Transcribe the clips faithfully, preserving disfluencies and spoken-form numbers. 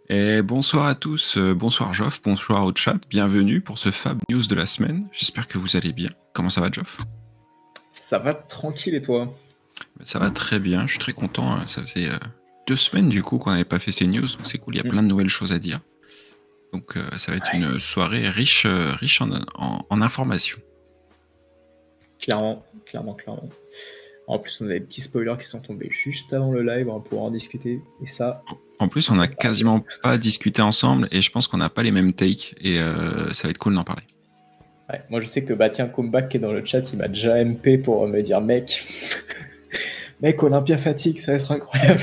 Et bonsoir à tous, euh, bonsoir Geoff, bonsoir au chat, bienvenue pour ce Fab News de la semaine. J'espère que vous allez bien. Comment ça va Geoff? Ça va tranquille et toi? Ça va très bien, je suis très content. Ça faisait euh, deux semaines du coup qu'on n'avait pas fait ces news, donc c'est cool, il y a Mm. plein de nouvelles choses à dire. Donc euh, ça va être Ouais. une soirée riche, euh, riche en, en, en informations. Clairement, clairement, clairement. En plus, on a des petits spoilers qui sont tombés juste avant le live, on va pouvoir en discuter. Et ça, En plus, on ça, n'a ça arrive. quasiment pas discuté ensemble et je pense qu'on n'a pas les mêmes takes et euh, ça va être cool d'en parler. Ouais, moi, je sais que bah tiens, Comeback qui est dans le chat, il m'a déjà M P pour me dire mec, mec, Olympia fatigue, ça va être incroyable.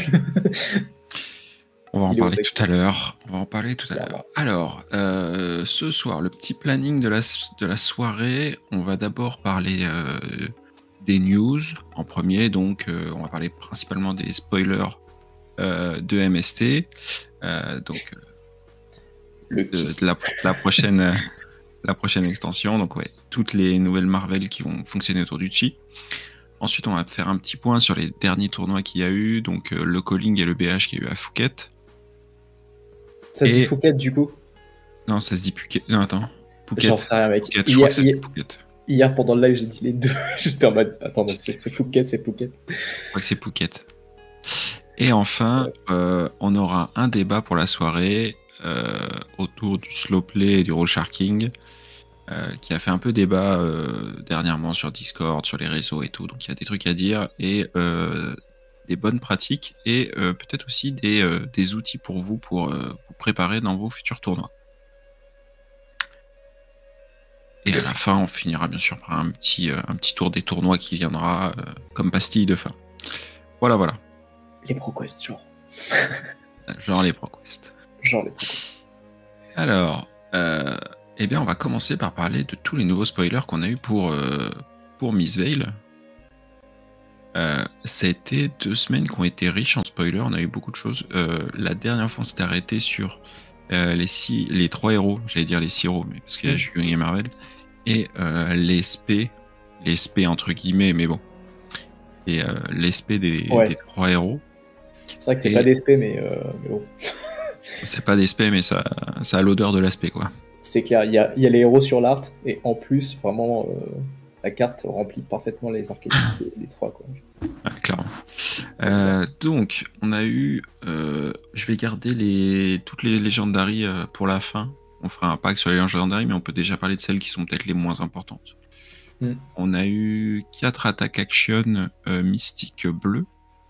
On va en Il est au parler bec. tout à l'heure. On va en parler tout à l'heure. Clairement. Alors, euh, ce soir, le petit planning de la, de la soirée, on va d'abord parler euh, des news en premier. Donc, euh, on va parler principalement des spoilers euh, de M S T. Euh, donc, Le de, qui. de la, la prochaine, la prochaine extension. Donc, ouais, toutes les nouvelles Marvel qui vont fonctionner autour du Chi. Ensuite, on va faire un petit point sur les derniers tournois qu'il y a eu. Donc, euh, le Calling et le B H qu'il y a eu à Phuket. Ça se dit Phuket du coup? Non, ça se dit Phuket. Non, attends. Phuket. J'en sais rien, mec. Phuket. Je Hier, crois que c'est hier, Phuket. hier, pendant le live, j'ai dit les deux. J'étais en mode, attends, c'est Phuket, c'est Phuket. Je crois que c'est Phuket. Et enfin, euh, on aura un débat pour la soirée euh, autour du slow play et du roll sharking, euh, qui a fait un peu débat euh, dernièrement sur Discord, sur les réseaux et tout. Donc il y a des trucs à dire et euh, des bonnes pratiques et euh, peut-être aussi des, euh, des outils pour vous pour euh, vous préparer dans vos futurs tournois. Et à la fin, on finira bien sûr par un petit, euh, un petit tour des tournois qui viendra euh, comme pastille de fin. Voilà, voilà. Les ProQuest, genre. Genre les ProQuest. Genre les ProQuest. Alors, euh, eh bien, on va commencer par parler de tous les nouveaux spoilers qu'on a eu pour, euh, pour Miss Veil. Euh, ça a été deux semaines qui ont été riches en spoilers. On a eu beaucoup de choses. Euh, la dernière fois, on s'était arrêté sur euh, les, six, les trois héros. J'allais dire les six héros, mais parce qu'il y a Young et Marvel. Et euh, les S P. Les S P entre guillemets, mais bon. Et euh, l'S P des, Ouais. des trois héros. C'est vrai que c'est Et pas des S P, mais, euh, mais bon. C'est pas des S P, mais ça, ça a l'odeur de l'aspect, quoi. C'est clair, il y a, y a les héros sur l'art, et en plus, vraiment, euh, la carte remplit parfaitement les archétypes des, des trois, quoi. Ah, clairement. Euh, donc, on a eu... Euh, je vais garder les, toutes les légendaries euh, pour la fin. On fera un pack sur les légendaries, mais on peut déjà parler de celles qui sont peut-être les moins importantes. Mm. On a eu quatre attaques action euh, mystiques bleues.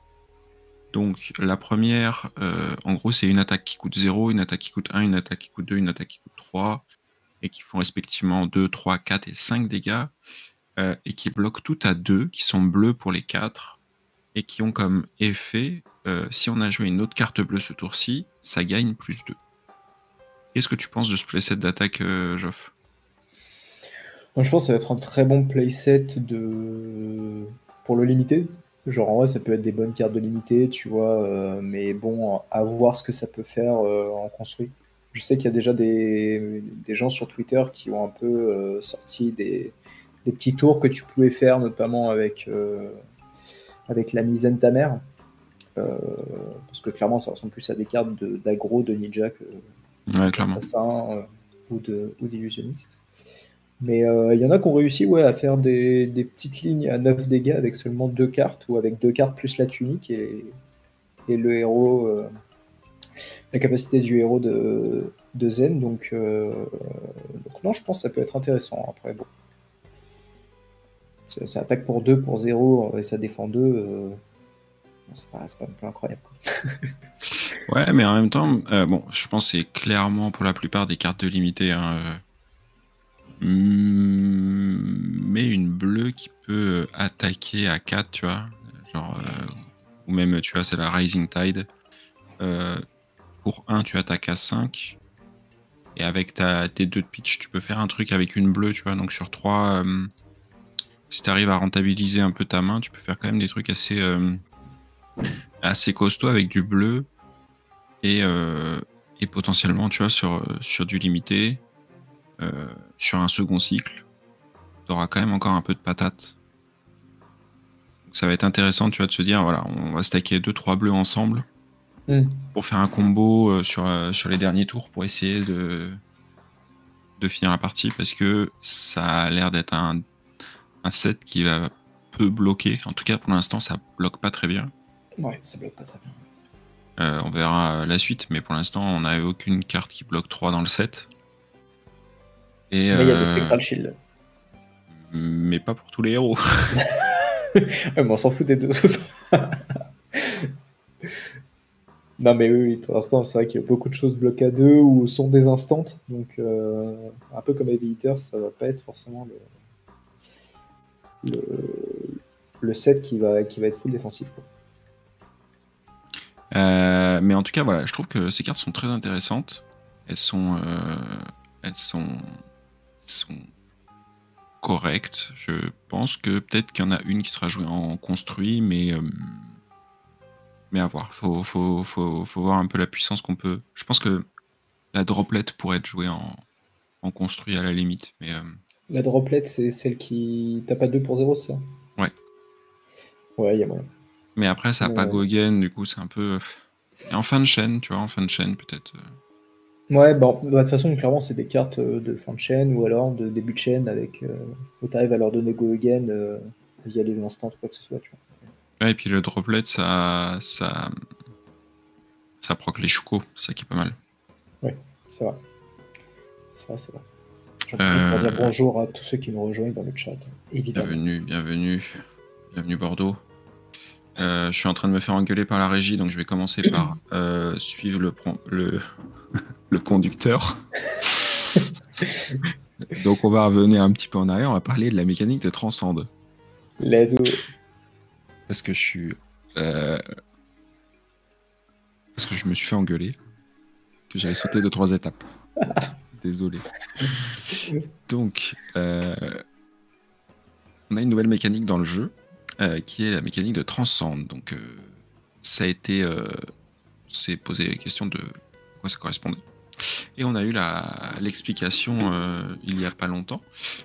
Donc, la première, euh, en gros, c'est une attaque qui coûte zéro, une attaque qui coûte un, une attaque qui coûte deux, une attaque qui coûte trois, et qui font respectivement deux, trois, quatre et cinq dégâts, euh, et qui bloquent toutes à deux, qui sont bleus pour les quatre, et qui ont comme effet, euh, si on a joué une autre carte bleue ce tour-ci, ça gagne plus deux. Qu'est-ce que tu penses de ce playset d'attaque, euh, Geoff? Moi, je pense que ça va être un très bon playset de... pour le limité. Genre, en vrai, ça peut être des bonnes cartes de limité, tu vois, euh, mais bon, à voir ce que ça peut faire euh, en construit. Je sais qu'il y a déjà des, des gens sur Twitter qui ont un peu euh, sorti des, des petits tours que tu pouvais faire, notamment avec, euh, avec la misaine ta mère. Euh, parce que clairement, ça ressemble plus à des cartes d'aggro de, de ninja que ouais, clairement. d'assassin euh, ou d'illusionniste. Mais il euh, y en a qui ont réussi ouais, à faire des, des petites lignes à neuf dégâts avec seulement deux cartes, ou avec deux cartes plus la tunique et, et le héros, euh, la capacité du héros de, de Zen. Donc, euh, donc non, je pense que ça peut être intéressant. Après, bon. Ça, ça attaque pour deux, pour zéro, et ça défend deux. Euh, c'est pas, pas un peu incroyable. Quoi. Ouais, mais en même temps, euh, bon, je pense que c'est clairement pour la plupart des cartes de limité. Hein, euh, mais une bleue qui peut attaquer à quatre, tu vois, genre, euh, ou même, tu vois, c'est la Rising Tide. Euh, pour un, tu attaques à cinq. Et avec ta, tes deux de pitch, tu peux faire un truc avec une bleue, tu vois. Donc sur trois, euh, si tu arrives à rentabiliser un peu ta main, tu peux faire quand même des trucs assez, euh, assez costauds avec du bleu. Et, euh, et potentiellement, tu vois, sur, sur du limité, euh, sur un second cycle, tu auras quand même encore un peu de patate. Donc ça va être intéressant, tu vois, de se dire, voilà, on va stacker deux trois bleus ensemble. Mm. pour faire un combo euh, sur, euh, sur les derniers tours pour essayer de, de finir la partie parce que ça a l'air d'être un, un set qui va peu bloquer. En tout cas, pour l'instant, ça bloque pas très bien. Ouais, ça bloque pas très bien. Euh, on verra la suite, mais pour l'instant, on n'a aucune carte qui bloque trois dans le set. Et, Mais il y a des euh, Spectral Shield. mais pas pour tous les héros. Ouais, mais on s'en fout des deux autres. Non, mais oui, oui, pour l'instant, c'est vrai qu'il y a beaucoup de choses bloquées à deux ou sont des instants. Donc, euh, un peu comme Heavy Hitter, ça va pas être forcément le, le, le set qui va, qui va être full défensif, quoi. Euh, mais en tout cas, voilà, je trouve que ces cartes sont très intéressantes. Elles sont, euh, elles sont, sont correctes. Je pense que peut-être qu'il y en a une qui sera jouée en construit, mais, euh, mais à voir. Faut, faut, faut, faut voir un peu la puissance qu'on peut. Je pense que la droplet pourrait être jouée en, en construit à la limite. Mais, euh, La droplet, c'est celle qui tape à deux pour zéro, c'est ça? ouais. Ouais, il y a moyen. Mais après, ça n'a pas Ouais, go again, du coup, c'est un peu. Et en fin de chaîne, tu vois, en fin de chaîne, peut-être. ouais bah, bah, de toute façon, clairement, c'est des cartes euh, de fin de chaîne ou alors de début de chaîne avec euh, où tu arrives à leur donner go again euh, via les instants ou quoi que ce soit. Tu vois. Ouais, et puis le droplet, ça, ça, ça proc les choucos, c'est ça qui est pas mal. Ouais, c'est vrai. C'est vrai, c'est vrai. J'en profite pour Euh, dire bonjour à tous ceux qui nous rejoignent dans le chat, évidemment. bienvenue, bienvenue, bienvenue Bordeaux. Euh, je suis en train de me faire engueuler par la régie, donc je vais commencer par euh, suivre le, le, le conducteur. Donc on va revenir un petit peu en arrière, on va parler de la mécanique de Transcende. Let's go. Parce que je suis... Euh, parce que je me suis fait engueuler, que j'avais sauté de trois étapes. Désolé. Donc, euh, on a une nouvelle mécanique dans le jeu, euh, qui est la mécanique de Transcende. Donc, euh, ça a été... Euh, s'est posé la question de quoi ça correspondait. Et on a eu l'explication euh, il y a pas longtemps.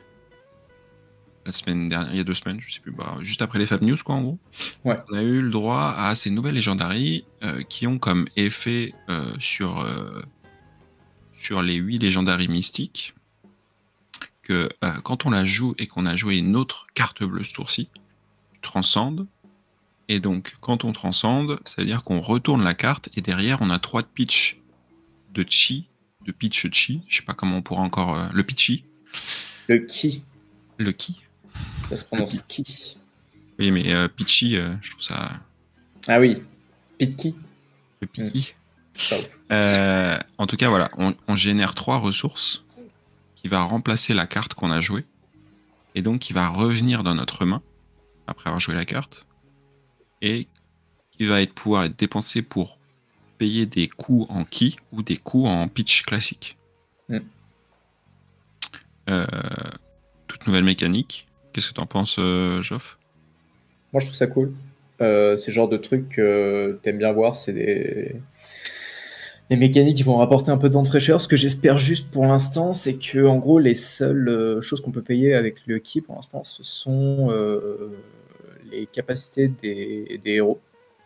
La semaine dernière, il y a deux semaines, je sais plus, bah, juste après les Fab News, quoi, en gros. Ouais. On a eu le droit à ces nouvelles légendaries euh, qui ont comme effet euh, sur, euh, sur les huit légendaries mystiques que euh, quand on la joue et qu'on a joué une autre carte bleue ce tour-ci, tu transcendes. Et donc, quand on transcende, ça veut dire qu'on retourne la carte et derrière, on a trois de pitch de chi, de pitch chi, je sais pas comment on pourra encore. Euh, le pitchy. Le qui. Le ki. Ça se prononce qui. Oui, mais euh, pitchy, euh, je trouve ça. Ah oui. Pitki. Le piki. Mmh. Euh, en tout cas, voilà, on, on génère trois ressources qui va remplacer la carte qu'on a jouée et donc qui va revenir dans notre main après avoir joué la carte et qui va être, pouvoir être dépensé pour payer des coûts en ki ou des coûts en pitch classique. Mm. Euh, toute nouvelle mécanique. Qu'est-ce que t'en penses, euh, Geoff? Moi, je trouve ça cool. Euh, c'est le genre de truc que t'aimes bien voir. C'est des... des mécaniques qui vont rapporter un peu de temps de fraîcheur. Ce que j'espère juste pour l'instant, c'est que, en gros, les seules euh, choses qu'on peut payer avec le ki pour l'instant, ce sont euh, les capacités des, des héros.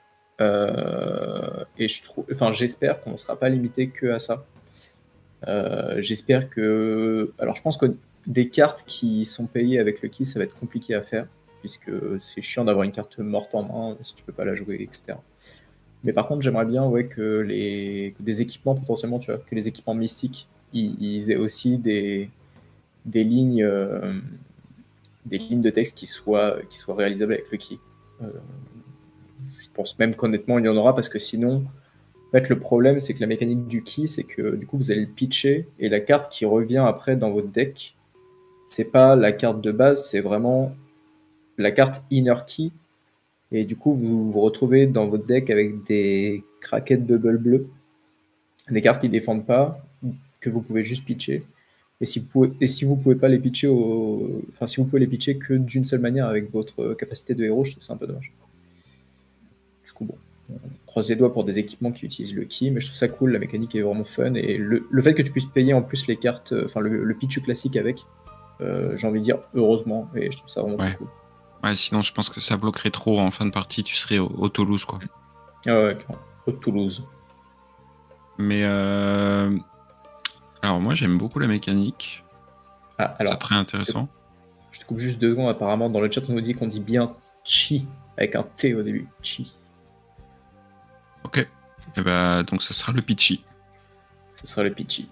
Euh, et je trouve, enfin, j'espère qu'on ne sera pas limité que à ça. Euh, j'espère que, alors, je pense que des cartes qui sont payées avec le ki, ça va être compliqué à faire, puisque c'est chiant d'avoir une carte morte en main si tu peux pas la jouer, et cetera. Mais par contre, j'aimerais bien ouais, que, les, que des équipements, potentiellement, tu vois, que les équipements mystiques, ils, ils aient aussi des, des lignes, euh, des lignes de texte qui soient, qui soient réalisables avec le ki. Euh, je pense même qu'honnêtement, il y en aura, parce que sinon, en fait, le problème, c'est que la mécanique du ki, c'est que du coup, vous allez le pitcher, et la carte qui revient après dans votre deck, c'est pas la carte de base, c'est vraiment la carte inner key. Et du coup, vous vous retrouvez dans votre deck avec des Kraken Bubble bleu, des cartes qui ne défendent pas, que vous pouvez juste pitcher. Et si vous pouvez, et si vous pouvez pas les pitcher, au... enfin si vous pouvez les pitcher que d'une seule manière avec votre capacité de héros, je trouve ça un peu dommage. Du coup, bon, on croise les doigts pour des équipements qui utilisent le ki, mais je trouve ça cool, la mécanique est vraiment fun. Et le, le fait que tu puisses payer en plus les cartes, enfin le, le pitch classique avec, euh, j'ai envie de dire heureusement, et je trouve ça vraiment ouais. cool. Ouais, sinon je pense que ça bloquerait trop en fin de partie, tu serais au, au Toulouse, quoi. Ah ouais, clairement. Au Toulouse. Mais euh... alors moi j'aime beaucoup la mécanique. Ah, C'est alors, très intéressant. Je te coupe juste deux secondes. Apparemment, dans le chat, on nous dit qu'on dit bien chi avec un T au début. Chi. Ok. Et bah donc ce sera le pitchy. Ce sera le pitchy.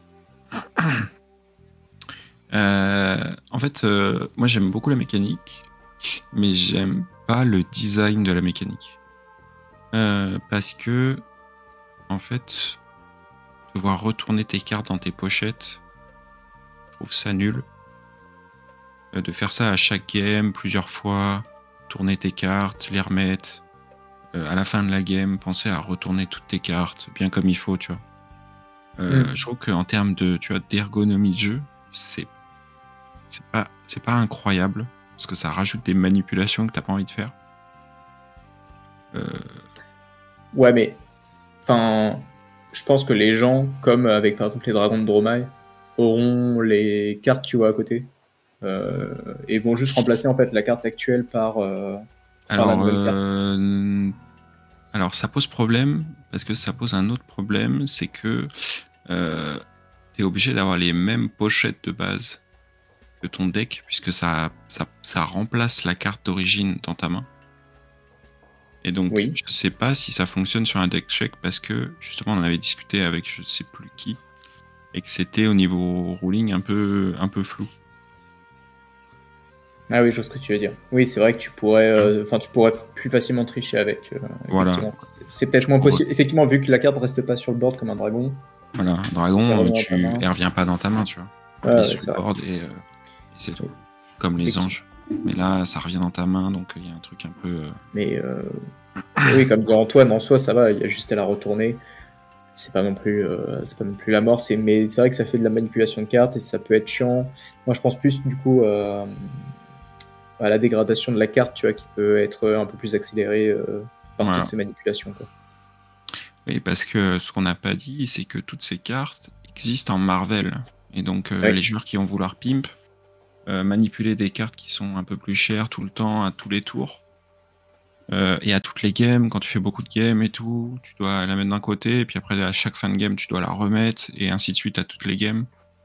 Euh, en fait, euh, moi j'aime beaucoup la mécanique, mais j'aime pas le design de la mécanique. Euh, parce que, en fait, devoir retourner tes cartes dans tes pochettes, je trouve ça nul. Euh, de faire ça à chaque game, plusieurs fois, tourner tes cartes, les remettre. Euh, à la fin de la game, penser à retourner toutes tes cartes, bien comme il faut, tu vois. Euh, mm. Je trouve qu'en termes de, tu vois, d'ergonomie de jeu, c'est c'est pas, c'est pas incroyable, parce que ça rajoute des manipulations que t'as pas envie de faire. Euh... Ouais, mais enfin, je pense que les gens, comme avec par exemple les dragons de Dromai, auront les cartes, tu vois, à côté, euh, et vont juste remplacer en fait la carte actuelle par, euh, alors, par la nouvelle carte. Euh... Alors, ça pose problème, parce que ça pose un autre problème, c'est que euh, t'es obligé d'avoir les mêmes pochettes de base que ton deck, puisque ça, ça, ça remplace la carte d'origine dans ta main. Et donc, oui. Je sais pas si ça fonctionne sur un deck check, parce que, justement, on en avait discuté avec je sais plus qui, et que c'était au niveau ruling un peu, un peu flou. Ah oui, je vois ce que tu veux dire. Oui, c'est vrai que tu pourrais, enfin, euh, tu pourrais plus facilement tricher avec. Euh, voilà. C'est peut-être moins possible. Pourrais... Effectivement, vu que la carte reste pas sur le board comme un dragon. Voilà, un dragon, tu... elle revient pas dans ta main, tu vois. Elle ouais, est sur le board et, euh, et c'est tout. Comme les anges. Mais là, ça revient dans ta main, donc il y a un truc un peu. Euh... Mais euh... oui, comme disait Antoine, en soi, ça va. Il y a juste à la retourner. C'est pas non plus, euh, c'est pas non plus la mort. C'est, mais c'est vrai que ça fait de la manipulation de cartes et ça peut être chiant. Moi, je pense plus du coup. Euh... à la dégradation de la carte, tu vois, qui peut être un peu plus accélérée euh, par voilà. toutes ces manipulations. Quoi. Oui, parce que ce qu'on n'a pas dit, c'est que toutes ces cartes existent en Marvel. Et donc, euh, oui. les joueurs qui vont vouloir pimp, euh, manipuler des cartes qui sont un peu plus chères tout le temps, à tous les tours, euh, et à toutes les games, quand tu fais beaucoup de games et tout, tu dois la mettre d'un côté, et puis après, à chaque fin de game, tu dois la remettre, et ainsi de suite à toutes les games.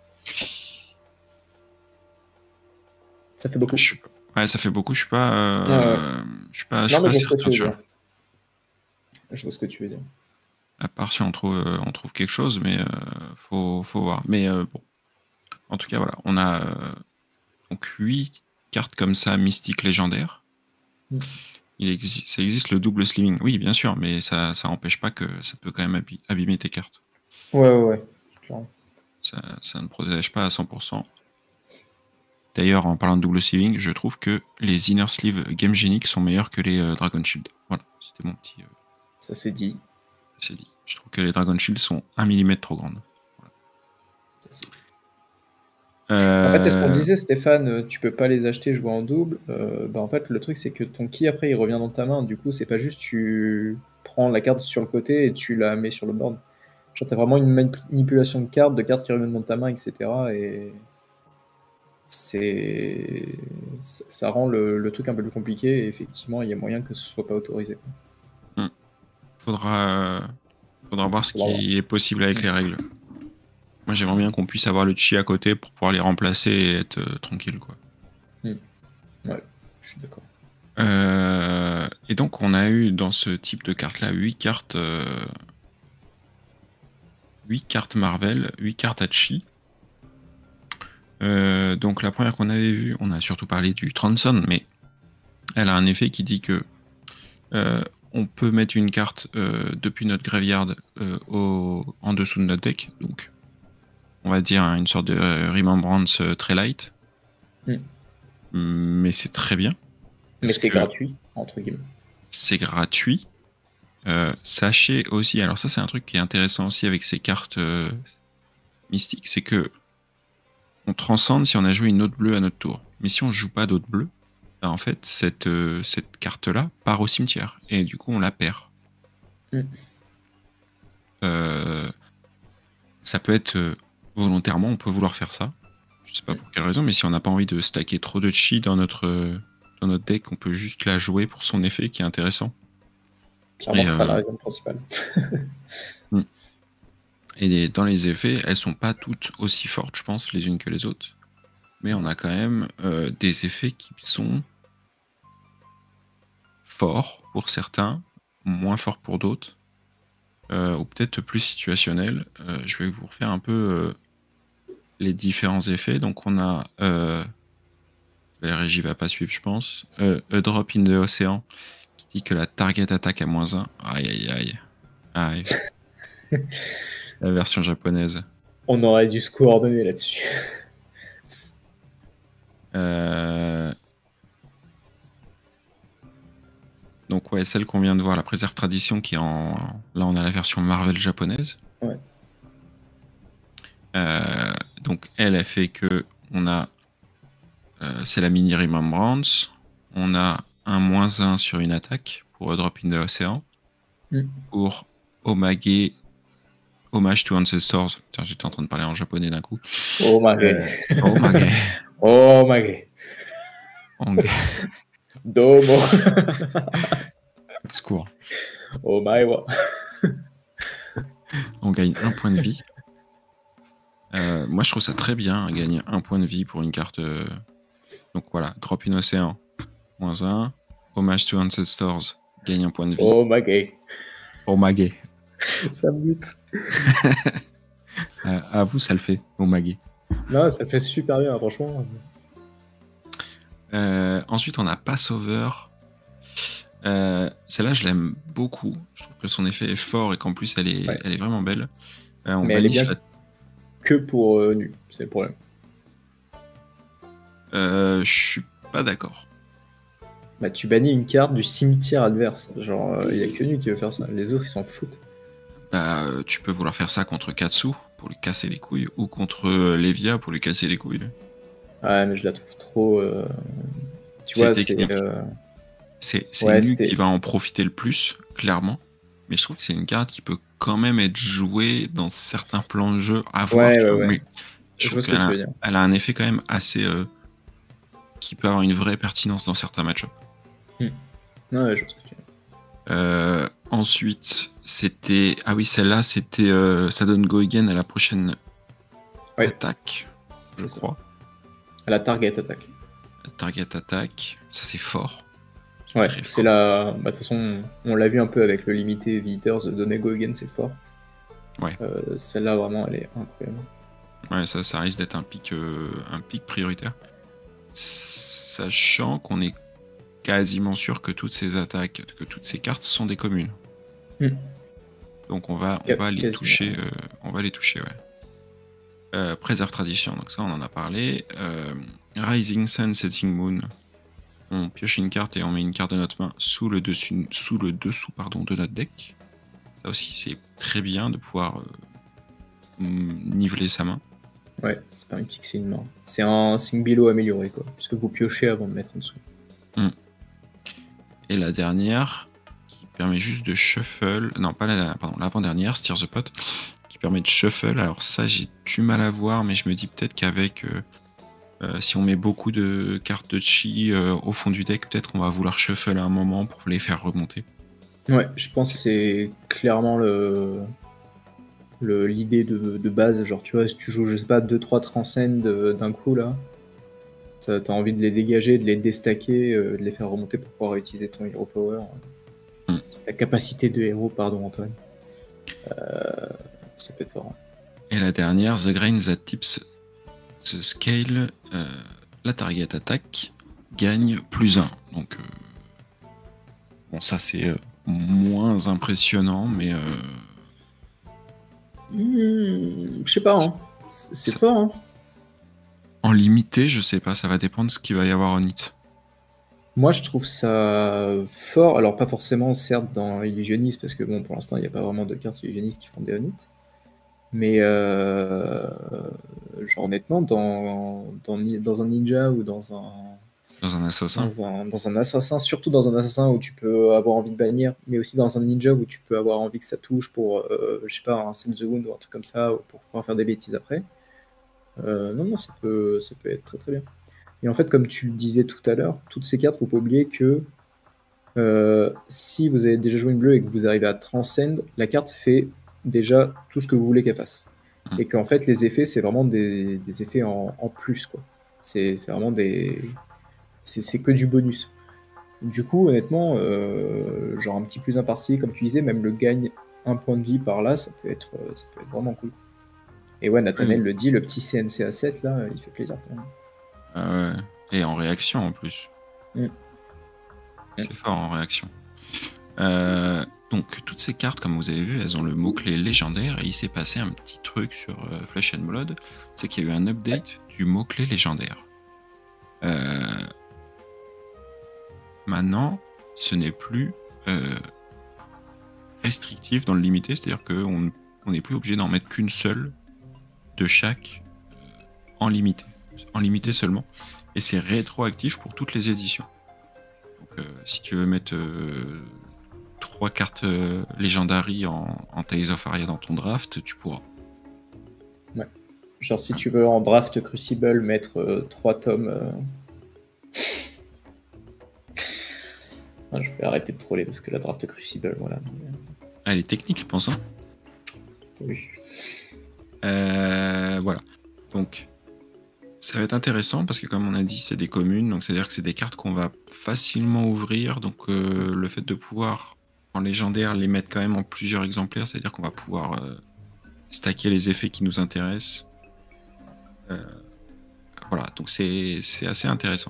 Ça fait beaucoup. Je... Ouais, ça fait beaucoup. Je suis pas, euh, ah ouais. je suis pas, je suis pas certain. Tu vois. Je vois ce que tu veux dire. À part si on trouve, euh, on trouve quelque chose, mais euh, faut, faut voir. Mais euh, bon, en tout cas, voilà, on a euh, donc huit cartes comme ça, mystiques légendaires. Mm. Il existe, ça existe le double sleeving. Oui, bien sûr, mais ça, ça empêche pas que ça peut quand même abîmer tes cartes. Ouais, ouais, ouais. Clairement. Ça, ça ne protège pas à cent pour cent. D'ailleurs, en parlant de double sleeving, je trouve que les inner sleeve Game Genic sont meilleurs que les euh, Dragon Shield. Voilà, c'était mon petit. Euh... Ça c'est dit. Ça c'est dit. Je trouve que les Dragon Shield sont un millimètre trop grandes. Voilà. Euh... En fait, c'est ce qu'on disait, Stéphane, tu peux pas les acheter jouer en double. Euh, bah, en fait, le truc, c'est que ton ki, après, il revient dans ta main. Du coup, c'est pas juste tu prends la carte sur le côté et tu la mets sur le board. Genre, t'as vraiment une manipulation de cartes, de cartes qui reviennent dans ta main, et cetera. Et. C'est ça rend le, le truc un peu plus compliqué et effectivement il y a moyen que ce soit pas autorisé. Mmh. Faudra, euh, faudra voir ce Faudra qui voir. est possible avec mmh. les règles. Moi j'aimerais bien qu'on puisse avoir le chi à côté pour pouvoir les remplacer et être euh, tranquille quoi. Mmh. Ouais, je suis d'accord. Euh, et donc on a eu dans ce type de carte là huit cartes, euh, huit cartes Marvel, huit cartes à chi. Euh, donc la première qu'on avait vue, on a surtout parlé du Transon, mais elle a un effet qui dit que euh, on peut mettre une carte euh, depuis notre graveyard euh, au, en dessous de notre deck, donc on va dire une sorte de euh, Remembrance euh, très light, mm. mais c'est très bien. Mais c'est gratuit, entre guillemets. C'est gratuit. Euh, sachez aussi, alors ça c'est un truc qui est intéressant aussi avec ces cartes euh, mystiques, c'est que on transcende si on a joué une autre bleue à notre tour. Mais si on joue pas d'autres bleus, ben en fait, cette, euh, cette carte-là part au cimetière. Et du coup, on la perd. Mm. Euh, ça peut être euh, volontairement, on peut vouloir faire ça. Je sais pas mm. pour quelle raison, mais si on n'a pas envie de stacker trop de chi dans notre, euh, dans notre deck, on peut juste la jouer pour son effet qui est intéressant. Clairement, Et, ce sera la euh, raison principale. mm. Et les- dans les effets, elles sont pas toutes aussi fortes, je pense, les unes que les autres. Mais on a quand même euh, des effets qui sont forts pour certains, moins forts pour d'autres, euh, ou peut-être plus situationnels. Euh, je vais vous refaire un peu euh, les différents effets. Donc on a, euh, la régie va pas suivre, je pense, euh, A Drop in the Ocean, qui dit que la target attaque à moins un. Aïe aïe aïe. Aïe. La version japonaise. On aurait dû se coordonner là-dessus. Euh, Donc ouais, celle qu'on vient de voir, la préserve tradition, qui est en... Là, on a la version Marvel japonaise. Ouais. Euh, donc elle, elle fait que on a... euh, c'est la mini Remembrance. On a un moins un sur une attaque pour A Drop in the Ocean. Mm. Pour Omage... Hommage to Ancestors. Putain, j'étais en train de parler en japonais d'un coup. Oh my Euh, Omage. Oh my Ong- Domo. Secours. Oh my wa. On gagne un point de vie. Euh, moi, je trouve ça très bien, gagner un point de vie pour une carte. euh, Donc voilà, Drop in Océan, moins un. Hommage to Ancestors, gagne un point de vie. Oh my gay. Omage. Ça me bute. Euh, à vous, ça le fait, Omage. Non, ça fait super bien, franchement. Euh, ensuite, on a Passover. Euh, Celle-là, je l'aime beaucoup. Je trouve que son effet est fort et qu'en plus, elle est, Ouais. elle est vraiment belle. Euh, on Mais elle est banish bien la- que pour euh, nu, c'est le problème. Euh, je suis pas d'accord. Bah, tu bannis une carte du cimetière adverse. Genre, il y a que nu qui veut faire ça. Les autres, ils s'en foutent. Bah, euh, tu peux vouloir faire ça contre Katsu pour lui casser les couilles ou contre euh, Levia pour lui casser les couilles. Ouais, mais je la trouve trop. euh, Tu C'est vois, technique. c'est. euh, C'est c'est Ouais, Nu c'était- qui va en profiter le plus, clairement. Mais je trouve que c'est une carte qui peut quand même être jouée dans certains plans de jeu à voir. Ouais, tu ouais, vois, ouais. mais je Je trouve vois ce que qu'elle tu a, veux dire. elle a un effet quand même assez. euh, qui peut avoir une vraie pertinence dans certains match-ups. Non, ouais, je vois ce que tu veux dire. Euh, ensuite, c'était. Ah oui, celle-là, c'était. euh, ça donne Go Again à la prochaine Ouais. attaque, je C'est ça. crois. À la target attaque. Target attaque, ça c'est fort. Ouais, très c'est fort. la. Bah, de toute façon, on l'a vu un peu avec le limité Visitors, donner Go Again, c'est fort. Ouais. Euh, Celle-là, vraiment, elle est incroyable. Ouais, ça, ça risque d'être un pic, euh, un pic prioritaire. Sachant qu'on est quasiment sûr que toutes ces attaques, que toutes ces cartes sont des communes. Hmm. Donc on va, on Ca- va les quasiment. toucher, euh, on va les toucher, ouais. Euh, Préserve Tradition, donc ça on en a parlé. Euh, Rising Sun, Setting Moon. On pioche une carte et on met une carte de notre main sous le dessus, sous le dessous pardon, de notre deck. Ça aussi c'est très bien de pouvoir euh, niveler sa main. Ouais, c'est pas une fixer une main. C'est un Singbilo amélioré, quoi. Puisque vous piochez avant de mettre en dessous. Mm. Et la dernière, qui permet juste de shuffle. Non, pas la dernière, pardon, l'avant-dernière, Steer the Pot, qui permet de shuffle. Alors, ça, j'ai du mal à voir, mais je me dis peut-être qu'avec. Euh, euh, si on met beaucoup de cartes de chi euh, au fond du deck, peut-être qu'on va vouloir shuffle à un moment pour les faire remonter. Ouais, je pense que c'est clairement le le- l'idée de, de base. Genre, tu vois, si tu joues, je sais pas, deux trois transcend d'un coup, là, t'as as envie de les dégager, de les déstacker, euh, de les faire remonter pour pouvoir utiliser ton hero power. Mm. La capacité de héros, pardon, Antoine. Euh, ça peut être fort. Hein. Et la dernière, The Grain That Tips the Scale, euh, la target attaque gagne plus un. Donc, euh, bon, ça c'est euh, moins impressionnant, mais. Euh, Hmm, je sais pas, hein. C'est c'est Ça- fort, hein. En limité, je sais pas, ça va dépendre de ce qu'il va y avoir en hit. Moi, je trouve ça fort. Alors, pas forcément, certes, dans Illusionist, parce que bon, pour l'instant, il n'y a pas vraiment de cartes illusionnistes qui font des on-hit. Mais, euh, genre, honnêtement, dans, dans, ni- dans un ninja ou dans un, Dans un assassin. dans un, dans un assassin, surtout dans un assassin où tu peux avoir envie de bannir, mais aussi dans un ninja où tu peux avoir envie que ça touche pour, euh, je sais pas, un Send the Wound ou un truc comme ça, ou pour pouvoir faire des bêtises après. Euh, non, non, ça peut, ça peut être très très bien. Et en fait, comme tu le disais tout à l'heure, toutes ces cartes, faut pas oublier que Euh, si vous avez déjà joué une bleue et que vous arrivez à Transcend, la carte fait déjà tout ce que vous voulez qu'elle fasse. Mm. Et qu'en fait, les effets, c'est vraiment des, des effets en, en plus, quoi. C'est c'est vraiment des... C'est c'est que du bonus. Du coup, honnêtement, euh, genre un petit plus un par-ci, comme tu disais, même le gagne un point de vie par là, ça peut être, euh, ça peut être vraiment cool. Et ouais, Nathanaël Oui. le dit, le petit C N C A sept, là, il fait plaisir quand même. Ah ouais. Et en réaction en plus. Mm. C'est fort en réaction. Euh, donc toutes ces cartes, comme vous avez vu, elles ont le mot-clé légendaire, et il s'est passé un petit truc sur euh, Flesh and Blood, c'est qu'il y a eu un update du mot-clé légendaire. Euh, maintenant, ce n'est plus euh, restrictif dans le limité, c'est-à-dire qu'on n'est plus obligé d'en mettre qu'une seule de chaque euh, en limité, en limité seulement, et c'est rétroactif pour toutes les éditions. Donc euh, si tu veux mettre euh, trois cartes euh, Legendary en, en Tales of Aria dans ton draft, tu pourras. Ouais. Genre, si tu veux en draft Crucible mettre euh, trois tomes. Euh... Non, je vais arrêter de troller parce que la draft Crucible, voilà. Elle est technique, je pense. Hein. Oui. Euh, voilà. Donc, ça va être intéressant parce que, comme on a dit, c'est des communes, donc c'est-à-dire que c'est des cartes qu'on va facilement ouvrir. Donc, euh, le fait de pouvoir, en légendaire, les mettre quand même en plusieurs exemplaires, c'est-à-dire qu'on va pouvoir euh, stacker les effets qui nous intéressent. Euh, voilà, donc c'est assez intéressant.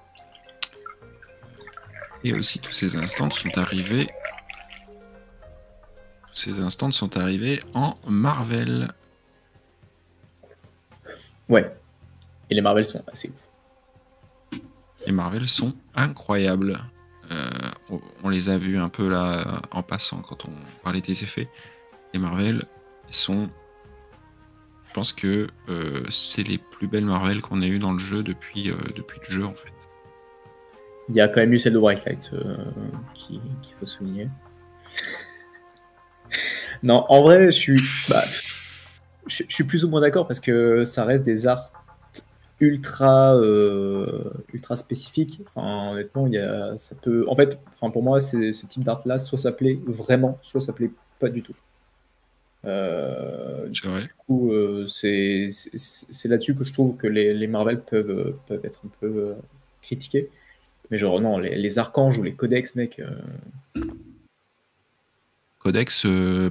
Et aussi, tous ces instants sont arrivés. Tous ces instants sont arrivés en Marvel. Ouais. Et les Marvel sont assez ouf. Les Marvel sont incroyables. Euh, on, on les a vus un peu là en passant quand on parlait des effets. Les Marvel sont. Je pense que euh, c'est les plus belles Marvel qu'on ait eues dans le jeu depuis, euh, depuis le jeu en fait. Il y a quand même eu celle de Bright Light euh, qu'il qui faut souligner. Non, en vrai, je suis, bah, je, je suis plus ou moins d'accord parce que ça reste des arts ultra, euh, ultra spécifiques. Enfin, honnêtement, il y a, ça peut. En fait, enfin, pour moi, c'est, ce type d'art-là, soit ça plaît vraiment, soit ça plaît pas du tout. Euh, C'est vrai. Du coup, euh, c'est, c'est, c'est là-dessus que je trouve que les, les Marvel peuvent, peuvent être un peu euh, critiqués. Mais genre, non, les, les archanges ou les codex, mec. Euh... Codex, euh,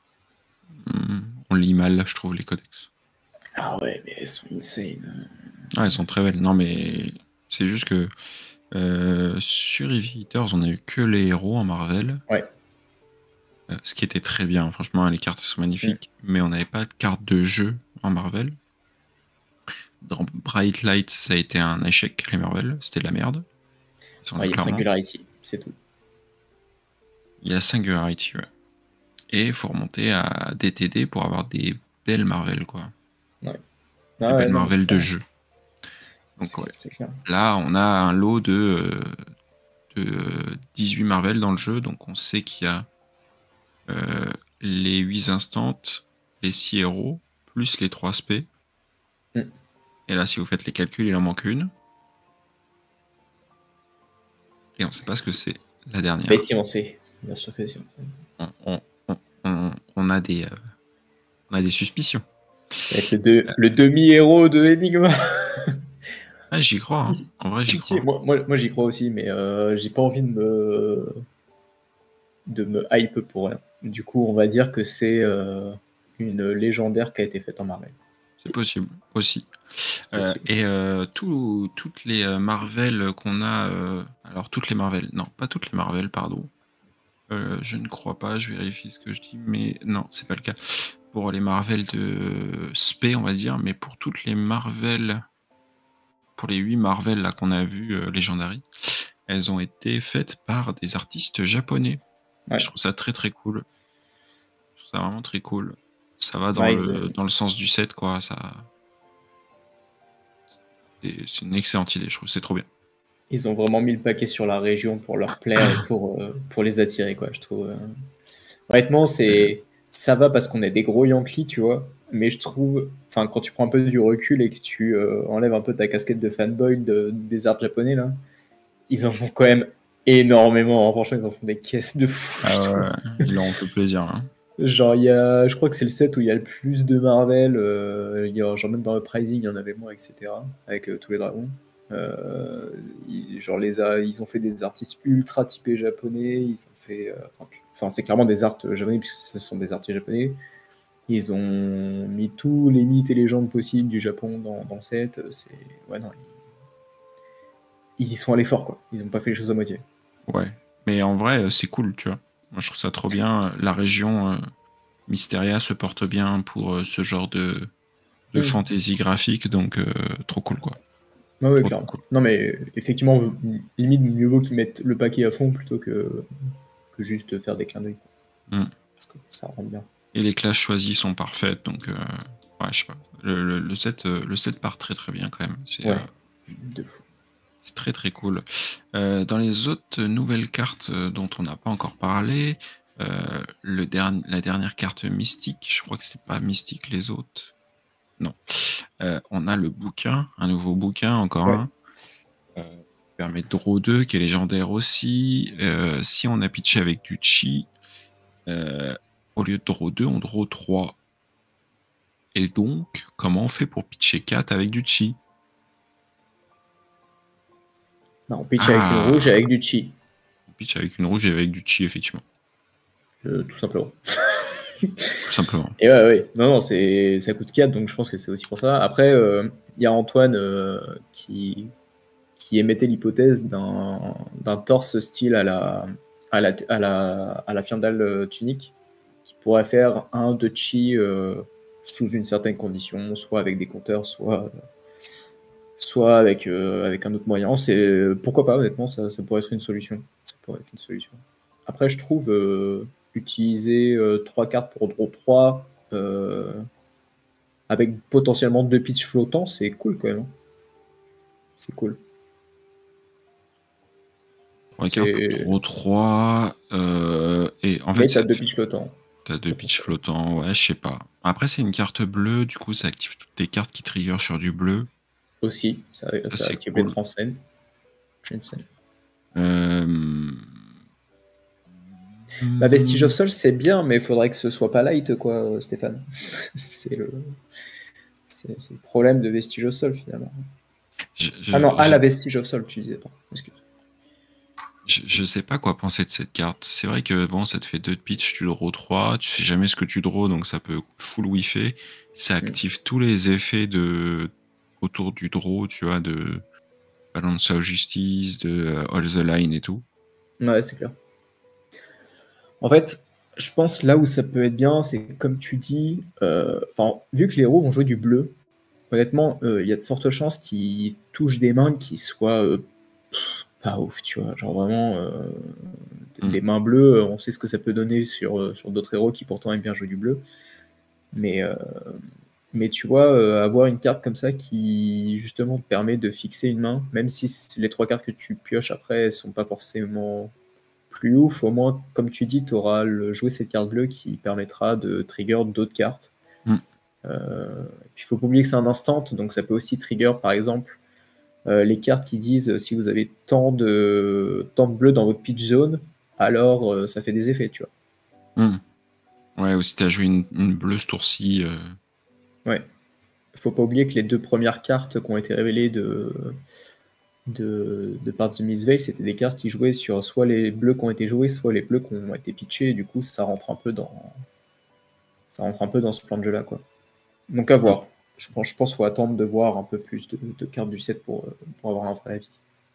on lit mal, je trouve, les codex. Ah ouais, mais elles sont insane. Ah, elles sont très belles. Non, mais c'est juste que euh, sur Heavy Hitters, on a eu que les héros en Marvel. Ouais. Euh, ce qui était très bien. Franchement, les cartes sont magnifiques. Mm. Mais on n'avait pas de carte de jeu en Marvel. Dans Bright Light, ça a été un échec, les Marvel. C'était de la merde. Ouais, il y a Singularity, c'est tout. Il y a Singularity, ouais. Et il faut remonter à D T D pour avoir des belles Marvel, quoi. Ouais. Des ah, belles ouais, Marvel de jeu. Donc, ouais. Clair. Là, on a un lot de, de dix-huit Marvel dans le jeu. Donc, on sait qu'il y a euh, les huit instants, les six héros, plus les trois spé. Mm. Et là, si vous faites les calculs, il en manque une. Et on ne sait pas ce que c'est la dernière. Mais si on sait, bien sûr que si on sait. On, on, on, on, on a des, euh, on a des suspicions. Avec le, de, le demi-héros de Enigma. Ah, j'y crois, hein. En vrai, j'y crois. Moi, moi, moi j'y crois aussi, mais euh, j'ai pas envie de me de me hype pour rien. Du coup, on va dire que c'est euh, une légendaire qui a été faite en Marvel. C'est possible aussi. Euh, et euh, tout, toutes les Marvel qu'on a, euh, alors toutes les Marvel, non, pas toutes les Marvel, pardon. Euh, je ne crois pas, je vérifie ce que je dis, mais non, c'est pas le cas. Pour les Marvel de spé, on va dire, mais pour toutes les Marvel, pour les huit Marvel là qu'on a vu euh, Legendary, elles ont été faites par des artistes japonais. Ouais. Je trouve ça très très cool. Je trouve ça vraiment très cool. Ça va dans, ouais, le, euh... dans le sens du set, quoi. Ça... C'est une excellente idée, je trouve, c'est trop bien. Ils ont vraiment mis le paquet sur la région pour leur plaire et pour, euh, pour les attirer, quoi, je trouve. Honnêtement, c'est... ça va parce qu'on est des gros Yankees, tu vois, mais je trouve, enfin, quand tu prends un peu du recul et que tu euh, enlèves un peu ta casquette de fanboy de, des arts japonais, là, ils en font quand même énormément. Hein. Franchement, ils en font des caisses de fou. Ah ouais, ils leur ont fait plaisir. Hein. Genre, il y a, je crois que c'est le set où il y a le plus de Marvel. Euh, il y a, genre, même dans le pricing, il y en avait moins, et cetera. Avec euh, tous les dragons. Euh, ils, genre, les a, ils ont fait des artistes ultra typés japonais. Ils ont fait. Enfin, euh, c'est clairement des arts japonais, puisque ce sont des artistes japonais. Ils ont mis tous les mythes et légendes possibles du Japon dans, dans le set. C'est. Ouais, non. Ils, ils y sont allés fort, quoi. Ils n'ont pas fait les choses à moitié. Ouais. Mais en vrai, c'est cool, tu vois. Moi, je trouve ça trop bien. La région euh, Mysteria se porte bien pour euh, ce genre de, de mmh. fantasy graphique, donc euh, trop cool, quoi. Ah ouais, clairement. Cool. Non, mais effectivement, limite, mieux vaut qu'ils mettent le paquet à fond plutôt que, que juste faire des clins d'œil. Mmh. Parce que ça rend bien. Et les classes choisies sont parfaites, donc euh, ouais, je sais pas. Le, le, le, set, euh, le set part très très bien quand même. C'est ouais, euh, de fou. C'est très très cool. Euh, dans les autres nouvelles cartes dont on n'a pas encore parlé, euh, le dernier, la dernière carte mystique, je crois que c'est pas mystique les autres. Non. Euh, on a le bouquin, un nouveau bouquin, encore ouais. un. Euh, qui permet de draw deux, qui est légendaire aussi. Euh, si on a pitché avec du chi, euh, au lieu de draw deux, on draw trois. Et donc, comment on fait pour pitcher quatre avec du chi? Non, on pitch ah. avec une rouge et avec du chi. On pitch avec une rouge et avec du chi, effectivement. Euh, tout simplement. Tout simplement. Et ouais, ouais. Non, non, c'est, ça coûte quatre, donc je pense que c'est aussi pour ça. Après, il euh, y a Antoine euh, qui, qui émettait l'hypothèse d'un, d'un torse style à la, à la, à la, à la Fiandal tunique, qui pourrait faire un de chi euh, sous une certaine condition, soit avec des compteurs, soit, soit avec, euh, avec un autre moyen. C'est, pourquoi pas, honnêtement, ça, ça pourrait être une solution. Ça pourrait être une solution. Après, je trouve euh, utiliser euh, trois cartes pour draw trois euh, avec potentiellement deux pitchs flottants, c'est cool quand même. C'est cool. trois cartes pour draw trois. Euh, et en fait, mais t'as deux pitchs flottants. T'as deux pitchs flottants, ouais, je sais pas. Après, c'est une carte bleue, du coup, ça active toutes les cartes qui trigger sur du bleu. Aussi, ça, ça, ça active cool. Les transcènes. Euh... Bah, Vestige of Soul, c'est bien, mais il faudrait que ce soit pas light, quoi, Stéphane. c'est, le... C'est, c'est le problème de Vestige of Soul, finalement. Je, je, ah non, à je... la Vestige of Soul, tu disais pas. Excuse. Je, je sais pas quoi penser de cette carte. C'est vrai que bon, ça te fait deux de pitch, tu draw trois, tu sais jamais ce que tu draw, donc ça peut full whiffer. Ça active mmh. tous les effets de autour du draw, tu vois, de Balance of Justice, de uh, All the Line et tout. Ouais, c'est clair. En fait, je pense là où ça peut être bien, c'est comme tu dis, euh, vu que les héros vont jouer du bleu, honnêtement, il euh, y a de fortes chances qu'ils touchent des mains qui soient euh, pff, pas ouf, tu vois. Genre vraiment, euh, mm. les mains bleues, on sait ce que ça peut donner sur, sur d'autres héros qui pourtant aiment bien jouer du bleu. Mais, euh, mais tu vois, euh, avoir une carte comme ça qui justement te permet de fixer une main, même si les trois cartes que tu pioches après, elles sont pas forcément plus ouf, au moins, comme tu dis, tu auras le, joué cette carte bleue qui permettra de trigger d'autres cartes. Mm. Euh, il faut pas oublier que c'est un instant, donc ça peut aussi trigger, par exemple, euh, les cartes qui disent euh, si vous avez tant de, tant de bleu dans votre pitch zone, alors euh, ça fait des effets, tu vois. Mm. Ouais, ou si tu as joué une, une bleue ce tour-ci. Euh... Ouais. Il faut pas oublier que les deux premières cartes qui ont été révélées de... de, de Part of the Miss Veil, c'était des cartes qui jouaient sur soit les bleus qui ont été joués, soit les bleus qui ont été pitchés, et du coup ça rentre un peu dans ça rentre un peu dans ce plan de jeu là, quoi. Donc à voir. Je pense, je pense qu'il faut attendre de voir un peu plus de, de cartes du set pour, pour avoir un vrai avis.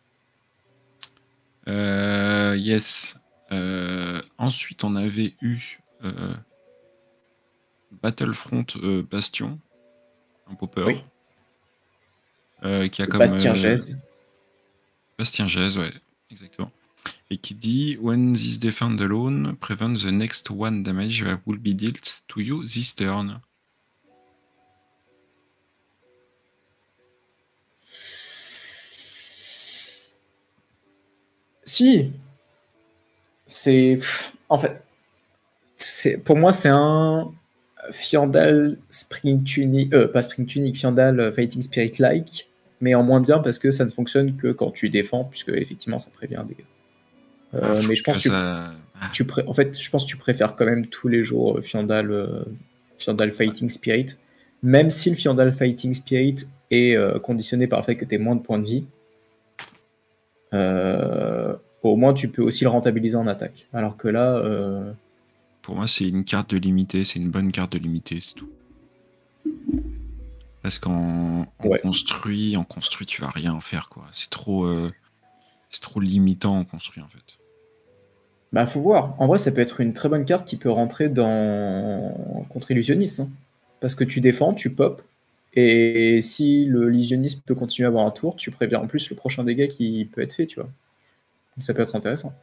Euh, yes. Euh, ensuite on avait eu euh, Battlefront euh, Bastion, un popper. Oui. Euh, qui a Le comme Bastien Gèze. Euh, Bastien Gèze, ouais, exactement. Et qui dit when this defend alone prevents the next one damage that will be dealt to you this turn. Si. C'est. En fait. C'est... Pour moi, c'est un. Fiandal Spring Tunic. Euh, pas Spring Tunic, Fiandal Fighting Spirit-like. Mais en moins bien parce que ça ne fonctionne que quand tu défends, puisque effectivement ça prévient des, Ah, Euh, faut mais je que pense que tu, ça. Ah, tu pré- en fait, je pense que tu préfères quand même tous les jours euh, Fiandal, euh, Fiandal Fighting Spirit. Même si le Fiandal Fighting Spirit est euh, conditionné par le fait que tu aies moins de points de vie, euh, au moins tu peux aussi le rentabiliser en attaque. Alors que là, euh, pour moi, c'est une carte de limité, c'est une bonne carte de limité, c'est tout. Parce qu'en en ouais. construit, en construit, tu vas rien en faire, quoi. C'est trop, euh, c'est trop limitant en construit, en fait. Bah, faut voir. En vrai, ça peut être une très bonne carte qui peut rentrer dans contre illusionniste, hein. Parce que tu défends, tu pop, et si le illusionniste peut continuer à avoir un tour, tu préviens en plus le prochain dégât qui peut être fait, tu vois. Donc ça peut être intéressant.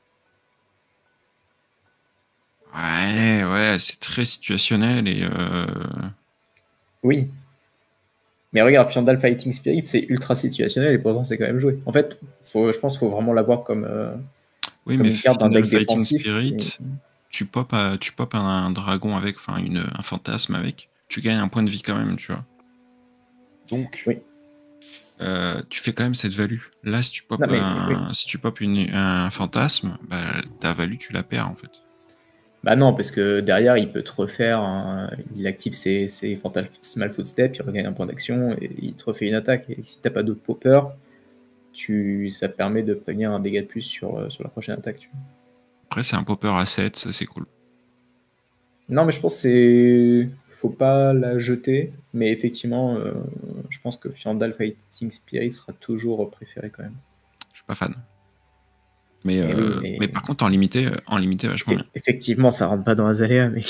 Ouais, ouais, c'est très situationnel et euh, Oui. Mais regarde, Fiandal Fighting Spirit, c'est ultra situationnel et pourtant c'est quand même joué. En fait, faut, je pense qu'il faut vraiment l'avoir comme, euh, oui, comme mais une carte d'un Final deck Fighting défensif. Spirit, Qui... tu pop, à- tu pop un dragon avec, enfin une, un fantasme avec, tu gagnes un point de vie quand même, tu vois. Donc, Oui. euh, tu fais quand même cette value. Là, si tu pop Non, mais oui. un, si tu pop une, un fantasme, bah, ta value, tu la perds en fait. Bah non, parce que derrière, il peut te refaire, un- il active ses, ses Fantasmal Footsteps, il regagne un point d'action et il te refait une attaque. Et si t'as pas d'autres poppers, tu... ça te permet de prévenir un dégât de plus sur, euh, sur la prochaine attaque. Tu vois. Après, c'est un popper à sept, ça c'est cool. Non, mais je pense que c'est. Faut pas la jeter, mais effectivement, euh, je pense que Fiandal Fighting Spirit sera toujours préféré quand même. Je suis pas fan. Mais, Et oui, euh, mais mais par contre, en limité, euh, en limité, vachement bien. effectivement, ça rentre pas dans Azalea, mais.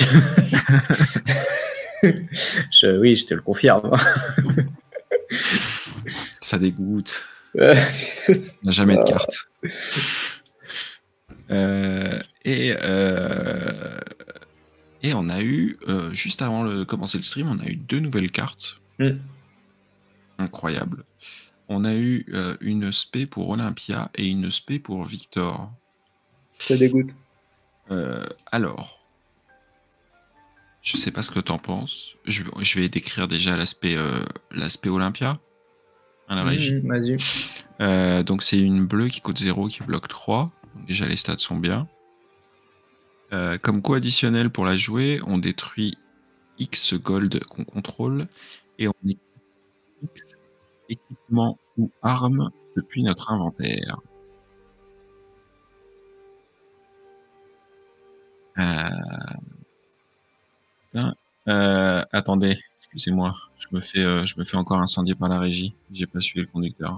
je... Oui, je te le confirme. Ça dégoûte. Euh, On n'a jamais de carte. Euh, et, euh, et on a eu, euh, juste avant de commencer le stream, on a eu deux nouvelles cartes. Mm. Incroyable. On a eu euh, une spé pour Olympia et une spé pour Victor. Ça dégoûte. Euh, alors, je sais pas ce que t'en penses. Je, je vais décrire déjà l'aspect euh, l'aspect Olympia à la régie. Mmh, vas-y. Euh, donc c'est une bleue qui coûte zéro, qui bloque trois. Donc déjà les stats sont bien. Euh, comme coût additionnel pour la jouer, on détruit X gold qu'on contrôle et on équipe X équipement ou arme depuis notre inventaire. Euh... Hein, euh, attendez, excusez-moi, je me fais, euh, je me fais encore incendier par la régie. J'ai pas suivi le conducteur.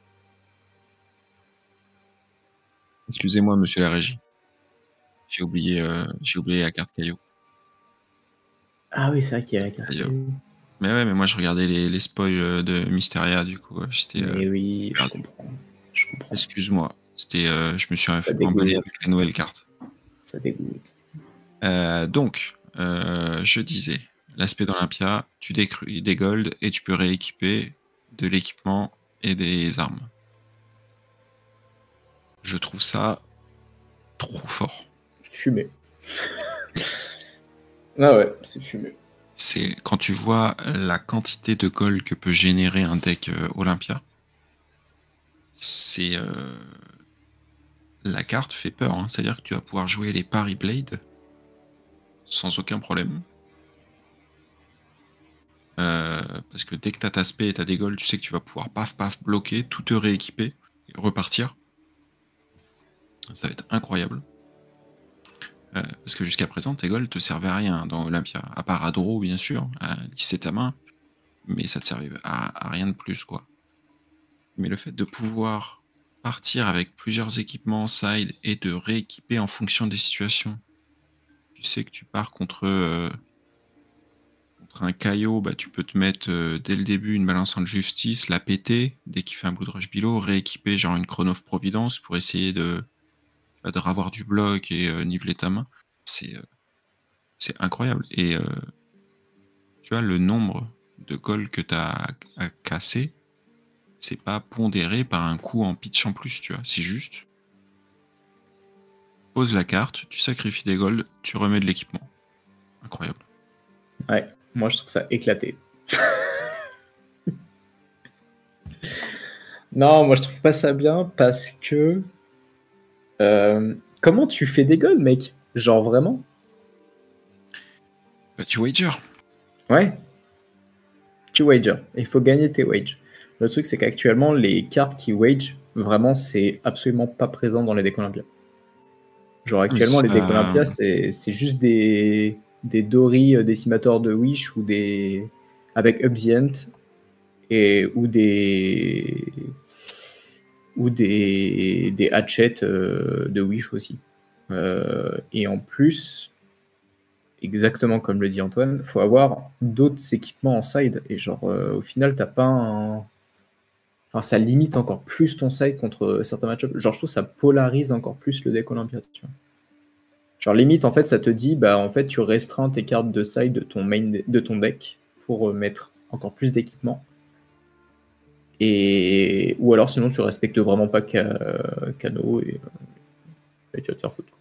Excusez-moi, monsieur la régie. J'ai oublié, euh, j'ai oublié la carte caillou. Ah oui, c'est vrai qu'il y a la carte. Caillou. Mais ouais, mais moi je regardais les, les spoils de Mysteria, du coup, j'étais. Euh, Mais oui, je perdu. comprends. Je comprends. Excuse-moi, c'était, euh, je me suis Ça emballé dégoûte. avec les nouvelles cartes. Ça dégoûte. Euh, donc, euh, je disais, l'aspect d'Olympia, tu détruis des golds et tu peux rééquiper de l'équipement et des armes. Je trouve ça trop fort. Fumé. Ah ouais, c'est fumé. C'est quand tu vois la quantité de gold que peut générer un deck euh, Olympia, c'est euh, la carte fait peur. Hein. C'est-à-dire que tu vas pouvoir jouer les Parry Blade sans aucun problème. Euh, parce que dès que tu as ta spé et tu as des golds, tu sais que tu vas pouvoir paf paf bloquer, tout te rééquiper et repartir. Ça va être incroyable. Euh, parce que jusqu'à présent, tes golds te servaient à rien dans Olympia, à part à draw bien sûr, à lisser ta main, mais ça te servait à, à rien de plus quoi. Mais le fait de pouvoir partir avec plusieurs équipements en side et de rééquiper en fonction des situations. Tu sais que tu pars contre, euh, contre un Kaio, bah, tu peux te mettre euh, dès le début une balance de justice, la péter, dès qu'il fait un Blood Rush Below, rééquiper genre une Chrono of Providence pour essayer de, de ravoir du bloc et euh, niveler ta main. C'est euh, c'est incroyable. Et euh, tu vois, le nombre de gold que tu as à casser, c'est pas pondéré par un coup en pitch en plus, tu vois. C'est juste, pose la carte, tu sacrifies des golds, tu remets de l'équipement. Incroyable. Ouais, moi je trouve ça éclaté. Non, moi je trouve pas ça bien parce que Euh, comment tu fais des golds, mec? Genre vraiment? Bah, tu wager. Ouais. Tu wager. Il faut gagner tes wages. Le truc, c'est qu'actuellement, les cartes qui wage, vraiment, c'est absolument pas présent dans les decks Olympia. Genre, Ah, mais actuellement, les decks ça... Olympia, c'est c'est juste des, des Dory euh, décimateurs de Wish ou des. Avec Up the Ant et ou des. Ou des, des hatchets euh, de Wish aussi. Euh, et en plus, exactement comme le dit Antoine, il faut avoir d'autres équipements en side. Et genre, euh, au final, t'as pas un. Enfin, ça limite encore plus ton side contre certains match-ups. Genre, je trouve que ça polarise encore plus le deck Olympia, tu vois. Genre, limite, en fait, ça te dit, bah, en fait, tu restreins tes cartes de side de ton main, de ton deck pour euh, mettre encore plus d'équipements. Et... Ou alors, sinon, tu respectes vraiment pas Kano et, et tu vas te faire foutre.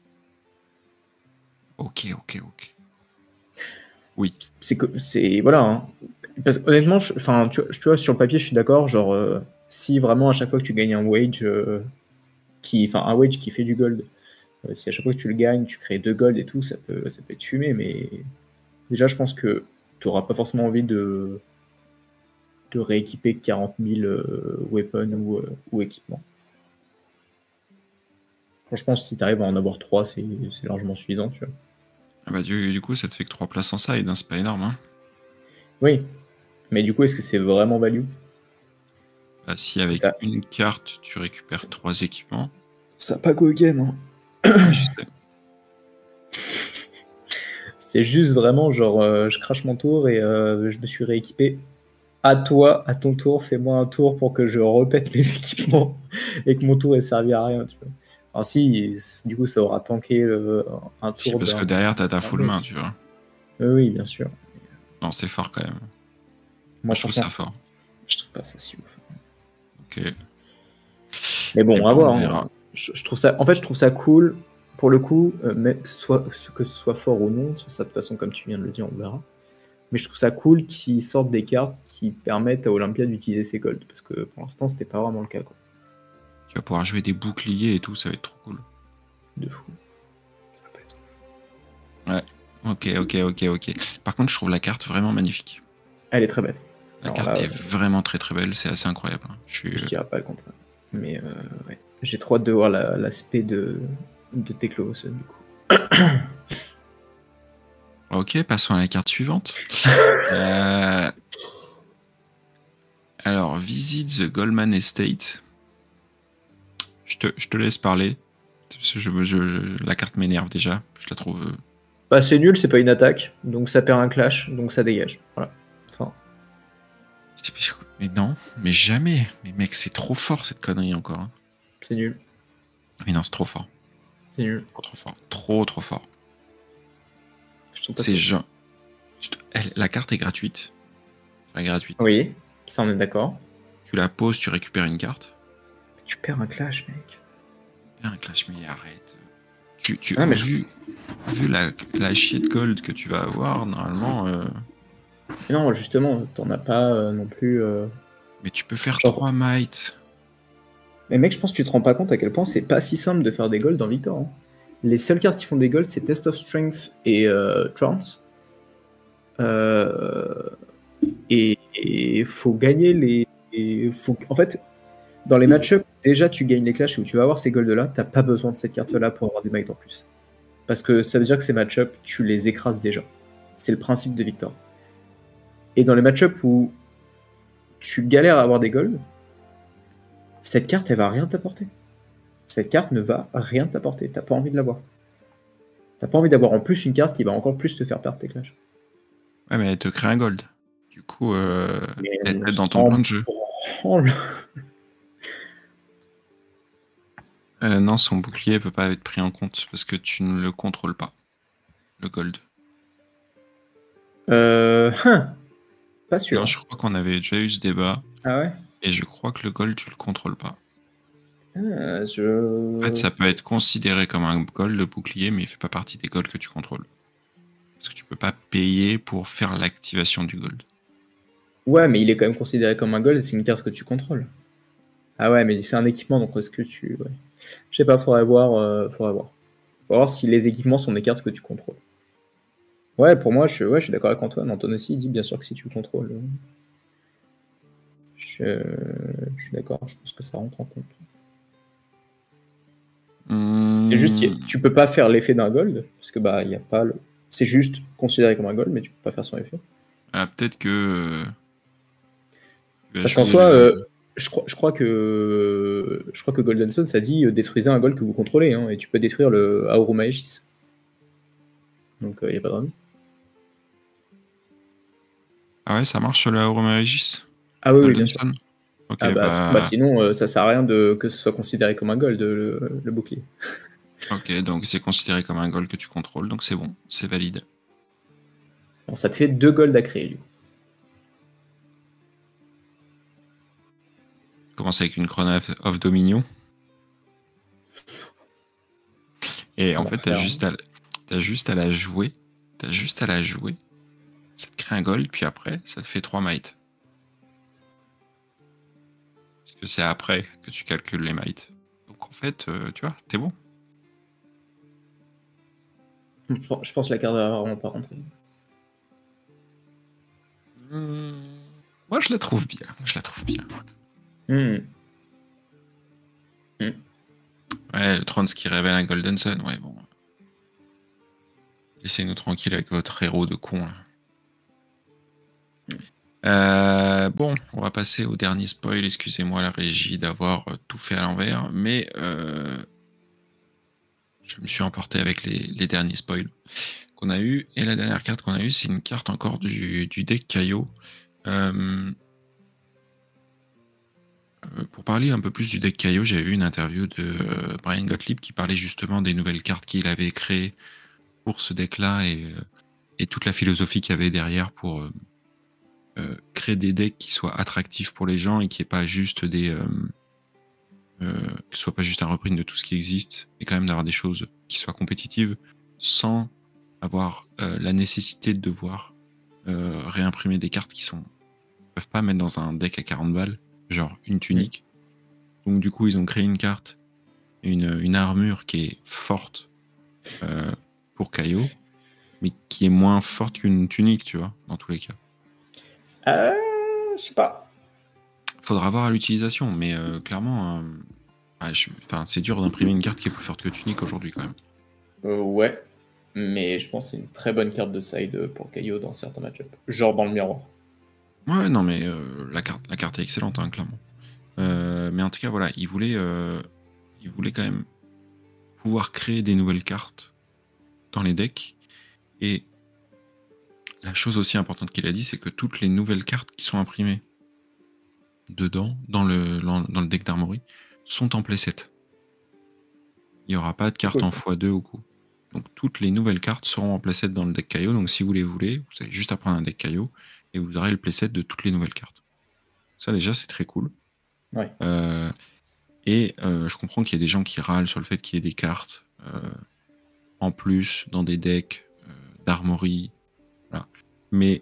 Ok, ok, ok. Oui. C'est que, c'est, voilà, hein. Parce que, honnêtement, je, enfin, tu, tu vois, sur le papier, je suis d'accord, genre, euh, si vraiment à chaque fois que tu gagnes un wage, euh, qui, enfin, un wage qui fait du gold, euh, si à chaque fois que tu le gagnes, tu crées deux gold et tout, ça peut, ça peut être fumé, mais déjà, je pense que tu n'auras pas forcément envie de, de rééquiper quarante mille euh, weapons ou, euh, ou équipements. Franchement, si tu arrives à en avoir trois, c'est largement suffisant, tu vois. Ah bah, du, du coup, ça te fait que trois places en side, hein, c'est pas énorme. Hein. Oui, mais du coup, est-ce que c'est vraiment value? Bah, si avec ça... une carte, tu récupères trois équipements. Ça n'a pas go again, hein. Ouais, je sais. C'est juste vraiment genre, euh, je crache mon tour et euh, je me suis rééquipé. À toi, à ton tour, fais-moi un tour pour que je repète mes équipements et que mon tour ait servi à rien, tu vois. Alors si, du coup, ça aura tanké euh, un Si, tour parce que d'un... derrière, t'as ta full main, tu vois. Euh, oui, bien sûr. Non, c'était fort quand même. Moi, Moi, je trouve ça franchement, fort. je trouve pas ça si ouf. Ok. Mais bon, Eh à ben, voir. on Hein. verra. Je, je trouve ça, en fait, je trouve ça cool. Pour le coup, euh, mais soit, que ce soit fort ou non, ça de toute façon, comme tu viens de le dire, on verra. Mais je trouve ça cool qu'ils sortent des cartes qui permettent à Olympia d'utiliser ses golds. Parce que pour l'instant, c'était pas vraiment le cas, quoi. Tu vas pouvoir jouer des boucliers et tout, ça va être trop cool. De fou. Ça va pas être fou. Ouais. Ok, ok, ok, ok. Par contre, je trouve la carte vraiment magnifique. Elle est très belle. La Alors carte là, est euh, vraiment très très belle, c'est assez incroyable. Je, suis... je dirais pas le contraire. Mais euh, ouais. J'ai trop hâte de voir l'aspect la, de, de Teclos, du coup. Ok, passons à la carte suivante. euh... Alors, Visit the Goldman Estate. Je te, je te laisse parler. Je, je, je, la carte m'énerve déjà. Je la trouve. Bah, c'est nul, c'est pas une attaque. Donc ça perd un clash, donc ça dégage. Voilà. Enfin. Mais non, mais jamais. Mais mec, c'est trop fort cette connerie encore. Hein. C'est nul. Mais non, c'est trop fort. C'est nul. Trop, trop fort. Trop, trop fort. C'est genre. Elle, la carte est gratuite. Enfin, gratuite. Oui, ça on est d'accord. Tu la poses, tu récupères une carte. Tu perds un clash, mec. Tu perds un clash, mais arrête. Tu, tu, ah, mais vu je... vu la, la shit gold que tu vas avoir, normalement. Euh... Non, justement, t'en as pas euh, non plus. Euh... Mais tu peux faire genre... trois might. Mais mec, je pense que tu te rends pas compte à quel point c'est pas si simple de faire des golds dans Victor. Hein. Les seules cartes qui font des golds, c'est Test of Strength et euh, Trance. Euh... Et il faut gagner les. Et faut... En fait, dans les match-ups, déjà tu gagnes les clashs où tu vas avoir ces golds-là, t'as pas besoin de cette carte-là pour avoir des might en plus. Parce que ça veut dire que ces match-ups, tu les écrases déjà. C'est le principe de Victor. Et dans les match-ups où tu galères à avoir des golds, cette carte, elle va rien t'apporter. Cette carte ne va rien t'apporter. T'as pas envie de l'avoir. T'as pas envie d'avoir en plus une carte qui va encore plus te faire perdre tes clashs. Ouais, mais elle te crée un gold. Du coup, euh, elle t'aide dans ton plan de jeu. Euh, non, son bouclier peut pas être pris en compte parce que tu ne le contrôles pas. Le gold. Euh... Hein. Pas sûr. Non, je crois qu'on avait déjà eu ce débat. Ah ouais. Et je crois que le gold, tu le contrôles pas. Ah, je... En fait, ça peut être considéré comme un gold, le bouclier, mais il fait pas partie des golds que tu contrôles. Parce que tu peux pas payer pour faire l'activation du gold. Ouais, mais il est quand même considéré comme un gold, c'est une carte que tu contrôles. Ah ouais, mais c'est un équipement, donc est-ce que tu... Ouais. Je sais pas, faudrait voir, euh, faudrait voir. Faudrait voir si les équipements sont des cartes que tu contrôles. Ouais, pour moi, je, ouais, je suis d'accord avec Antoine. Antoine aussi, il dit bien sûr que si tu le contrôles. euh, Je, je suis d'accord, je pense que ça rentre en compte. Hum, C'est juste, y a- tu peux pas faire l'effet d'un gold, parce que bah, il y a pas le. C'est juste considéré comme un gold, mais tu peux pas faire son effet. ah, peut-être que. euh, tu vas Parce qu'en jouer soi, le. euh, je, crois, je crois que je crois que Golden Sun, ça dit euh, détruisez un gold que vous contrôlez, hein, et tu peux détruire le Auruma Aegis. Donc il n'y a pas de raison. Ah ouais, ça marche sur le Aurora Régis Ah oui, oui, bien Golden sûr. Sun. Ok, Ah bah, bah bah. sinon, euh, ça sert à rien de, que ce soit considéré comme un gold, le, le bouclier. Ok, donc c'est considéré comme un goal que tu contrôles, donc c'est bon, c'est valide. Bon, ça te fait deux golds à créer, du coup. Commence avec une Crown of of Dominion. Et en fait, t'as L'enfer. juste, à... t'as juste à la jouer. T'as juste à la jouer. Ça te crée un gold, puis après, ça te fait trois mites. Parce que c'est après que tu calcules les mites. Donc en fait, euh, tu vois, t'es bon. Je pense que la carte va vraiment pas rentrer. Mmh. Moi, je la trouve bien. Je la trouve bien. Hmm. Hmm. Ouais, le Trance qui révèle un Golden Sun, ouais, bon. Laissez-nous tranquille avec votre héros de con, là. Euh, bon, on va passer au dernier spoil. Excusez-moi la régie d'avoir euh, tout fait à l'envers, mais euh, je me suis emporté avec les, les derniers spoils qu'on a eu. Et la dernière carte qu'on a eue, c'est une carte encore du, du deck Kaio. Euh, euh, pour parler un peu plus du deck Kaio, j'avais vu une interview de euh, Brian Gottlieb qui parlait justement des nouvelles cartes qu'il avait créées pour ce deck-là et, euh, et toute la philosophie qu'il y avait derrière pour euh, euh, créer des decks qui soient attractifs pour les gens et qui n'est pas juste des euh, euh, que ce soit pas juste un reprint de tout ce qui existe, et quand même d'avoir des choses qui soient compétitives sans avoir euh, la nécessité de devoir euh, réimprimer des cartes qui sont peuvent pas mettre dans un deck à quarante balles, genre une tunique. Mmh. Donc du coup, ils ont créé une carte, une, une armure qui est forte euh, pour Kaio, mais qui est moins forte qu'une tunique, tu vois, dans tous les cas. Euh, je sais pas. Faudra voir à l'utilisation, mais euh, clairement, euh, ah, je, c'est dur d'imprimer une carte qui est plus forte que tunique aujourd'hui quand même. Euh, ouais, mais je pense que c'est une très bonne carte de side pour Kaio dans certains match-ups. Genre dans le miroir. Ouais, non, mais euh, la, carte, la carte est excellente, hein, clairement. Euh, mais en tout cas, voilà, il voulait, euh, il voulait quand même pouvoir créer des nouvelles cartes dans les decks. Et la chose aussi importante qu'il a dit, c'est que toutes les nouvelles cartes qui sont imprimées dedans, dans le, dans le deck d'Armory, sont en playset. Il n'y aura pas de carte en fois deux au coup. Donc toutes les nouvelles cartes seront en playset dans le deck Kaio. Donc si vous les voulez, vous avez juste à prendre un deck Kaio et vous aurez le playset de toutes les nouvelles cartes. Ça déjà, c'est très cool. Ouais. Euh, et euh, je comprends qu'il y a des gens qui râlent sur le fait qu'il y ait des cartes euh, en plus dans des decks euh, d'Armory. Voilà. Mais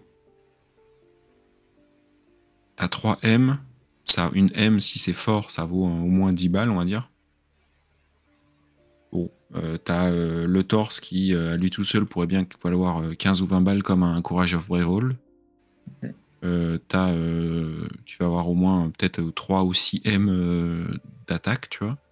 t'as trois M, ça, une M, si c'est fort, ça vaut euh, au moins dix balles, on va dire. Bon, euh, t'as euh, le torse qui, euh, à lui tout seul, pourrait bien valoir euh, quinze ou vingt balles comme un Courage of Braveheart. Euh, t'as, euh, tu vas avoir au moins peut-être trois ou six M euh, d'attaque, tu vois.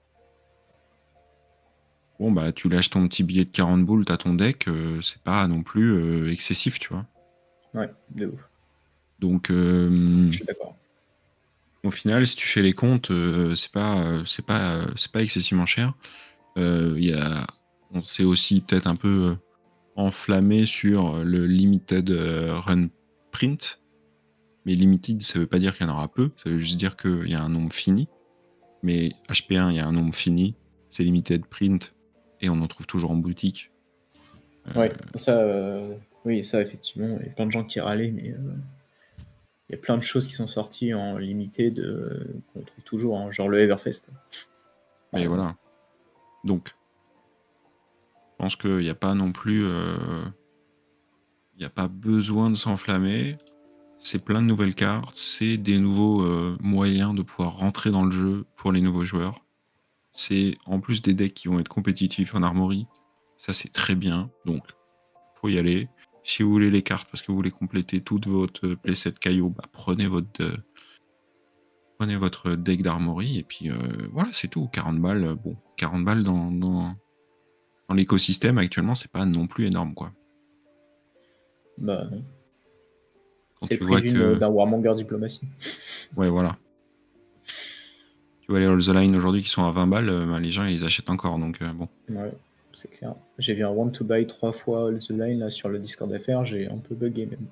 Bon, bah, tu lâches ton petit billet de quarante boules, t'as ton deck, euh, c'est pas non plus euh, excessif, tu vois. Ouais, de ouf. Donc, euh, je suis d'accord. Au final, si tu fais les comptes, euh, c'est pas, euh, c'est pas, euh, c'est pas excessivement cher. Euh, y a, on s'est aussi peut-être un peu euh, enflammé sur le limited euh, run print. Mais limited, ça veut pas dire qu'il y en aura peu, ça veut juste dire qu'il y a un nombre fini. Mais H P un, il y a un nombre fini, c'est limited print, et on en trouve toujours en boutique. Euh... Ouais, ça, euh... oui, ça effectivement, il y a plein de gens qui râlaient, mais euh... il y a plein de choses qui sont sorties en limité de... qu'on trouve toujours, hein, genre le Everfest. Et voilà. Donc, je pense qu'il n'y a pas non plus... Euh... Il n'y a pas besoin de s'enflammer. C'est plein de nouvelles cartes, c'est des nouveaux euh, moyens de pouvoir rentrer dans le jeu pour les nouveaux joueurs. C'est en plus des decks qui vont être compétitifs en Armory. Ça, c'est très bien. Donc, faut y aller. Si vous voulez les cartes parce que vous voulez compléter toute votre playset Kaio, bah, prenez votre euh, prenez votre deck d'Armory et puis euh, voilà, c'est tout. quarante balles, bon, quarante balles dans, dans, dans l'écosystème actuellement, c'est pas non plus énorme, quoi. Bah non. Quand C'est le tu prix vois d'une que, d'un Warmonger Diplomatie. ouais, voilà. Tu vois les All the Line aujourd'hui qui sont à vingt balles, euh, bah, les gens ils les achètent encore, donc euh, bon. Ouais, c'est clair. J'ai vu un want to buy trois fois All the Line là sur le Discord F R, j'ai un peu bugué même.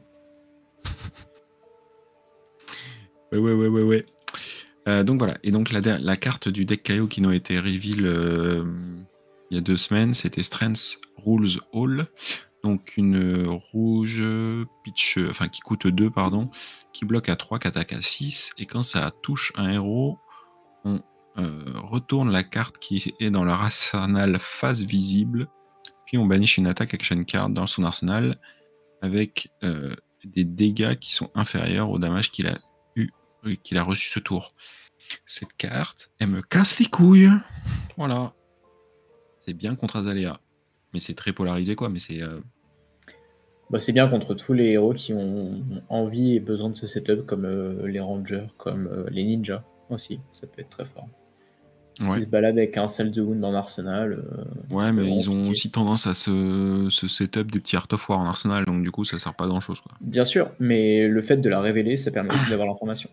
Ouais, ouais, ouais, ouais, ouais. Euh, donc voilà. Et donc la, der- la carte du deck Kaio qui nous a été reveal euh, il y a deux semaines, c'était Strength Rules All. Donc une rouge pitch, euh, enfin qui coûte deux, pardon, qui bloque à trois, qui attaque à six. Et quand ça touche un héros, on euh, retourne la carte qui est dans leur arsenal face visible. Puis on banish une attaque action card dans son arsenal avec euh, des dégâts qui sont inférieurs au damage qu'il a eu, euh, qu'il a reçu ce tour. Cette carte, elle me casse les couilles. Voilà. C'est bien contre Azalea. Mais c'est très polarisé, quoi. Mais c'est. Euh... Bah, c'est bien contre tous les héros qui ont envie et besoin de ce setup, comme euh, les rangers, comme euh, les ninjas aussi, ça peut être très fort. Qui Ouais. se baladent avec un Salt the Wound dans l'arsenal. Euh, Ouais, ils peuvent mais vraiment ils ont piquer. aussi tendance à se, se setup des petits Art of War en arsenal, donc du coup, ça sert pas à grand chose, quoi. Bien sûr, mais le fait de la révéler, ça permet aussi d'avoir l'information.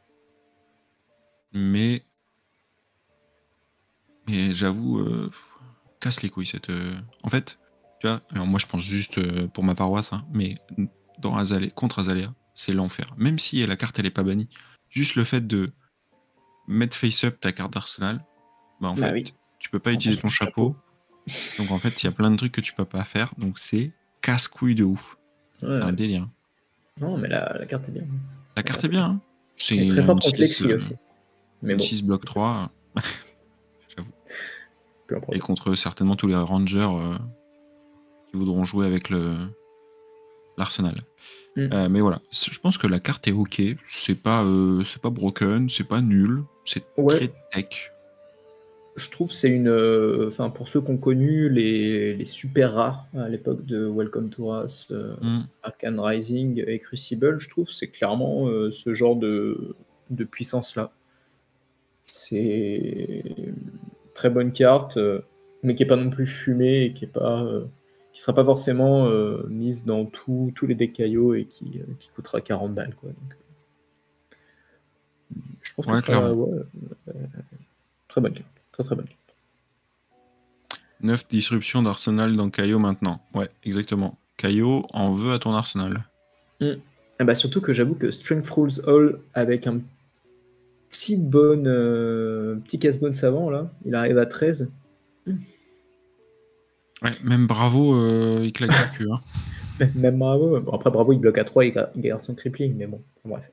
Mais. Mais j'avoue, euh, casse les couilles cette. euh, En fait, tu vois, alors moi je pense juste euh, pour ma paroisse, hein, mais dans Azalea, contre Azalea, c'est l'enfer. Même si la carte elle est pas bannie, juste le fait de mettre face up ta carte d'arsenal, bah en Bah fait, oui, tu peux pas sans utiliser ton ton chapeau. chapeau. Donc en fait, il y a plein de trucs que tu peux pas faire. Donc c'est casse-couille de ouf. C'est un Ouais. délire. Non, mais la, la carte est bien. La La carte carte est est bien. bien. Hein. C'est Elle est très une forte contre six, Lexi euh, aussi. Mais une bon, six bloc trois. J'avoue. plus un Et problème. contre certainement tous les rangers euh, qui voudront jouer avec le l'arsenal. Mm. Euh, mais voilà, je pense que la carte est ok. C'est pas, euh, c'est pas broken, c'est pas nul. C'est Ouais, très tech. je trouve que c'est une. euh, Enfin, pour ceux qui ont connu les, les super rares à l'époque de Welcome to Us, euh, Mm. Arcane Rising et Crucible, je trouve que c'est clairement euh, ce genre de, de puissance-là. C'est une très bonne carte, euh, mais qui est pas non plus fumée et qui est pas. euh, qui sera pas forcément euh, mise dans tout- tous les decks K O et qui, euh, qui coûtera quarante balles. Quoi. Donc, je pense que Ouais, très, clairement. ouais, très bonne carte. Très très bonne carte. neuf disruptions d'arsenal dans Kaio maintenant. Ouais, exactement. Kaio en veut à ton arsenal. Mm. Ah bah surtout que j'avoue que Strength Rules All avec un petit bon euh, petit casse-bonne savant là, il arrive à treize. Ouais, même Bravo, euh, il claque du cul. Hein. Même Bravo. Bon, après Bravo il bloque à trois, il, ga- il garde son crippling, mais bon, bref.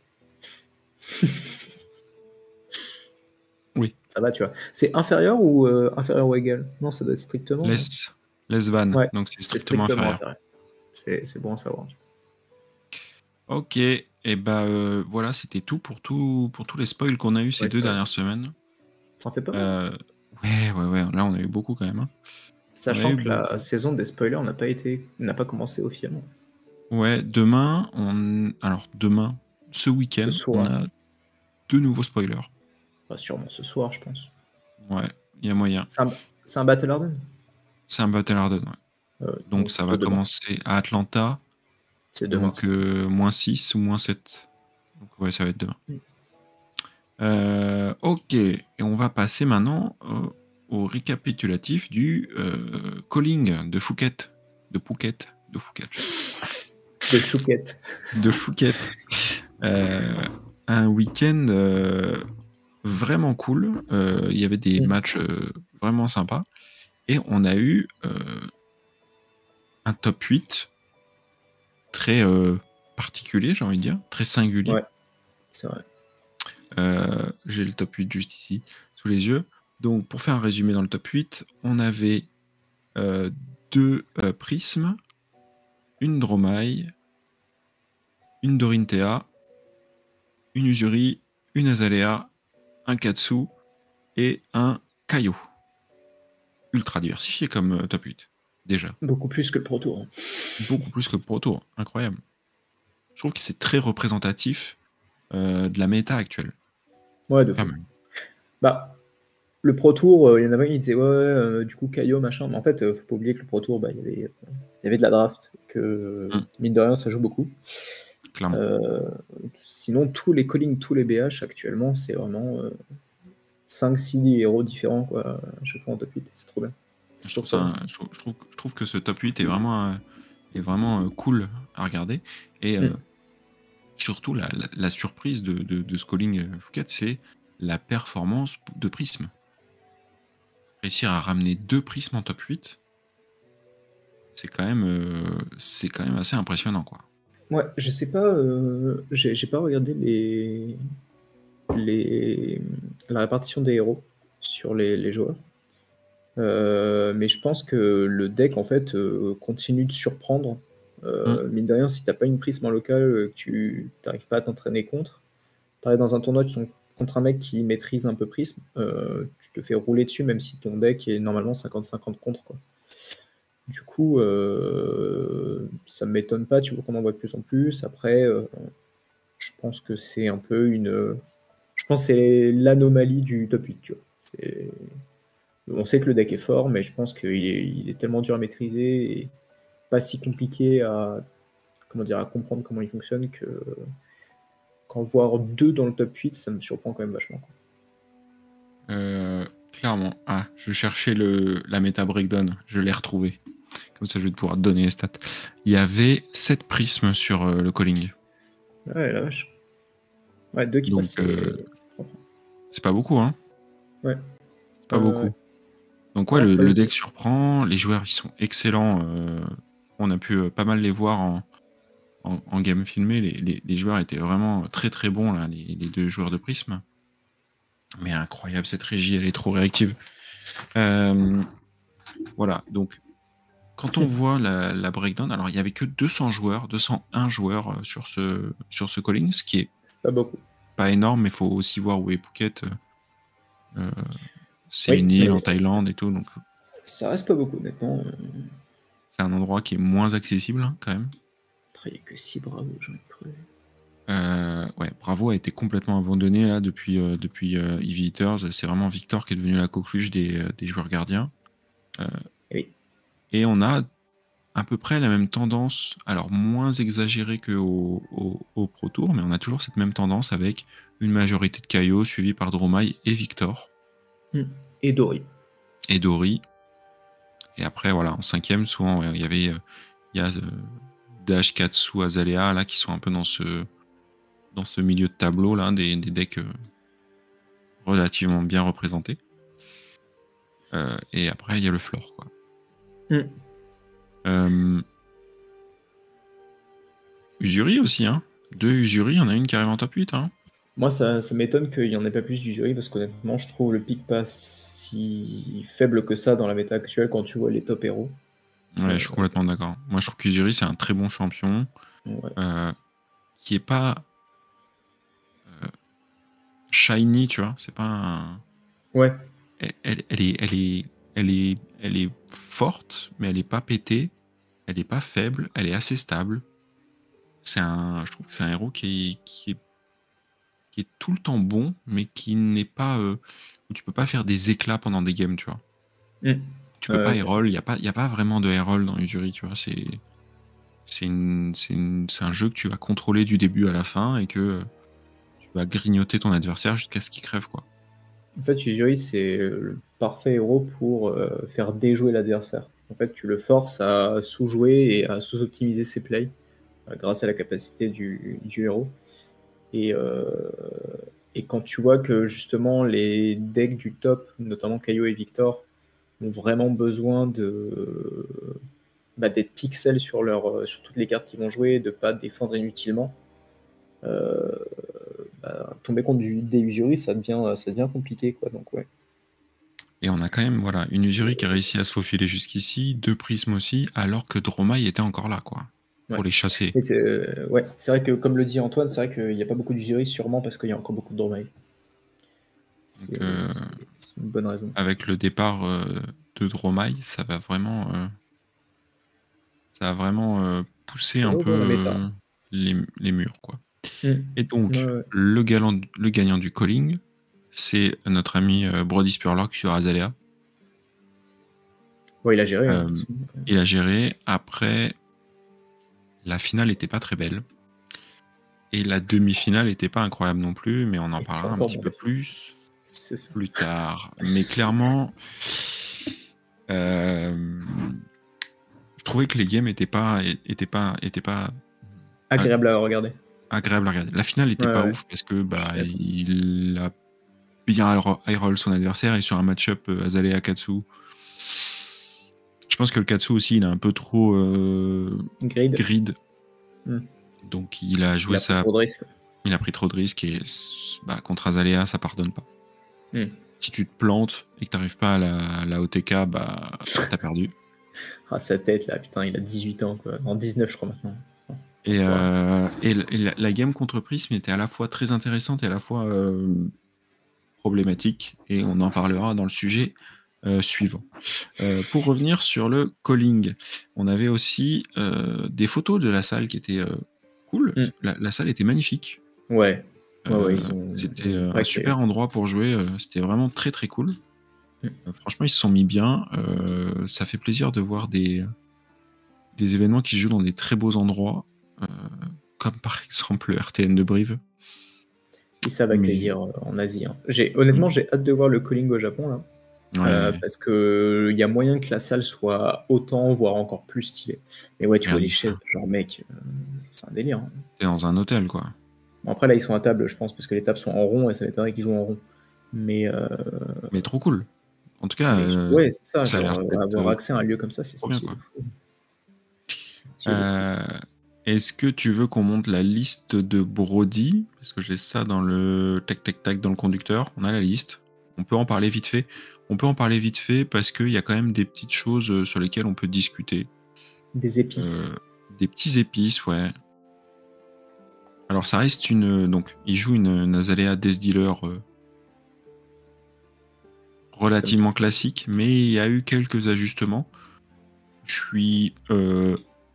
Oui. Ça va, tu vois. C'est inférieur ou euh, inférieur ou égal? Non, ça doit être strictement, non? Less, less van, Ouais, donc c'est c'est strictement strictement inférieur. inférieur. C'est c'est bon à savoir. Ok, et bah euh, voilà, c'était tout pour, tout pour tous les spoils qu'on a eu ces Ouais, deux c'est vrai. dernières semaines. Ça en fait pas mal. Euh, ouais, ouais, ouais, là on a eu beaucoup quand même. Hein. On a Sachant eu que la beaucoup. saison des spoilers n'a pas été, n'a pas commencé officiellement. Ouais, demain, on... alors demain, ce Ce week-end, on soir. a deux nouveaux spoilers. Bah, sûrement ce soir, je pense. Ouais, il y a moyen. C'est un, c'est un Battle Harden? C'est un Battle Harden, ouais. Euh, Donc donc ça plutôt va demain. commencer à Atlanta, C'est demain. donc euh, moins six ou moins sept. Donc ouais, ça va être demain. Mm. Euh, ok, et on va passer maintenant euh, au récapitulatif du euh, calling de Fouquet. De Phuket. De Fouquet. De chouquette. De Fouquet. Euh, un week-end euh, vraiment cool. Euh, Il y avait des Mm. matchs euh, vraiment sympas. Et on a eu euh, un top huit très euh, particulier, j'ai envie de dire, très singulier. Ouais, c'est vrai. Euh, J'ai le top huit juste ici, sous les yeux. Donc, pour faire un résumé dans le top huit, on avait euh, deux euh, prismes, une Dromaille, une Dorinthea, une Usuri, une Azalea, un Katsu et un Kaio. ultra diversifié comme euh, top huit, déjà. Beaucoup plus que le Pro Tour. Beaucoup plus que le Pro Tour, incroyable. Je trouve que c'est très représentatif euh, de la méta actuelle. Ouais, de Quand fou. même. Bah, le Pro Tour, euh, il y en avait qui disaient ouais, euh, du coup, Caio, machin. Mais en fait, euh, faut pas oublier que le Pro Tour, bah, il y avait, euh, il y avait de la draft, que Hum, mine de rien, ça joue beaucoup. clairement. Euh, sinon, tous les callings, tous les B H actuellement, c'est vraiment euh, cinq six héros différents, quoi, à chaque fois en top huit. C'est trop bien. C'est Je trop trouve, trop bien. ça, je, trouve, je trouve- je trouve que ce top huit est vraiment, euh, est vraiment euh, cool à regarder. Et euh, Mm. surtout, la, la- la surprise de, de, de ce calling euh, Phuket, c'est la performance de Prism. Réussir à ramener deux Prism en top huit, c'est quand, même, euh, c'est quand même assez impressionnant, quoi. Ouais, je sais pas, euh, j'ai j'ai pas regardé les, les, la répartition des héros sur les, les joueurs. Euh, mais je pense que le deck en fait euh, continue de surprendre. Hum, Euh, mine de rien, si t'as pas une prisme en local, euh, que tu n'arrives pas à t'entraîner contre, t'arrives dans un tournoi tu tombes contre un mec qui maîtrise un peu prisme, euh, tu te fais rouler dessus même si ton deck est normalement cinquante cinquante contre, quoi. Du coup, euh, ça ne m'étonne pas, tu vois qu'on en voit de plus en plus. Après, euh, je pense que c'est un peu une. Je pense que c'est l'anomalie du top huit, tu vois. C'est- On sait que le deck est fort, mais je pense qu'il est, il est tellement dur à maîtriser et pas si compliqué à, comment dire, à comprendre comment il fonctionne que qu'en voir deux dans le top huit, ça me surprend quand même vachement, quoi. euh, clairement. Ah, je cherchais le, la méta breakdown. Je l'ai retrouvé. Comme ça, je vais pouvoir te donner les stats. Il y avait sept prismes sur euh, le calling. Ouais, la vache. Ouais, deux qui passent, Donc, c'est euh, c'est propre. c'est pas beaucoup, hein. Ouais. C'est pas Euh, beaucoup. Donc, ouais, non, le, c'est pas le beaucoup. deck surprend. Les joueurs, ils sont excellents. euh, on a pu euh, pas mal les voir en, en, en game filmé. Les, les, les joueurs étaient vraiment très très bons, là, les, les deux joueurs de prisme. Mais incroyable, cette régie, elle est trop réactive. Euh, voilà, donc quand on voit la, la breakdown, alors il n'y avait que deux cents joueurs, deux cent un joueurs euh, sur ce, sur ce calling, ce qui est C'est pas beaucoup. pas énorme, mais il faut aussi voir où est Phuket. Euh, c'est Oui, une île en mais Thaïlande et tout, donc ça reste pas beaucoup, honnêtement. c'est un endroit qui est moins accessible, hein, quand même. Il n'y a que six bravos, j'ai envie de crever. Euh, ouais, Bravo a été complètement abandonné là depuis, euh, depuis euh, Eevee Eaters. C'est vraiment Victor qui est devenu la coqueluche des, euh, des joueurs gardiens. Euh, Oui. et on a à peu près la même tendance, alors moins exagérée qu'au au, au Pro Tour, mais on a toujours cette même tendance avec une majorité de Kaio suivie par Dromai et Victor Hmm. Et Dory. et Dory. Et après, voilà, en cinquième, souvent, ouais, il y avait euh, il y a euh, Dash, Katsu, Azalea là qui sont un peu dans ce, dans ce milieu de tableau là, des, des decks euh, relativement bien représentés. Euh, et après, il y a le floor, quoi. Hmm. Euh, Usuri aussi, hein. Deux Usuri, il y en a une qui arrive en top huit, hein. Moi, ça, ça m'étonne qu'il n'y en ait pas plus du jury parce qu'honnêtement, je trouve le pic pas si faible que ça dans la méta actuelle quand tu vois les top héros. Ouais, Euh, je suis complètement d'accord. Moi, je trouve qu'Usuri, c'est un très bon champion, ouais. euh, qui est pas euh, shiny, tu vois. C'est pas un... Ouais. elle, elle- elle est, elle est, elle est, elle est forte, mais elle est pas pétée. Elle est pas faible. Elle est assez stable. C'est un, je trouve que c'est un héros qui est, qui est, qui est tout le temps bon, mais qui n'est pas, euh, où tu peux pas faire des éclats pendant des games, tu vois. Hmm. Tu peux pas Euh, Herald. Il y a pas, il y a pas vraiment de Herald dans Usuri, tu vois. C'est, c'est une, c'est une- c'est un jeu que tu vas contrôler du début à la fin et que euh, tu vas grignoter ton adversaire jusqu'à ce qu'il crève, quoi. En fait, Yuri, c'est le parfait héros pour euh, faire déjouer l'adversaire. En fait, tu le forces à sous-jouer et à sous-optimiser ses plays euh, grâce à la capacité du, du héros. Et, euh, et quand tu vois que justement les decks du top, notamment Kaio et Victor, ont vraiment besoin de bah, d'être pixels sur, leur, sur toutes les cartes qu'ils vont jouer, de ne pas défendre inutilement, euh, bah, tomber contre du, des Usuri, ça devient, ça devient compliqué, quoi. Donc, ouais. Et on a quand même voilà, une Usuri qui a réussi à se faufiler jusqu'ici, deux prismes aussi, alors que Dromai était encore là, quoi, Ouais. pour les chasser. Et c'est euh, ouais, c'est vrai que, comme le dit Antoine, c'est vrai qu'il n'y a pas beaucoup d'Usuri, sûrement parce qu'il y a encore beaucoup de Dormail. Donc, C'est euh, c'est- c'est une bonne raison. Avec le départ euh, de Dromai, ça va vraiment, euh, ça va vraiment euh, pousser Ça un va peu ouvrir la méta. euh, les, les murs, quoi. Mm. Et Ouais, donc, ouais. le, galant, le gagnant du calling, c'est notre ami euh, Brody Spurlock sur Azalea. Ouais, il a géré. Hein, de Euh, toute façon. il a géré. Après, la finale n'était pas très belle. Et la demi-finale n'était pas incroyable non plus, mais on en Et c'est parlera un encore petit bon. peu plus C'est ça. plus tard. Mais clairement, euh, je trouvais que les games n'étaient pas, étaient pas, étaient pas Agréable à regarder. agréables à regarder. La finale n'était Ouais, pas ouais. ouf parce que bah, Je suis d'accord. il a bien high roll son adversaire et sur un match-up euh, Azalea Katsu. Je pense que le Katsu aussi, il a un peu trop euh, Grid. grid. Hmm. Donc il a joué Il a pris ça. trop de risques. Il a pris trop de risques et bah, contre Azalea, ça pardonne pas. Hmm. Si tu te plantes et que tu n'arrives pas à la, à la O T K, bah, t'as perdu. Ah, sa tête là, putain, il a dix-huit ans, quoi. En dix-neuf, je crois maintenant. Et, euh, et, et la, la game contre Prism était à la fois très intéressante et à la fois euh, problématique. Et on en parlera dans le sujet euh, suivant. Euh, pour revenir sur le calling, on avait aussi euh, des photos de la salle qui étaient euh, cool. Mm. La, la salle était magnifique. Ouais. Ouais, Euh, ouais, ils ont, c'était ils ont un super endroit pour jouer. Euh, c'était vraiment très très cool. Mm. Euh, franchement, ils se sont mis bien. Euh, ça fait plaisir de voir des, des événements qui se jouent dans des très beaux endroits. Euh, comme par exemple le R T N de Brive. Ils savent accueillir Mais... en Asie. Hein. J'ai, honnêtement, mmh. j'ai hâte de voir le calling au Japon, là. Ouais. Euh, parce qu'il y a moyen que la salle soit autant, voire encore plus stylée. Mais ouais, tu Regarde vois les ça. chaises, genre mec, euh, c'est un délire. Hein. T'es dans un hôtel, quoi. Bon, après, là, ils sont à table, je pense, parce que les tables sont en rond et ça m'étonnerait qu'ils jouent en rond. Mais, euh... Mais trop cool. En tout cas, Mais, euh, ouais, c'est ça, ça genre, avoir euh, accès à un lieu comme ça, c'est stylé. Bien, quoi. Euh, Est-ce que tu veux qu'on monte la liste de Brody? Parce que j'ai ça dans le tac tac tac dans le conducteur. On a la liste. On peut en parler vite fait. On peut en parler vite fait parce qu'il y a quand même des petites choses sur lesquelles on peut discuter. Des épices. Euh, des petits épices, ouais. Alors ça reste une... Donc, il joue une, une Azalea Death Dealer euh, relativement classique, mais il y a eu quelques ajustements. Je suis... Euh,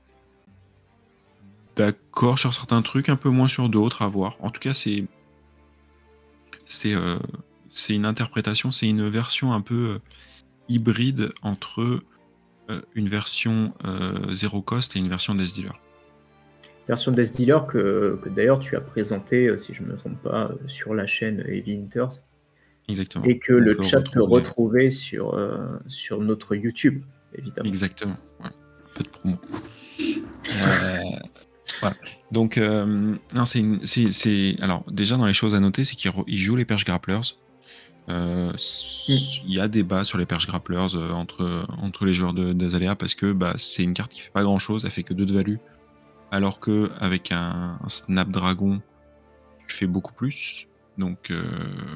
d'accord sur certains trucs, un peu moins sur d'autres, à voir. En tout cas, c'est c'est euh, c'est une interprétation, c'est une version un peu euh, hybride entre euh, une version euh, Zero Cost et une version Death Dealer. Version Death Dealer que, que d'ailleurs tu as présenté, si je ne me trompe pas, sur la chaîne Heavy Hunters. Exactement. Et que On le peut chat retrouver... peut retrouver sur, euh, sur notre YouTube, évidemment. Exactement. Ouais. Un peu de promo. euh... Voilà. Donc, euh, non, c'est, une, c'est, c'est... Alors, déjà, dans les choses à noter, c'est qu'il re... joue les perches grapplers. Euh, il mm. y a débat sur les perches grapplers euh, entre, entre les joueurs de, d'Azalea parce que bah, c'est une carte qui fait pas grand-chose, elle fait que deux de value. Alors qu'avec un, un Snapdragon, tu fais beaucoup plus. Donc, euh,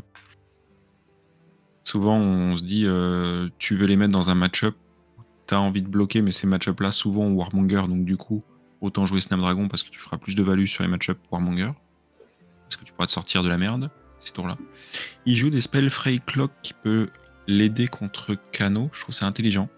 souvent, on se dit, euh, tu veux les mettre dans un match-up, tu as envie de bloquer, mais ces match-up-là, souvent, ont Warmonger, donc du coup, autant jouer Snapdragon parce que tu feras plus de value sur les match-up Warmonger. Parce que tu pourras te sortir de la merde, ces tours-là. Il joue des spells Frey Clock qui peut l'aider contre Kano. Je trouve ça intelligent.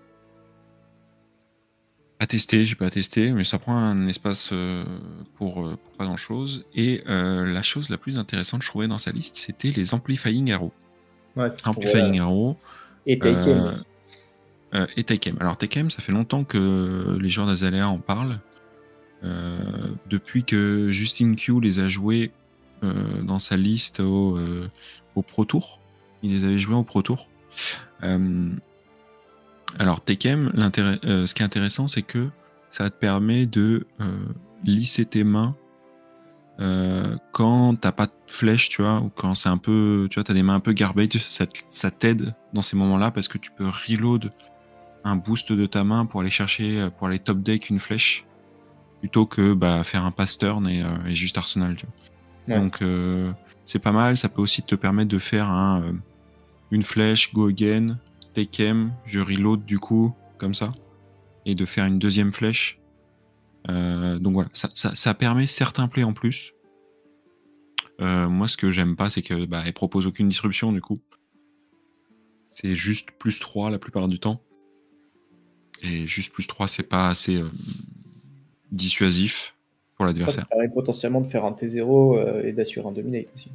À tester, j'ai pas testé, mais ça prend un espace euh, pour, euh, pour pas grand-chose. Et euh, la chose la plus intéressante, je trouvais, dans sa liste, c'était les Amplifying Arrows. Ouais, c'est Amplifying pour, Arrows. Et Taken. Euh, euh, et Taken. Alors Taken, ça fait longtemps que les joueurs d'Azalea en parlent. Euh, depuis que Justin Q les a joués euh, dans sa liste au, euh, au Pro Tour. Il les avait joués au Pro Tour. Euh, alors Tekem, euh, ce qui est intéressant, c'est que ça te permet de euh, lisser tes mains euh, quand t'as pas de flèche, tu vois, ou quand c'est un peu, tu vois, t'as des mains un peu garbage, ça, ça t'aide dans ces moments-là parce que tu peux reload un boost de ta main pour aller chercher, pour aller top deck une flèche plutôt que bah, faire un pass turn et, euh, et juste Arsenal. Tu vois. Ouais. Donc euh, c'est pas mal, ça peut aussi te permettre de faire un, euh, une flèche, go again, take aim, je reload du coup, comme ça, et de faire une deuxième flèche. Euh, donc voilà, ça, ça, ça permet certains plays en plus. Euh, moi ce que j'aime pas, c'est que bah, elle propose aucune disruption du coup. C'est juste plus trois la plupart du temps. Et juste plus trois, c'est pas assez euh, dissuasif pour Après, ça l'adversaire. permet potentiellement de faire un T zéro euh, et d'assurer un dominate aussi.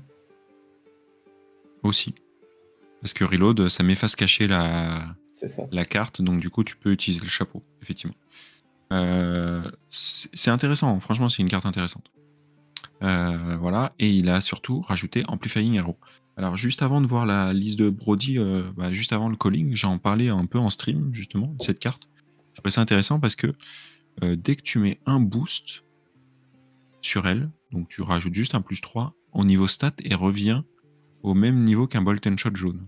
Aussi. Parce que reload, ça m'efface cacher la, C'est ça. la carte, donc du coup, tu peux utiliser le chapeau, effectivement. Euh, c'est intéressant, franchement, c'est une carte intéressante. Euh, voilà, et il a surtout rajouté Amplifying Arrow. Alors, juste avant de voir la liste de Brody, euh, bah, juste avant le calling, j'en parlais un peu en stream, justement, de cette carte. Je trouvais ça intéressant parce que euh, dès que tu mets un boost sur elle, donc tu rajoutes juste un plus trois, au niveau stat, et revient au même niveau qu'un Bolt and Shot jaune.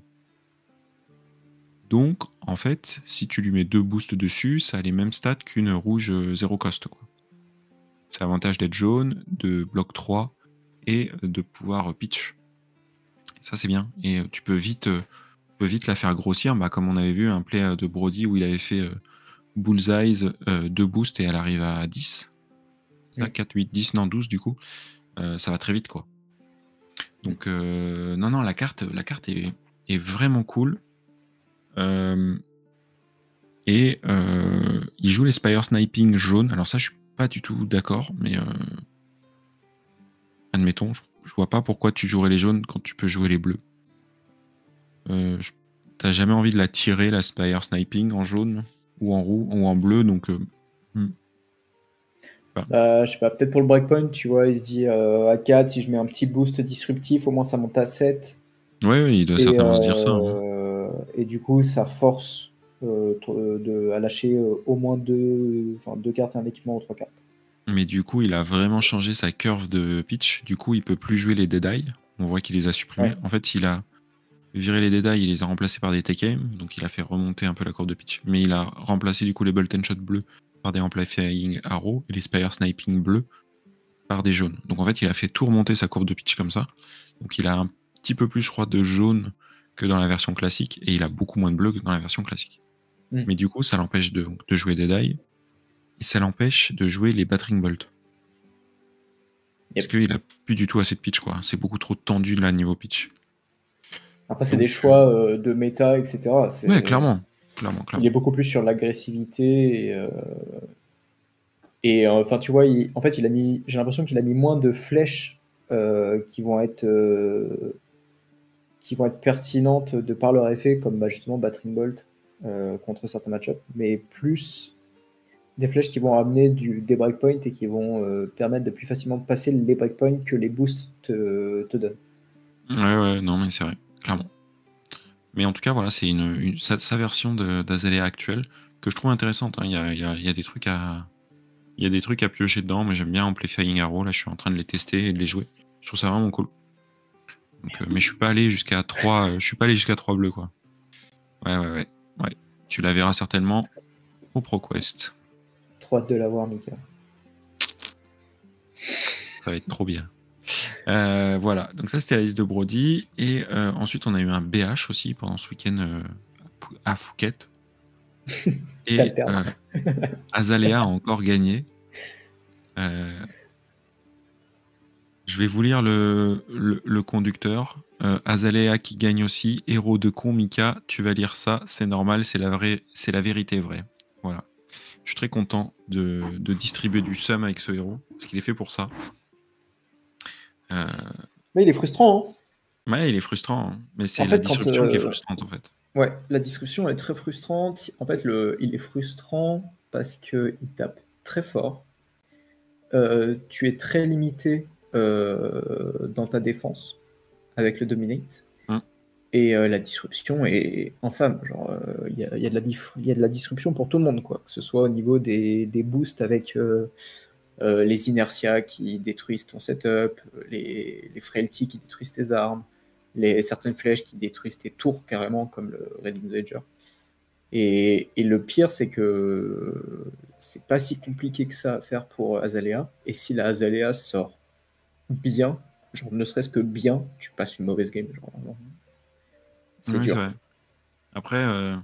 Donc, en fait, si tu lui mets deux boosts dessus, ça a les mêmes stats qu'une rouge zéro cost, quoi. C'est l'avantage d'être jaune, de bloc trois et de pouvoir pitch. Ça, c'est bien. Et tu peux vite, tu peux vite la faire grossir, bah, comme on avait vu un play de Brody où il avait fait euh, Bullseyes, euh, deux boosts et elle arrive à dix. Ça, Mm. quatre, huit, dix, non, douze du coup. Euh, ça va très vite, quoi. Donc, euh, non, non, la carte, la carte est, est vraiment cool. Euh, et euh, il joue les Spire Sniping jaune. Alors ça, je suis pas du tout d'accord, mais euh, admettons, je, je vois pas pourquoi tu jouerais les jaunes quand tu peux jouer les bleus. Euh, je- T'as jamais envie de la tirer, la Spire Sniping, en jaune ou en roux ou en bleu, donc... Euh, hmm. Bah, je sais pas, peut-être pour le breakpoint, tu vois, il se dit euh, à quatre, si je mets un petit boost disruptif, au moins ça monte à sept. Ouais, ouais, il doit Et, certainement se dire ça. Hein. euh, et du coup, ça force euh, t- de, à lâcher euh, au moins deux, enfin, deux cartes et un équipement ou trois cartes. Mais du coup, il a vraiment changé sa curve de pitch. Du coup, il peut plus jouer les Dead Eye. On voit qu'il les a supprimés. Ouais. En fait, il a viré les Dead Eye, il les a remplacés par des Take Aim. Donc, il a fait remonter un peu la courbe de pitch. Mais il a remplacé du coup les Bolt and Shot bleus par des Amplifying Arrow et les Spire Sniping bleus par des jaunes. Donc, en fait, il a fait tout remonter sa courbe de pitch comme ça. Donc, il a un petit peu plus, je crois, de jaune que dans la version classique. Et il a beaucoup moins de bleu que dans la version classique. Mm. Mais du coup, ça l'empêche de, de jouer Dead Eye. Et ça l'empêche de jouer les Battering Bolt. Parce Yep. qu'il a plus du tout assez de pitch, quoi. C'est beaucoup trop tendu là niveau pitch. Après, c'est Donc, des choix euh, de méta, et cetera. C'est- Ouais, clairement. clairement, clairement. Il est beaucoup plus sur l'agressivité et, euh, et euh, enfin, tu vois, il- en fait, il a mis, j'ai l'impression qu'il a mis moins de flèches euh, qui vont être euh, qui vont être pertinentes de par leur effet, comme bah, justement Battering Bolt euh, contre certains match-ups, mais plus des flèches qui vont amener du, des breakpoints et qui vont euh, permettre de plus facilement passer les breakpoints que les boosts te, te donnent. Ouais, ouais, non, mais c'est vrai, clairement. Mais en tout cas, voilà, c'est une, une- sa, sa version de- d'Azalea actuelle que je trouve intéressante. hein. Il y, a, il y a- il y a des trucs à, il y a des trucs à piocher dedans, mais j'aime bien Amplifying Arrow. Là, je suis en train de les tester et de les jouer. Je trouve ça vraiment cool. Donc, euh, mais je suis pas allé jusqu'à trois. euh, je suis pas allé jusqu'à trois bleus, quoi. Ouais, ouais, ouais, ouais. Tu la verras certainement au ProQuest. Trop hâte de l'avoir, Mika. Ça va être trop bien. Euh, voilà, donc ça c'était la liste de Brody. Et euh, ensuite on a eu un B H aussi pendant ce week-end euh, à Phuket. Et euh, Azalea a encore gagné. Euh, je vais vous lire le, le, le conducteur. Euh, Azalea qui gagne aussi. Héros de con, Mika, tu vas lire ça, c'est normal, c'est la, vraie, c'est la vérité vraie. Voilà. Je suis très content de, de distribuer du sum avec ce héros, parce qu'il est fait pour ça. Euh... Mais il est frustrant. Hein, ouais, il est frustrant, hein. Mais c'est en la fait, quand, disruption euh... qui est frustrante en fait. Ouais, la disruption elle est très frustrante. En fait, le... il est frustrant parce qu'il tape très fort. Euh, tu es très limité euh, dans ta défense avec le dominate. Hum. Et euh, la disruption est infâme. Genre, il euh, y, y, a de la y a de la disruption pour tout le monde, quoi. Que ce soit au niveau des, des boosts avec euh, euh, les inertias qui détruisent ton setup, les, les frailty qui détruisent tes armes, les, certaines flèches qui détruisent tes tours carrément, comme le Red Engager. Et, et le pire, c'est que c'est pas si compliqué que ça à faire pour Azalea. Et si la Azalea sort bien, genre ne serait-ce que bien, tu passes une mauvaise game. Genre, c'est oui, dur. C'est Après, euh,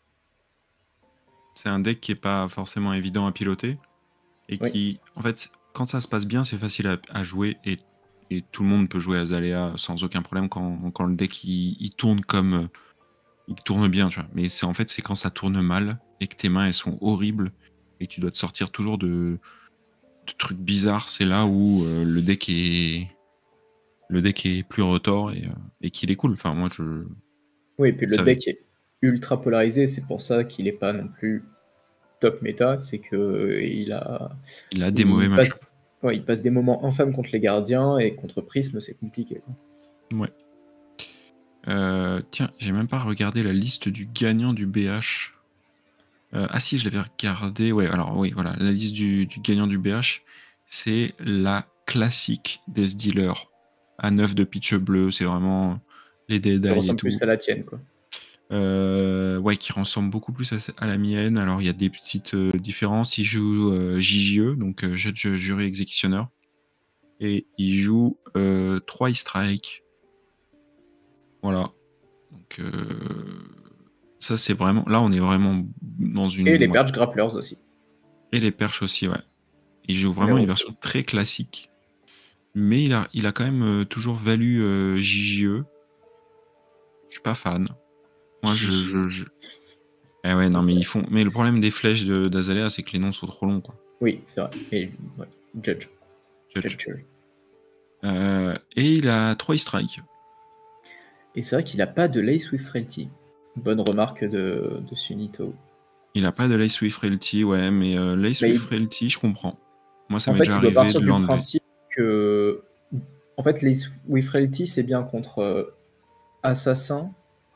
c'est un deck qui est pas forcément évident à piloter. Et Oui. qui, en fait, quand ça se passe bien, c'est facile à, à jouer. Et, et tout le monde peut jouer Azalea sans aucun problème quand, quand le deck il, il tourne comme, il tourne bien, tu vois. Mais c'est en fait, c'est quand ça tourne mal et que tes mains elles sont horribles et que tu dois te sortir toujours de, de trucs bizarres. C'est là où euh, le deck est le deck est plus retors et, euh, et qu'il est cool. Enfin, moi, je Oui, et puis le savais. deck est ultra polarisé, c'est pour ça qu'il est pas non plus top méta, c'est que euh, il a Il a des mauvais il match. passe, ouais, il passe des moments infâmes contre les gardiens et contre Prisme c'est compliqué. Quoi. Ouais. Euh, tiens, j'ai même pas regardé la liste du gagnant du B H. Euh, ah si, je l'avais regardé. Ouais, alors oui, voilà, la liste du, du gagnant du B H, c'est la classique des dealers à neuf de pitch bleu. C'est vraiment les Dead Qui Eye et ressemble tout. plus à la tienne, quoi. Euh, ouais, qui ressemble beaucoup plus à, à la mienne. Alors il y a des petites euh, différences. Il joue euh, J J E, donc euh, Judge Jury Exécutionneur, et il joue euh, trois E-Strike. Voilà. Donc euh, ça c'est vraiment. Là on est vraiment dans une. Et les Ouais. Perch Grapplers aussi. Et les perches aussi, ouais. Il joue Les vraiment une retours. version très classique. Mais il a, il a quand même euh, toujours valu euh, J J E. Je suis pas fan. Moi, je. je, je... Eh ouais, non, mais ils font. Mais le problème des flèches de- d'Azalea, c'est que les noms sont trop longs, quoi. Oui, c'est vrai. Et ouais, Judge. Judge. Judge Jury. Euh, et il a trois strikes. Et c'est vrai qu'il a pas de Lace with Frailty. Bonne remarque de, de Sunito. Il a pas de Lace with Frailty, ouais, mais euh, Lace Mais with il- Frailty, je comprends. Moi, ça En m'est fait, déjà il doit arrivé partir de du l'enlever. principe que. En fait, Lace with Frailty, c'est bien contre euh, Assassin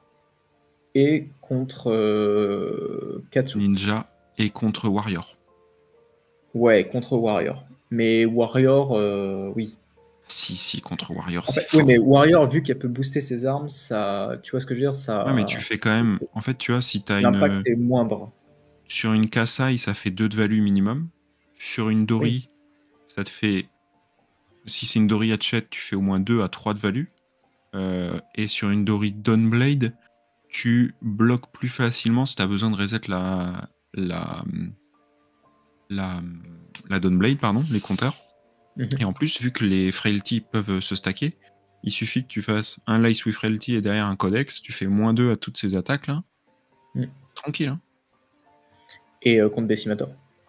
et contre euh, Katsu. Ninja et contre Warrior. Ouais, contre Warrior. Mais Warrior, euh, oui. Si, si, contre Warrior, En c'est fait, oui, fort. mais Warrior, vu qu'elle peut booster ses armes, ça, tu vois ce que je veux dire, Ouais, mais tu ça, fais quand même. En fait, tu vois, si t'as l'impact une. est moindre. Sur une Kasai, ça fait deux de value minimum. Sur une Oui. Dori, ça te fait. Si c'est une Dori Hatchet, tu fais au moins deux à trois de value. Euh, et sur une Dori Dawnblade, tu bloques plus facilement si tu as besoin de reset la. La. La, la Dawnblade, pardon, les compteurs. Mhm. Et en plus, vu que les Frailty peuvent se stacker, il suffit que tu fasses un Lice with Frailty et derrière un Codex, tu fais moins deux à toutes ces attaques là. Mm. Tranquille, hein. Et euh, contre Decimator.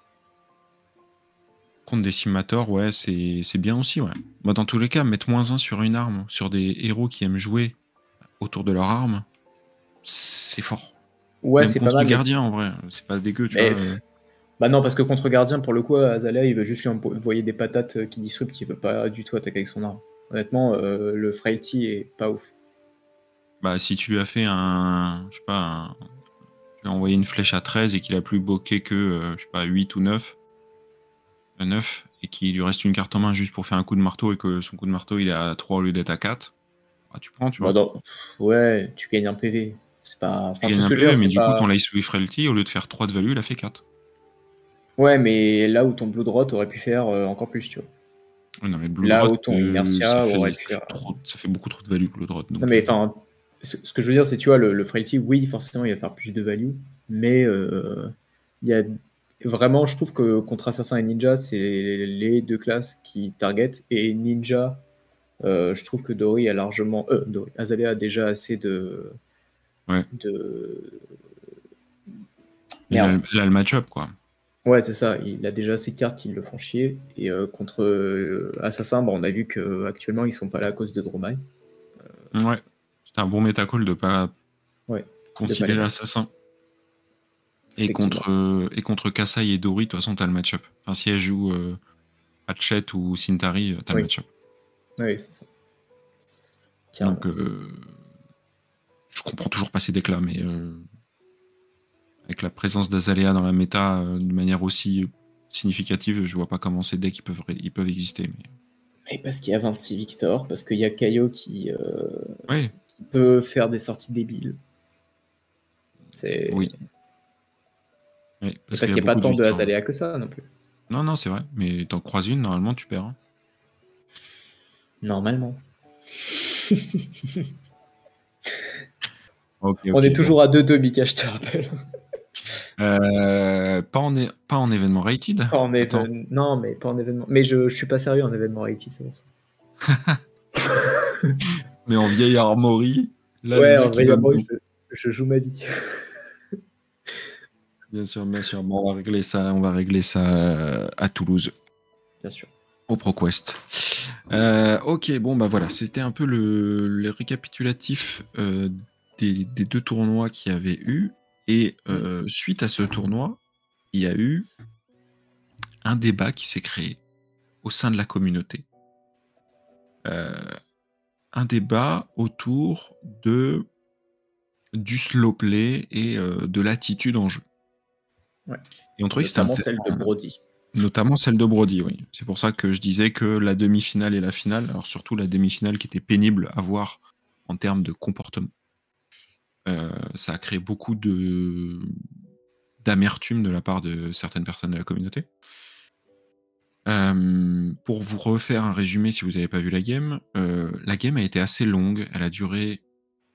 Contre Decimator, ouais, c'est c'est bien aussi, ouais. Bah, dans tous les cas, mettre moins un sur une arme, sur des héros qui aiment jouer autour de leur arme, c'est fort. Ouais, Même c'est pas contre mal. Mais... Gardien, en vrai, c'est pas dégueu, tu mais... vois. euh. Bah non, parce que contre Gardien, pour le coup, Azalea, il veut juste lui envoyer des patates euh, qui disruptent, il veut pas du tout attaquer avec son arme. Honnêtement, euh, le Frailty est pas ouf. Bah, si tu lui as fait un. Je sais pas, un- tu lui as envoyé une flèche à treize et qu'il a plus bloqué que, euh, je sais pas, huit ou neuf, euh, neuf, et qu'il lui reste une carte en main juste pour faire un coup de marteau et que son coup de marteau il est à trois au lieu d'être à quatre, bah, tu prends, tu Bah vois. non. Ouais, tu gagnes un P V. C'est pas. Tu Enfin, tout gagnes ce un que je veux P V, dire, mais c'est du coup, pas. ton Lice with Frailty, au lieu de faire trois de value, il a fait quatre. Ouais, mais là où ton Blood Rot aurait pu faire euh, encore plus, tu vois. Ouais, non, mais Blood Là Rot, où ton euh, ça, Inertia aurait fait, pu ça, faire. fait trop, ça fait beaucoup trop de value, Blood Rot. Non, Donc, mais euh, enfin, ce, ce que je veux dire, c'est, tu vois, le, le Frailty, oui, forcément, il va faire plus de value, mais euh, il y a vraiment, je trouve que contre Assassin et Ninja, c'est les deux classes qui target, et Ninja, euh, je trouve que Dori a largement. Euh, Dori, Azalea a déjà assez de. ouais. de... Il a, Merde. il a le match-up, quoi. Ouais, c'est ça, il a déjà assez de cartes qui le font chier, et euh, contre euh, Assassin, bah, on a vu qu'actuellement, ils sont pas là à cause de Dromai. Ouais. C'était un bon métacall de pas Ouais, de pas les considérer mettre, Assassin. Et effectivement. contre, euh, et contre Kasai et Dori, de toute façon, t'as le match-up. Enfin, si elle joue euh, Hatchet ou Sintari, t'as le Oui, match-up. oui, c'est ça. Carrément. Donc, euh, je comprends toujours pas ces decks-là, mais euh, avec la présence d'Azalea dans la méta euh, de manière aussi significative, je vois pas comment ces decks ils peuvent, ils peuvent exister. Mais... Et parce qu'il y a vingt-six Victor, parce qu'il y a Kaio qui, euh, Ouais, qui peut faire des sorties débiles. C'est... oui. Oui, Et parce parce qu'il y qu'il a n'y a pas beaucoup de tant de victoires. Azalea que ça non plus. Non, non, c'est vrai. Mais t'en croises une, normalement, tu perds. hein. Normalement. Ok, On ok, est bon. toujours à deux deux, Mika, je te rappelle. Euh, pas, en, é- pas en événement rated. Pas en Attends. événement. Non, mais pas en événement. Mais je, je suis pas sérieux en événement Reiki, c'est pour ça. Mais en vieille armory, là, le Ouais, en mec, il vrai, donne moi, bon. je, je joue ma vie. Bien sûr, bien sûr. Bon, on va régler ça, on va régler ça euh, à Toulouse, Bien sûr. au ProQuest. Euh, ok, bon, bah voilà, c'était un peu le, le récapitulatif euh, des, des deux tournois qu'il y avait eu. Et euh, suite à ce tournoi, il y a eu un débat qui s'est créé au sein de la communauté. Euh, un débat autour de du slow play et euh, de l'attitude en jeu. Ouais. Et on trouvait que c'était Notamment celle de intéressant, Brody. notamment celle de Brody, oui. C'est pour ça que je disais que la demi-finale et la finale, alors surtout la demi-finale qui était pénible à voir en termes de comportement, euh, ça a créé beaucoup de d'amertume de la part de certaines personnes de la communauté. Euh, pour vous refaire un résumé, si vous n'avez pas vu la game, euh, la game a été assez longue. Elle a duré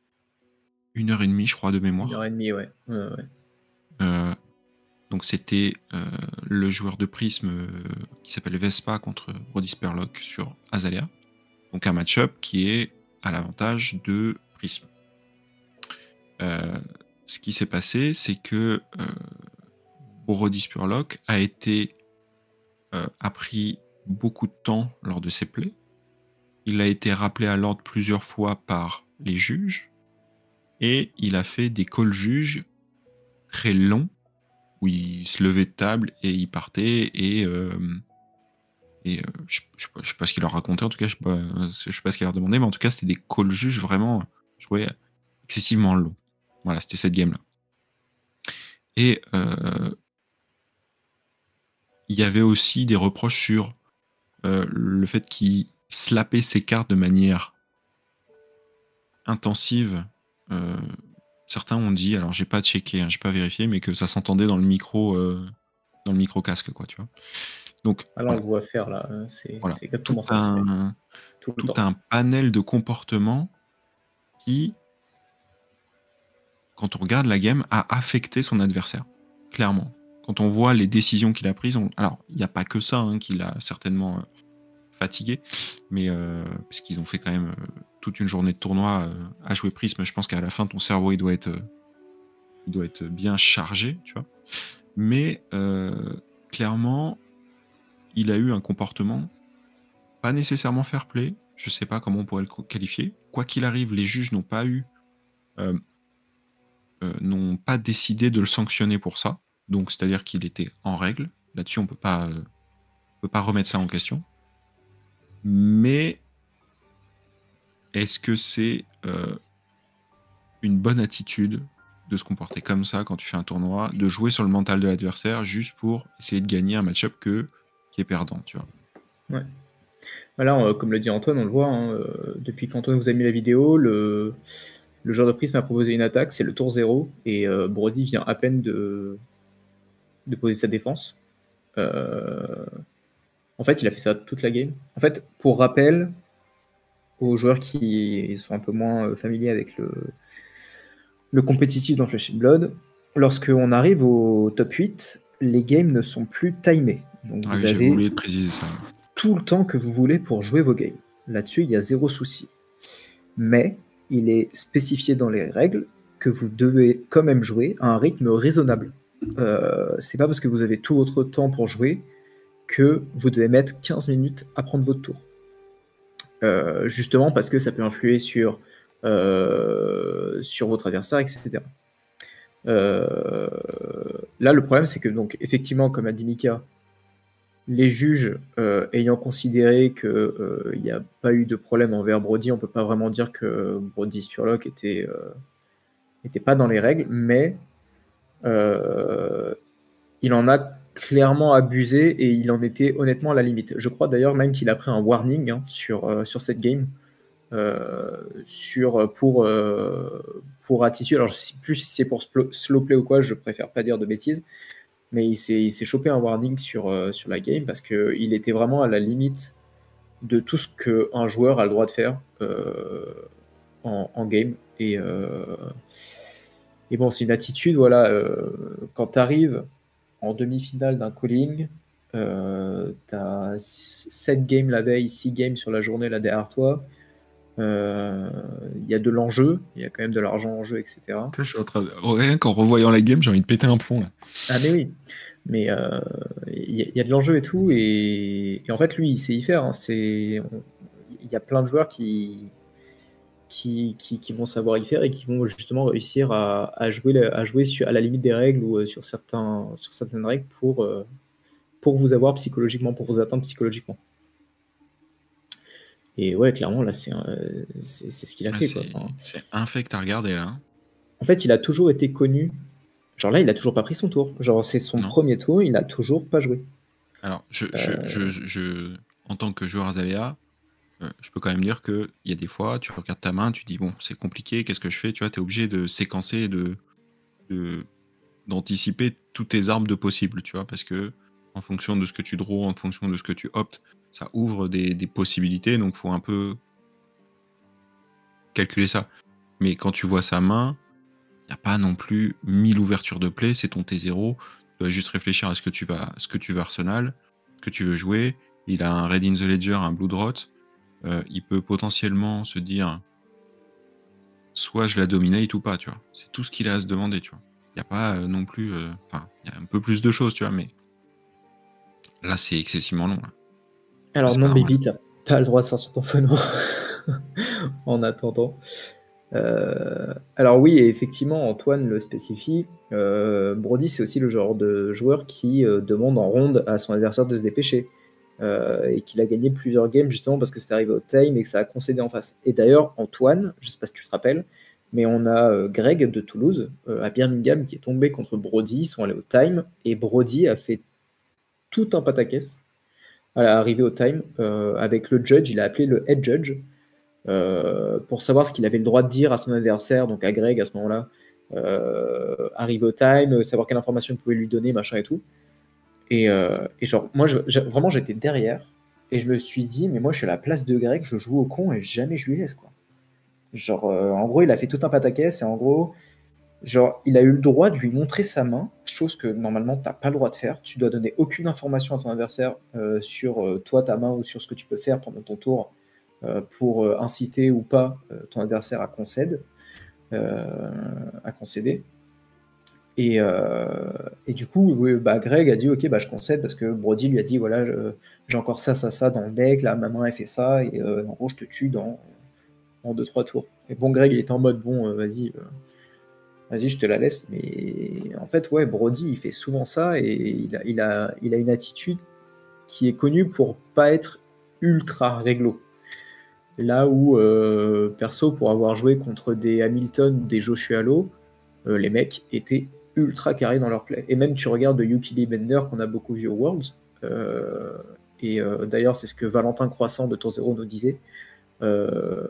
une heure et demie, je crois, de mémoire. Une heure et demie, ouais. ouais, ouais. Euh, donc c'était euh, le joueur de Prism euh, qui s'appelle Vespa contre Brody Spurlock sur Azalea. Donc un match-up qui est à l'avantage de Prism. Euh, ce qui s'est passé, c'est que euh, Brody Spurlock a été euh, a pris beaucoup de temps lors de ses plays. Il a été rappelé à l'ordre plusieurs fois par les juges et il a fait des calls juges très longs où il se levait de table et il partait et, euh, et euh, je, je, je sais pas ce qu'il leur racontait, en tout cas je sais pas, je sais pas ce qu'il leur demandait, mais en tout cas c'était des calls juges vraiment joués excessivement longs. Voilà, c'était cette game là. Et euh, il y avait aussi des reproches sur euh, le fait qu'il slappait ses cartes de manière intensive. Euh, certains ont dit, alors j'ai pas checké, hein, j'ai pas vérifié, mais que ça s'entendait dans le micro, euh, dans le micro casque, quoi, tu vois. Donc, ah là, voilà. on le voit faire là, c'est Voilà. exactement Tout ça qu'il fait. un, Tout, le tout temps. un panel de comportements qui, quand on regarde la game, a affecté son adversaire, clairement. Quand on voit les décisions qu'il a prises, on... alors il n'y a pas que ça hein, qui l'a certainement euh, fatigué, mais euh, puisqu'ils ont fait quand même euh, toute une journée de tournoi euh, à jouer Prism, je pense qu'à la fin ton cerveau il doit être, euh, il doit être bien chargé, tu vois. Mais euh, clairement, il a eu un comportement pas nécessairement fair play, je sais pas comment on pourrait le qualifier. Quoi qu'il arrive, les juges n'ont pas eu euh, euh, n'ont pas décidé de le sanctionner pour ça. Donc c'est-à-dire qu'il était en règle. Là-dessus, on peut pas euh, on peut pas remettre ça en question. Mais est-ce que c'est euh, une bonne attitude de se comporter comme ça quand tu fais un tournoi, de jouer sur le mental de l'adversaire juste pour essayer de gagner un match-up que, qui est perdant, tu vois. Ouais. Voilà, euh, comme le dit Antoine, on le voit, hein, euh, depuis qu'Antoine vous a mis la vidéo, le, le joueur de Prism a proposé une attaque, c'est le tour zéro, et euh, Brody vient à peine de, de poser sa défense. Euh, en fait, il a fait ça toute la game. En fait, pour rappel, aux joueurs qui sont un peu moins familiers avec le, le compétitif dans Flesh and Blood, lorsqu'on arrive au top huit, les games ne sont plus timés. Donc Ah vous oui, j'avais avez oublié de préciser ça. tout le temps que vous voulez pour jouer vos games. Là-dessus, il y a zéro souci. Mais il est spécifié dans les règles que vous devez quand même jouer à un rythme raisonnable. Euh, c'est pas parce que vous avez tout votre temps pour jouer que vous devez mettre quinze minutes à prendre votre tour. Euh, justement parce que ça peut influer sur, euh, sur votre adversaire, et cetera. Euh, là, le problème, c'est que, donc, effectivement, comme a dit Mika, les juges euh, ayant considéré qu'il n'y euh, a pas eu de problème envers Brody, on ne peut pas vraiment dire que Brody Spurlock était, euh, était pas dans les règles, mais euh, il en a clairement abusé et il en était honnêtement à la limite. Je crois d'ailleurs même qu'il a pris un warning hein, sur, euh, sur cette game. Euh, sur, pour, euh, pour attitude. Alors, je ne sais plus si c'est pour slow play ou quoi, je préfère pas dire de bêtises, mais il s'est, il s'est chopé un warning sur, euh, sur la game parce qu'il était vraiment à la limite de tout ce qu'un joueur a le droit de faire euh, en, en game. Et, euh, et bon, c'est une attitude, voilà, euh, quand tu arrives en demi-finale d'un calling, euh, tu as sept games la veille, six games sur la journée là derrière toi. Il euh, y a de l'enjeu, il y a quand même de l'argent en jeu, et cetera. Je suis en train de... Rien qu'en revoyant la game, j'ai envie de péter un plomb là. Ah mais oui, mais euh, il y, a- il y a de l'enjeu et tout, et, et en fait lui il sait y faire. Hein. C'est, on- il y a plein de joueurs qui, qui, qui, qui vont savoir y faire et qui vont justement réussir à, à jouer, la- à jouer sur, à la limite des règles ou euh, sur, certains, sur certaines règles pour, euh, pour vous avoir psychologiquement, pour vous atteindre psychologiquement. Et ouais, clairement là c'est, un- c'est, c'est ce qu'il a Ah, fait quoi. c'est Enfin, c'est infect à regarder là. Hein. en fait il a toujours été connu. Genre là il a toujours pas pris son tour. Genre c'est son Non. premier tour, il a toujours pas joué. Alors, je, je, je, je, en tant que joueur Azalea, euh, je peux quand même dire que il y a des fois, tu regardes ta main, tu dis bon, c'est compliqué, qu'est-ce que je fais? Tu vois, t'es obligé de séquencer, de, de d'anticiper toutes tes armes de possible, tu vois, parce que en fonction de ce que tu draws, en fonction de ce que tu optes, ça ouvre des, des possibilités, donc faut un peu calculer ça. Mais quand tu vois sa main, il n'y a pas non plus mille ouvertures de play, c'est ton T zéro. Tu dois juste réfléchir à ce que tu vas, ce que tu veux Arsenal, ce que tu veux jouer. Il a un Red in the Ledger, un Blood Rot. Euh, il peut potentiellement se dire soit je la dominate ou pas, tu vois. C'est tout ce qu'il a à se demander, tu vois. Il n'y a pas euh, non plus... Enfin, euh, il y a un peu plus de choses, tu vois, mais là, c'est excessivement long. Là. Alors C'est non, pas normal. Baby, t'as pas le droit de sortir ton phone en attendant. Euh, alors oui, et effectivement, Antoine le spécifie. Euh, Brody, c'est aussi le genre de joueur qui euh, demande en ronde à son adversaire de se dépêcher. Euh, et qu'il a gagné plusieurs games justement parce que c'est arrivé au time et que ça a concédé en face. Et d'ailleurs, Antoine, je sais pas si tu te rappelles, mais on a euh, Greg de Toulouse euh, à Birmingham qui est tombé contre Brody, ils sont allés au time et Brody a fait tout un pataquès à l'arrivée au time euh, avec le judge, il a appelé le head judge euh, pour savoir ce qu'il avait le droit de dire à son adversaire, donc à Greg à ce moment-là, euh, arrivé au time, savoir quelle information il pouvait lui donner, machin et tout. Et, euh, et genre, moi, je, je- vraiment, j'étais derrière et je me suis dit, mais moi, je suis à la place de Greg, je joue au con et jamais je lui laisse, quoi. Genre, euh, en gros, il a fait tout un pataquès et en gros, genre, il a eu le droit de lui montrer sa main, chose que normalement, t'as pas le droit de faire. Tu dois donner aucune information à ton adversaire euh, sur euh, toi, ta main ou sur ce que tu peux faire pendant ton tour euh, pour euh, inciter ou pas euh, ton adversaire à concéder. euh, à concéder. Et, euh, et du coup, oui, bah, Greg a dit ok, bah, je concède parce que Brody lui a dit voilà, je- j'ai encore ça, ça, ça dans le deck, là, ma main elle fait ça, et euh, en gros, je te tue dans, en deux trois tours. Et bon, Greg il était en mode bon, euh, vas-y, euh, vas-y, je te la laisse. Mais en fait, ouais, Brody il fait souvent ça et il a, il a, il a une attitude qui est connue pour pas être ultra réglo. Là où, euh, perso, pour avoir joué contre des Hamilton, des Joshua Lowe, euh, les mecs étaient ultra carrés dans leur play. Et même tu regardes Yuki Lee Bender qu'on a beaucoup vu au Worlds, euh, et euh, d'ailleurs c'est ce que Valentin Croissant de Tour Zero nous disait, euh,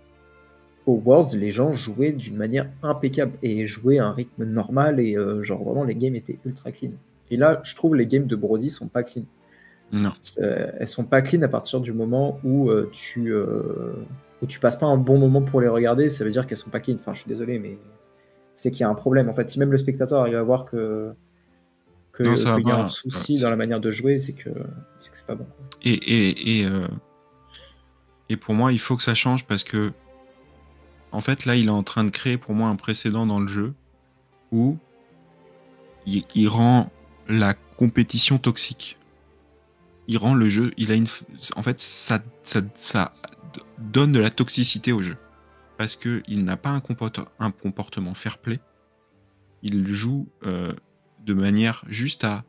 au Worlds les gens jouaient d'une manière impeccable et jouaient à un rythme normal et euh, genre vraiment les games étaient ultra clean. Et là je trouve les games de Brody sont pas clean. Non. Euh, elles sont pas clean à partir du moment où euh, tu euh, où tu passes pas un bon moment pour les regarder, ça veut dire qu'elles sont pas clean. Enfin je suis désolé mais c'est qu'il y a un problème. En fait, si même le spectateur arrive à voir que Non, que- ça va qu'il y a un pas. Euh, souci dans c'est- la manière de jouer, c'est que c'est que c'est pas bon. quoi. Et, et, et, euh, et pour moi, il faut que ça change parce que, en fait, là, il est en train de créer pour moi un précédent dans le jeu où il, il rend la compétition toxique. Il rend le jeu, il a une, f- en fait, ça, ça, ça donne de la toxicité au jeu parce que il n'a pas un, comporte- un comportement fair play. Il joue euh, de manière juste à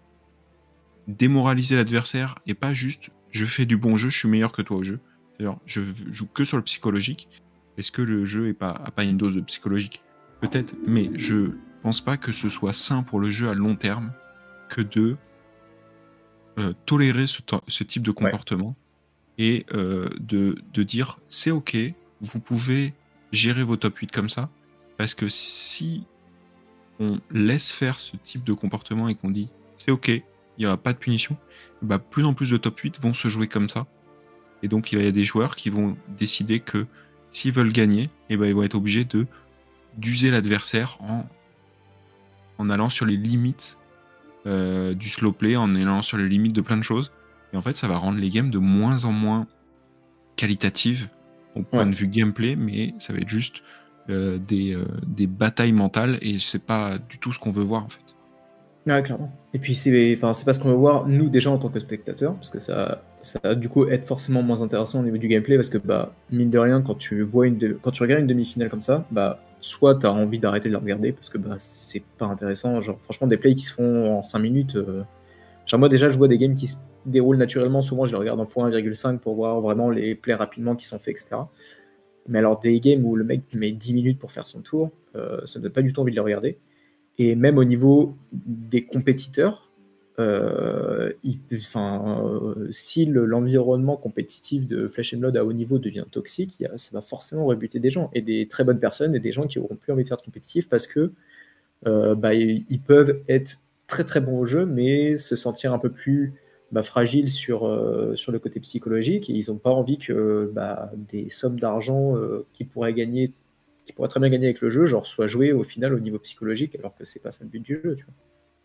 démoraliser l'adversaire et pas juste je fais du bon jeu, je suis meilleur que toi au jeu. C'est-à-dire, je joue que sur le psychologique. Est-ce que le jeu est pas, a pas une dose de psychologique? Peut-être, mais je pense pas que ce soit sain pour le jeu à long terme que de euh, tolérer ce, ce, type de Ouais. comportement et euh, de, de dire c'est ok, vous pouvez gérer vos top huit comme ça, parce que si on laisse faire ce type de comportement et qu'on dit c'est ok, il n'y aura pas de punition, bah, plus en plus de top huit vont se jouer comme ça. Et donc, il y a des joueurs qui vont décider que s'ils veulent gagner, et bah, ils vont être obligés de, d'user l'adversaire en, en allant sur les limites euh, du slow play, en allant sur les limites de plein de choses. Et en fait, ça va rendre les games de moins en moins qualitatives au point Ouais. de vue gameplay, mais ça va être juste euh, des, euh, des batailles mentales et c'est pas du tout ce qu'on veut voir en fait. Ouais, clairement. Et puis c'est, enfin, c'est pas ce qu'on veut voir nous déjà en tant que spectateurs, parce que ça, ça va du coup être forcément moins intéressant au niveau du gameplay, parce que bah mine de rien, quand tu vois une, de- quand tu regardes une demi-finale comme ça, bah soit t'as envie d'arrêter de la regarder parce que bah c'est pas intéressant. Genre franchement des plays qui se font en cinq minutes. euh, Genre moi déjà je vois des games qui se déroulent naturellement, souvent je les regarde en fois un virgule cinq pour voir vraiment les plays rapidement qui sont faits, et cetera. Mais alors des games où le mec met dix minutes pour faire son tour, euh, ça me donne pas du tout envie de les regarder. Et même au niveau des compétiteurs, euh, il- enfin, euh, si le- l'environnement compétitif de Flesh and Blood à haut niveau devient toxique, il y a- ça va forcément rebuter des gens, et des très bonnes personnes, et des gens qui auront plus envie de faire de compétitif parce que euh, bah, ils, ils peuvent être très très bons au jeu, mais se sentir un peu plus bah, fragiles sur, euh, sur le côté psychologique, et ils n'ont pas envie que bah, des sommes d'argent euh, qu'ils pourraient gagner, qui pourraient très bien gagner avec le jeu, genre soient jouées au final au niveau psychologique, alors que c'est pas ça le but du jeu, tu vois.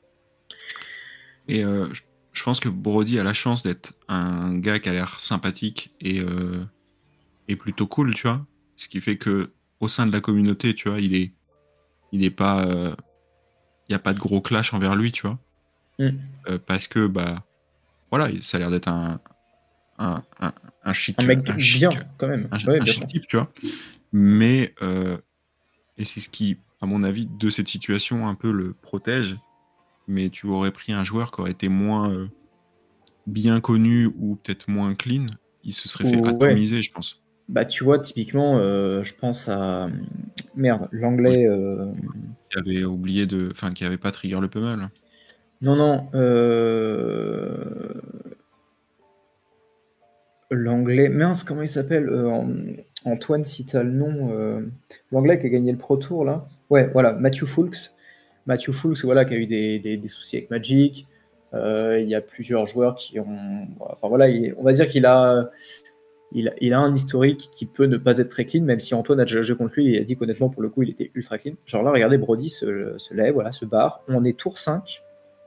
Et euh, je, je pense que Brody a la chance d'être un gars qui a l'air sympathique et, euh, et plutôt cool, tu vois. Ce qui fait que au sein de la communauté, tu vois, il est, il est pas, euh, il y a pas de gros clash envers lui, tu vois. Mm. Euh, parce que bah voilà, ça a l'air d'être un, un, un, un Un chic, mec un chic, bien, quand même. un, Oui, un bien chic sûr. type, tu vois. Mais euh, et c'est ce qui, à mon avis, de cette situation un peu le protège. Mais tu aurais pris un joueur qui aurait été moins euh, bien connu ou peut-être moins clean, il se serait fait Ou, ouais. atomiser, je pense. Bah, tu vois, typiquement, euh, je pense à. Merde, l'anglais. euh, Qui avait oublié de, enfin, qui avait pas trigger le pummel. Non, non. euh, L'anglais. Mince, comment il s'appelle Euh, An- Antoine, si t'as le nom. euh, L'anglais qui a gagné le Pro Tour, là. Ouais, voilà, Matthew Fulks. Matthew Fulks, voilà, qui a eu des, des- des soucis avec Magic. Euh, Il y a plusieurs joueurs qui ont. Enfin, voilà, il- on va dire qu'il a. Il, a- il a un historique qui peut ne pas être très clean, même si Antoine a déjà joué contre lui et a dit qu'honnêtement, pour le coup, il était ultra clean. Genre là, regardez, Brody se, se lève, voilà, se barre. On est tour cinq.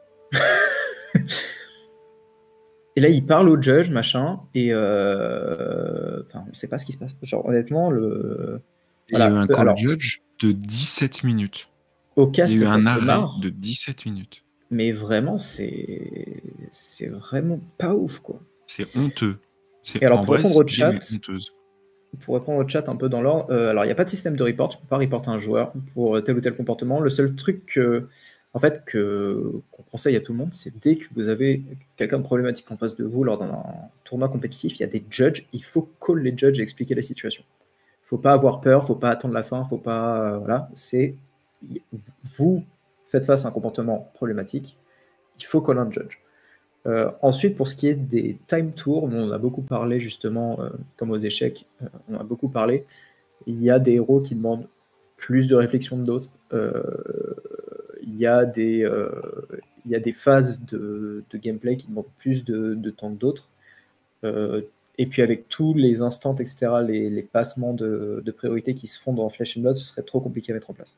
Et là, il parle au judge, machin, et euh... enfin, on sait pas ce qui se passe. Genre, honnêtement, le. Et il y a eu Voilà. un Euh, call Alors, judge de dix-sept minutes. au Il y a cast, eu ça un se arrêt marre, de dix-sept minutes. mais vraiment, c'est. C'est vraiment pas ouf, quoi. C'est honteux. C'est, Et alors, en pour vrai, répondre au cette game est chat, honteuse. pour répondre au chat un peu dans l'ordre, euh, alors il n'y a pas de système de report, tu peux pas reporter un joueur pour tel ou tel comportement. Le seul truc que, en fait, que, qu'on conseille à tout le monde, c'est dès que vous avez quelqu'un de problématique en face de vous lors d'un tournoi compétitif, il y a des judges, il faut call les judges et expliquer la situation. Faut pas avoir peur, faut pas attendre la fin, faut pas, euh, voilà, c'est, vous faites face à un comportement problématique, il faut call un judge. Euh, ensuite, pour ce qui est des time tours, dont on a beaucoup parlé justement, euh, comme aux échecs, euh, on a beaucoup parlé. Il y a des héros qui demandent plus de réflexion que d'autres. Euh, il, y a des, euh, il y a des phases de, de gameplay qui demandent plus de, de temps que d'autres. Euh, et puis avec tous les instants, et cetera, les, les passements de, de priorité qui se font dans Flesh and Blood, ce serait trop compliqué à mettre en place.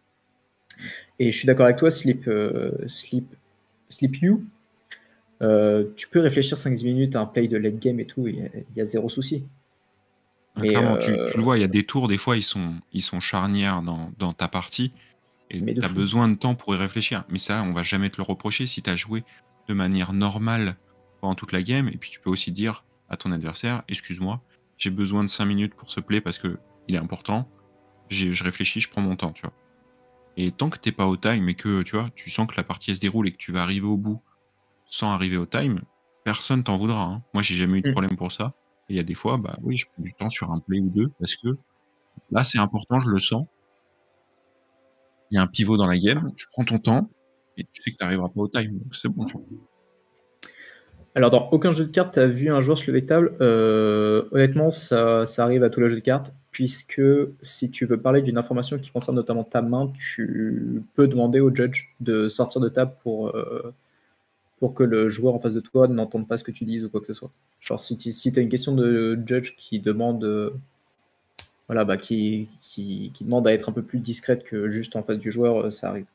Et je suis d'accord avec toi, Sleep, euh, Sleep, Sleep You, euh, tu peux réfléchir cinq dix minutes à un play de late game et tout, il y, a- il y a zéro souci. Ah, Mais, clairement, tu, tu le euh, vois, il y a des tours, des fois, ils sont, ils sont charnières dans, dans ta partie. Et mais de tu as fou. besoin de temps pour y réfléchir. Mais ça, on va jamais te le reprocher si tu as joué de manière normale pendant toute la game. Et puis tu peux aussi dire à ton adversaire, excuse-moi, j'ai besoin de cinq minutes pour ce play parce que il est important. J'ai- Je réfléchis, je prends mon temps, tu vois. Et tant que t'es pas au time et que tu vois, tu sens que la partie elle se déroule et que tu vas arriver au bout sans arriver au time, personne t'en voudra, hein. Moi, j'ai jamais eu de Mm. problème pour ça. Et il y a des fois, bah oui, je prends du temps sur un play ou deux parce que là, c'est important, je le sens. Il y a un pivot dans la game, tu prends ton temps et tu sais que tu n'arriveras pas au time. Donc c'est bon, tu vois. Alors, dans aucun jeu de cartes, tu as vu un joueur se lever de table. Euh, honnêtement, ça, ça arrive à tous les jeux de cartes, puisque si tu veux parler d'une information qui concerne notamment ta main, tu peux demander au judge de sortir de table pour, euh, pour que le joueur en face de toi n'entende pas ce que tu dises ou quoi que ce soit. Genre, si tu si as une question de judge qui demande, euh, voilà, bah, qui, qui, qui demande à être un peu plus discrète que juste en face du joueur, euh, ça arrive.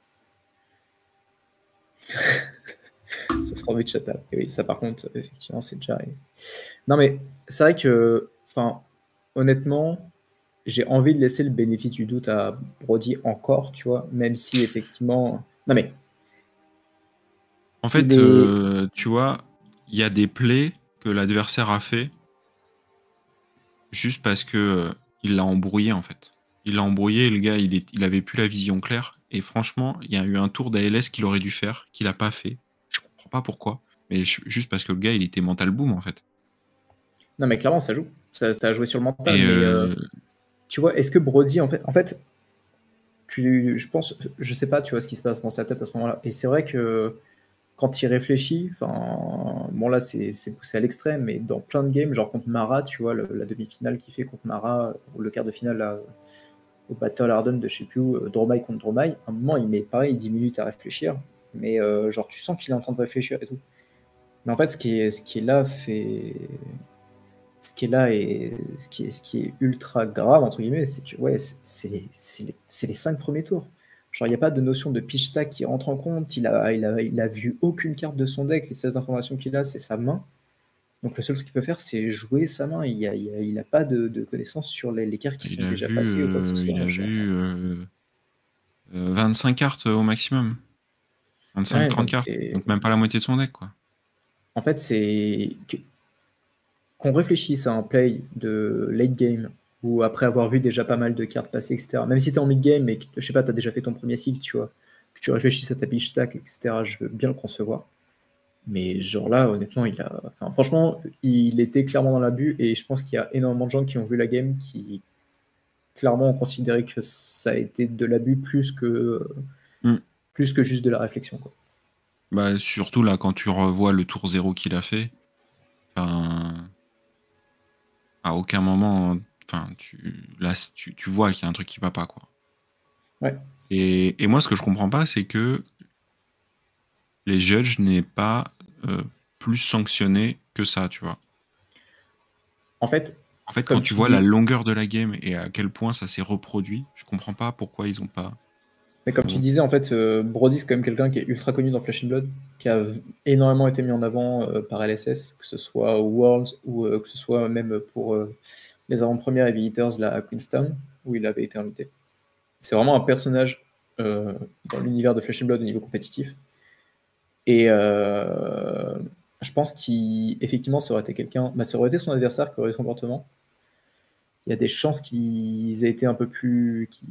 Ce sera de Et oui, ça par contre, effectivement, c'est déjà arrivé. Non, mais c'est vrai que, enfin, honnêtement, j'ai envie de laisser le bénéfice du doute à Brody encore, tu vois, même si effectivement. Non mais. En Il fait, est. euh, tu vois, il y a des plays que l'adversaire a fait juste parce que euh, il l'a embrouillé en fait. Il l'a embrouillé, le gars, il, est, il avait plus la vision claire. Et franchement, il y a eu un tour d'A L S qu'il aurait dû faire, qu'il a pas fait. Je comprends pas pourquoi. Mais je- juste parce que le gars, il était mental boom en fait. Non mais clairement, ça joue. Ça, ça a joué sur le mental. Et Mais euh, euh, tu vois, est-ce que Brody, en fait, en fait, tu, je pense, je sais pas, tu vois ce qui se passe dans sa tête à ce moment-là. Et c'est vrai que quand il réfléchit, enfin, bon là c'est c'est poussé à l'extrême, mais dans plein de games, genre contre Mara, tu vois, le- la demi-finale qu'il fait contre Mara, ou le quart de finale là, au Battle Harden de je sais plus où, euh, Dromai contre Dromai, à un moment il met pareil dix minutes à réfléchir, mais euh, genre tu sens qu'il est en train de réfléchir et tout. Mais en fait, ce qui est, ce qui est là fait. Ce qui est là et ce qui est, ce qui est ultra grave, entre guillemets, c'est que ouais, c'est c'est- c'est les, c'est les cinq premiers tours. Genre, il n'y a pas de notion de pitch stack qui rentre en compte. Il a, il, a, il a vu aucune carte de son deck. Les seules informations qu'il a, c'est sa main. Donc, le seul truc qu'il peut faire, c'est jouer sa main. Il n'a il a, il a pas de, de connaissances sur les, les cartes qui il sont a déjà vu, passées ou quoi que ce euh, il soit. a Genre, vu euh, euh, vingt-cinq cartes au maximum. ouais, non, vingt-cinq trente mais cartes. c'est. Donc même pas la moitié de son deck, quoi. En fait, c'est. que- qu'on réfléchisse à un play de late game ou après avoir vu déjà pas mal de cartes passer, et cetera. Même si tu es en mid game et que je sais pas, tu as déjà fait ton premier cycle, tu vois, que tu réfléchisses à ta pitch stack, et cetera, je veux bien le concevoir. Mais genre là, honnêtement, il a. Enfin, franchement, il était clairement dans l'abus et je pense qu'il y a énormément de gens qui ont vu la game qui clairement ont considéré que ça a été de l'abus plus que Mm. plus que juste de la réflexion, quoi. Bah, surtout là, quand tu revois le tour zéro qu'il a fait, enfin, à aucun moment, enfin, tu, là, tu, tu vois qu'il y a un truc qui va pas, quoi. Ouais. Et, et moi, ce que je comprends pas, c'est que les judges n'aient pas euh, plus sanctionné que ça, tu vois. En fait, En fait, quand comme tu tu vois la dis, longueur de la game et à quel point ça s'est reproduit, je comprends pas pourquoi ils ont pas. Mais comme tu disais, en fait, euh, Brody, c'est quand même quelqu'un qui est ultra connu dans Flash and Blood, qui a v- énormément été mis en avant euh, par L S S, que ce soit au Worlds ou euh, que ce soit même pour euh, les avant-premières Heavy Hitters là, à Queenstown, où il avait été invité. C'est vraiment un personnage euh, dans l'univers de Flash and Blood au niveau compétitif. Et euh, je pense qu'effectivement, ça aurait été quelqu'un, bah, ça aurait été son adversaire qui aurait eu ce comportement. Il y a des chances qu'ils aient été un peu plus. Qui,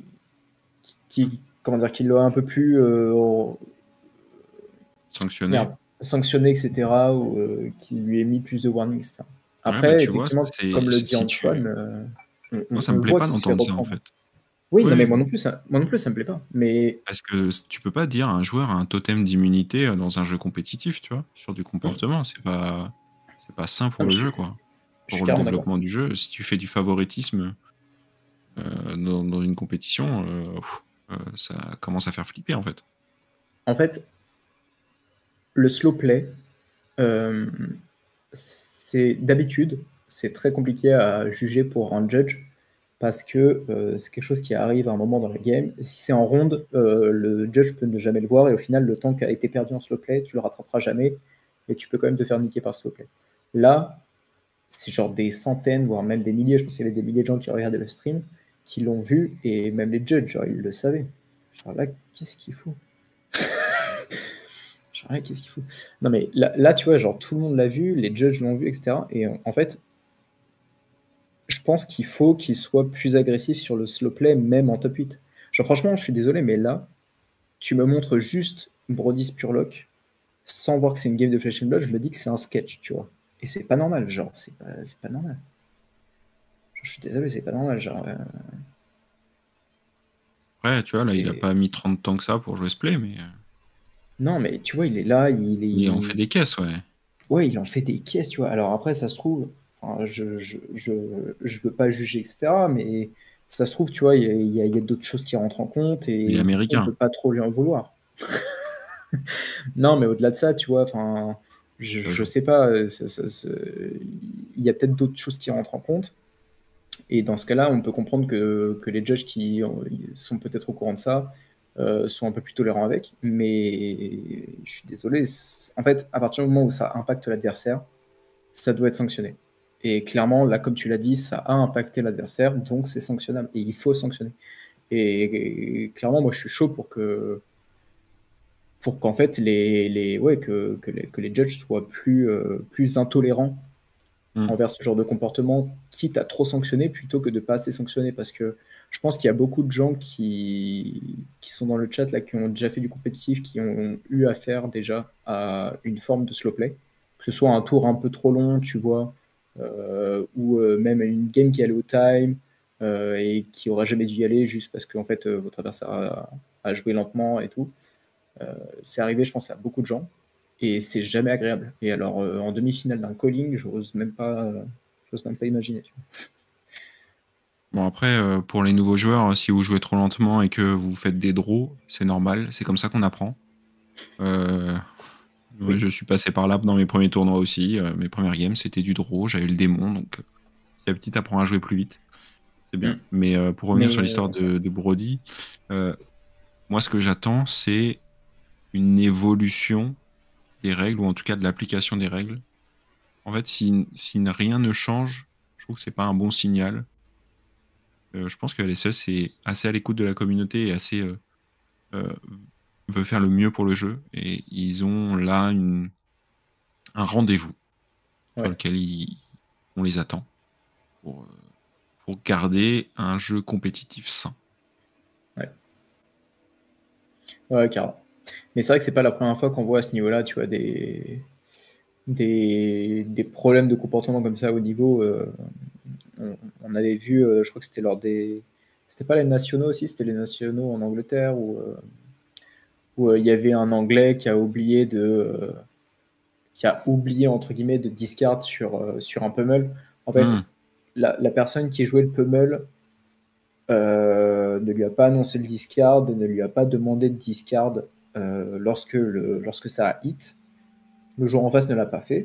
qui, comment dire, qu'il l'aurait un peu plus euh, Sanctionné. merde, sanctionné, et cetera, ou euh, qui lui ait mis plus de warnings, et cetera. Ouais, bah Après, tu vois, ça, effectivement, c'est comme le dit si tu. Antoine, euh, on, Moi, on- ça on me plaît voit pas qu'il se fait d'entendre ça en reprendre. fait. Oui, non, mais moi Oui, non plus, ça, moi non plus, ça me plaît pas. Mais parce que tu peux pas dire à un joueur un totem d'immunité euh, dans un jeu compétitif, tu vois, sur du hum, comportement. C'est pas, c'est pas sain non, pour mais le je, jeu, suis- quoi. je suis Pour le carrément d'accord. développement du jeu, si tu fais du favoritisme euh, dans, dans une compétition, euh, pff, euh, ça commence à faire flipper en fait. En fait, le slow play, euh, c'est d'habitude, c'est très compliqué à juger pour un judge parce que euh, c'est quelque chose qui arrive à un moment dans la game. Si c'est en ronde, euh, le judge peut ne jamais le voir et au final, le temps qui a été perdu en slow play, tu le rattraperas jamais et tu peux quand même te faire niquer par slow play. Là, c'est genre des centaines, voire même des milliers, je pense qu'il y avait des milliers de gens qui regardaient le stream, qui l'ont vu et même les judges, genre, ils le savaient. Genre là, qu'est-ce qu'il faut? Genre là, qu'est-ce qu'il faut? Non mais là, là, tu vois, genre tout le monde l'a vu, les judges l'ont vu, et cetera. Et en en fait, je pense qu'il faut qu'il soit plus agressif sur le slow play, même en top huit. Genre, franchement, je suis désolé, mais là, tu me montres juste Brody Spurlock sans voir que c'est une game de Flash and Blood, je me dis que c'est un sketch, tu vois. Et c'est pas normal, genre, c'est pas, c'est pas normal. Genre, je suis désolé, c'est pas normal, genre. euh, Ouais, tu vois, là, il a c'est- pas mis trente temps que ça pour jouer ce play, mais euh, Non, mais tu vois, il est là, il il en fait est. des caisses, ouais. Ouais, il en fait des caisses, tu vois. Alors après, ça se trouve, enfin, je, je, je, je veux pas juger, et cetera, mais ça se trouve, tu vois, il y a, il y a- il y a d'autres choses qui rentrent en compte Il est et du coup, on américain. peut pas trop lui en vouloir. Non, mais au-delà de ça, tu vois, enfin, je, Ça je joue. sais pas, euh, ça- ça- ça- il y a peut-être d'autres choses qui rentrent en compte. Et dans ce cas-là, on peut comprendre que, que les judges qui ont- sont peut-être au courant de ça euh, sont un peu plus tolérants avec. Mais je suis désolé, c'est- en fait, à partir du moment où ça impacte l'adversaire, ça doit être sanctionné. Et clairement, là, comme tu l'as dit, ça a impacté l'adversaire, donc c'est sanctionnable. Et il faut sanctionner. Et, et clairement, moi, je suis chaud pour que pour qu'en fait les, les ouais que, que, les, que les judges soient plus, euh, plus intolérants Mm. envers ce genre de comportement, quitte à trop sanctionner plutôt que de pas assez sanctionner, parce que je pense qu'il y a beaucoup de gens qui, qui sont dans le chat là, qui ont déjà fait du compétitif, qui ont eu affaire déjà à une forme de slow play, que ce soit un tour un peu trop long, tu vois, euh, ou euh, même une game qui allait au time euh, et qui aurait jamais dû y aller juste parce que en fait euh, votre adversaire a, a joué lentement et tout. Euh, c'est arrivé, je pense, à beaucoup de gens et c'est jamais agréable. Et alors, euh, en demi-finale d'un calling, j'ose même pas, euh, j'ose même pas imaginer. Tu Bon, après, euh, pour les nouveaux joueurs, si vous jouez trop lentement et que vous faites des draws, c'est normal, c'est comme ça qu'on apprend. Euh, moi, Oui. je suis passé par là dans mes premiers tournois aussi. Euh, mes premières games, c'était du draw, j'avais le démon, donc euh, petit à petit, t'apprends à jouer plus vite. C'est bien. Mm. Mais euh, pour revenir Mais sur euh, l'histoire de, de Brody, euh, moi, ce que j'attends, c'est une évolution des règles, ou en tout cas de l'application des règles. En fait, si, si rien ne change, je trouve que c'est pas un bon signal. Euh, je pense que L S S est assez à l'écoute de la communauté et assez euh, euh, veut faire le mieux pour le jeu. Et ils ont là une, un rendez-vous sur ouais, lequel ils- on les attend pour, euh, pour garder un jeu compétitif sain. ouais, ouais, carrément. Mais c'est vrai que c'est pas la première fois qu'on voit à ce niveau-là, tu vois, des, des, des problèmes de comportement comme ça au niveau. Euh, on, on avait vu, euh, je crois que c'était lors des. C'était pas les nationaux aussi, c'était les nationaux en Angleterre où euh, où euh, il y avait un Anglais qui a oublié de, euh, qui a oublié entre guillemets de discard sur, euh, sur un pummel. En fait, Hmm. la, la personne qui jouait le pummel euh, ne lui a pas annoncé le discard, ne lui a pas demandé de discard euh, lorsque, le, lorsque ça a hit. Le joueur en face ne l'a pas fait.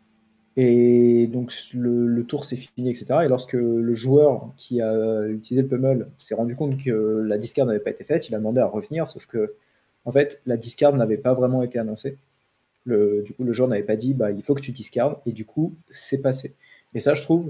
Et donc le, le tour s'est fini, et cetera. Et lorsque le joueur qui a utilisé le pummel s'est rendu compte que la discard n'avait pas été faite, il a demandé à revenir, sauf que en fait la discard n'avait pas vraiment été annoncée. Le, du coup, le joueur n'avait pas dit bah, il faut que tu discardes, et du coup, c'est passé. Et ça, je trouve,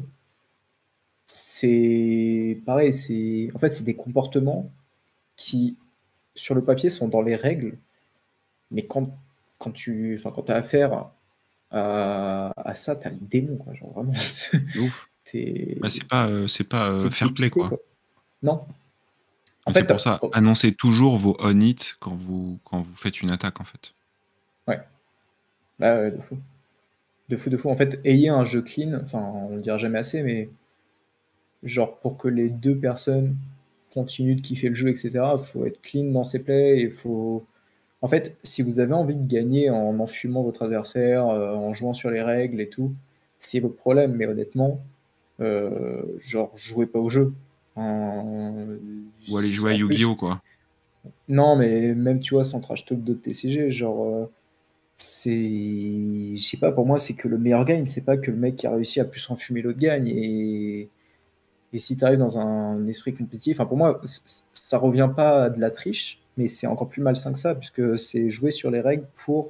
c'est pareil, c'est en fait, c'est des comportements qui, sur le papier, sont dans les règles, mais quand, quand tu enfin, quand as affaire à, à ça, t'as le démon, quoi. Genre, vraiment, C'est ouf. t'es Bah, c'est pas, euh, c'est pas euh, t'es fair play, dépité, quoi. quoi. Non. En Mais c'est fait, pour ça, quand- annoncez toujours vos on-hit quand vous, quand vous faites une attaque, en fait. ouais, bah, ouais, de fou. De fou, de fou. En fait, ayez un jeu clean, enfin, on le dira jamais assez, mais genre, pour que les deux personnes continuent de kiffer le jeu, et cetera, il faut être clean dans ses plays, et faut... En fait, si vous avez envie de gagner en enfumant votre adversaire, euh, en jouant sur les règles et tout, c'est votre problème, mais honnêtement, euh, genre, jouez pas au jeu. Euh, Ou aller c'est- jouer à en Yu-Gi-Oh, plus, quoi. non, mais même, tu vois, sans trash talk d'autres T C G, genre, euh, c'est... Je sais pas, pour moi, c'est que le meilleur gagne, c'est pas que le mec qui a réussi à plus enfumer l'autre gagne, et... Et si tu arrives dans un esprit compétitif, enfin pour moi, c- ça revient pas à de la triche, mais c'est encore plus malsain que ça, puisque c'est jouer sur les règles pour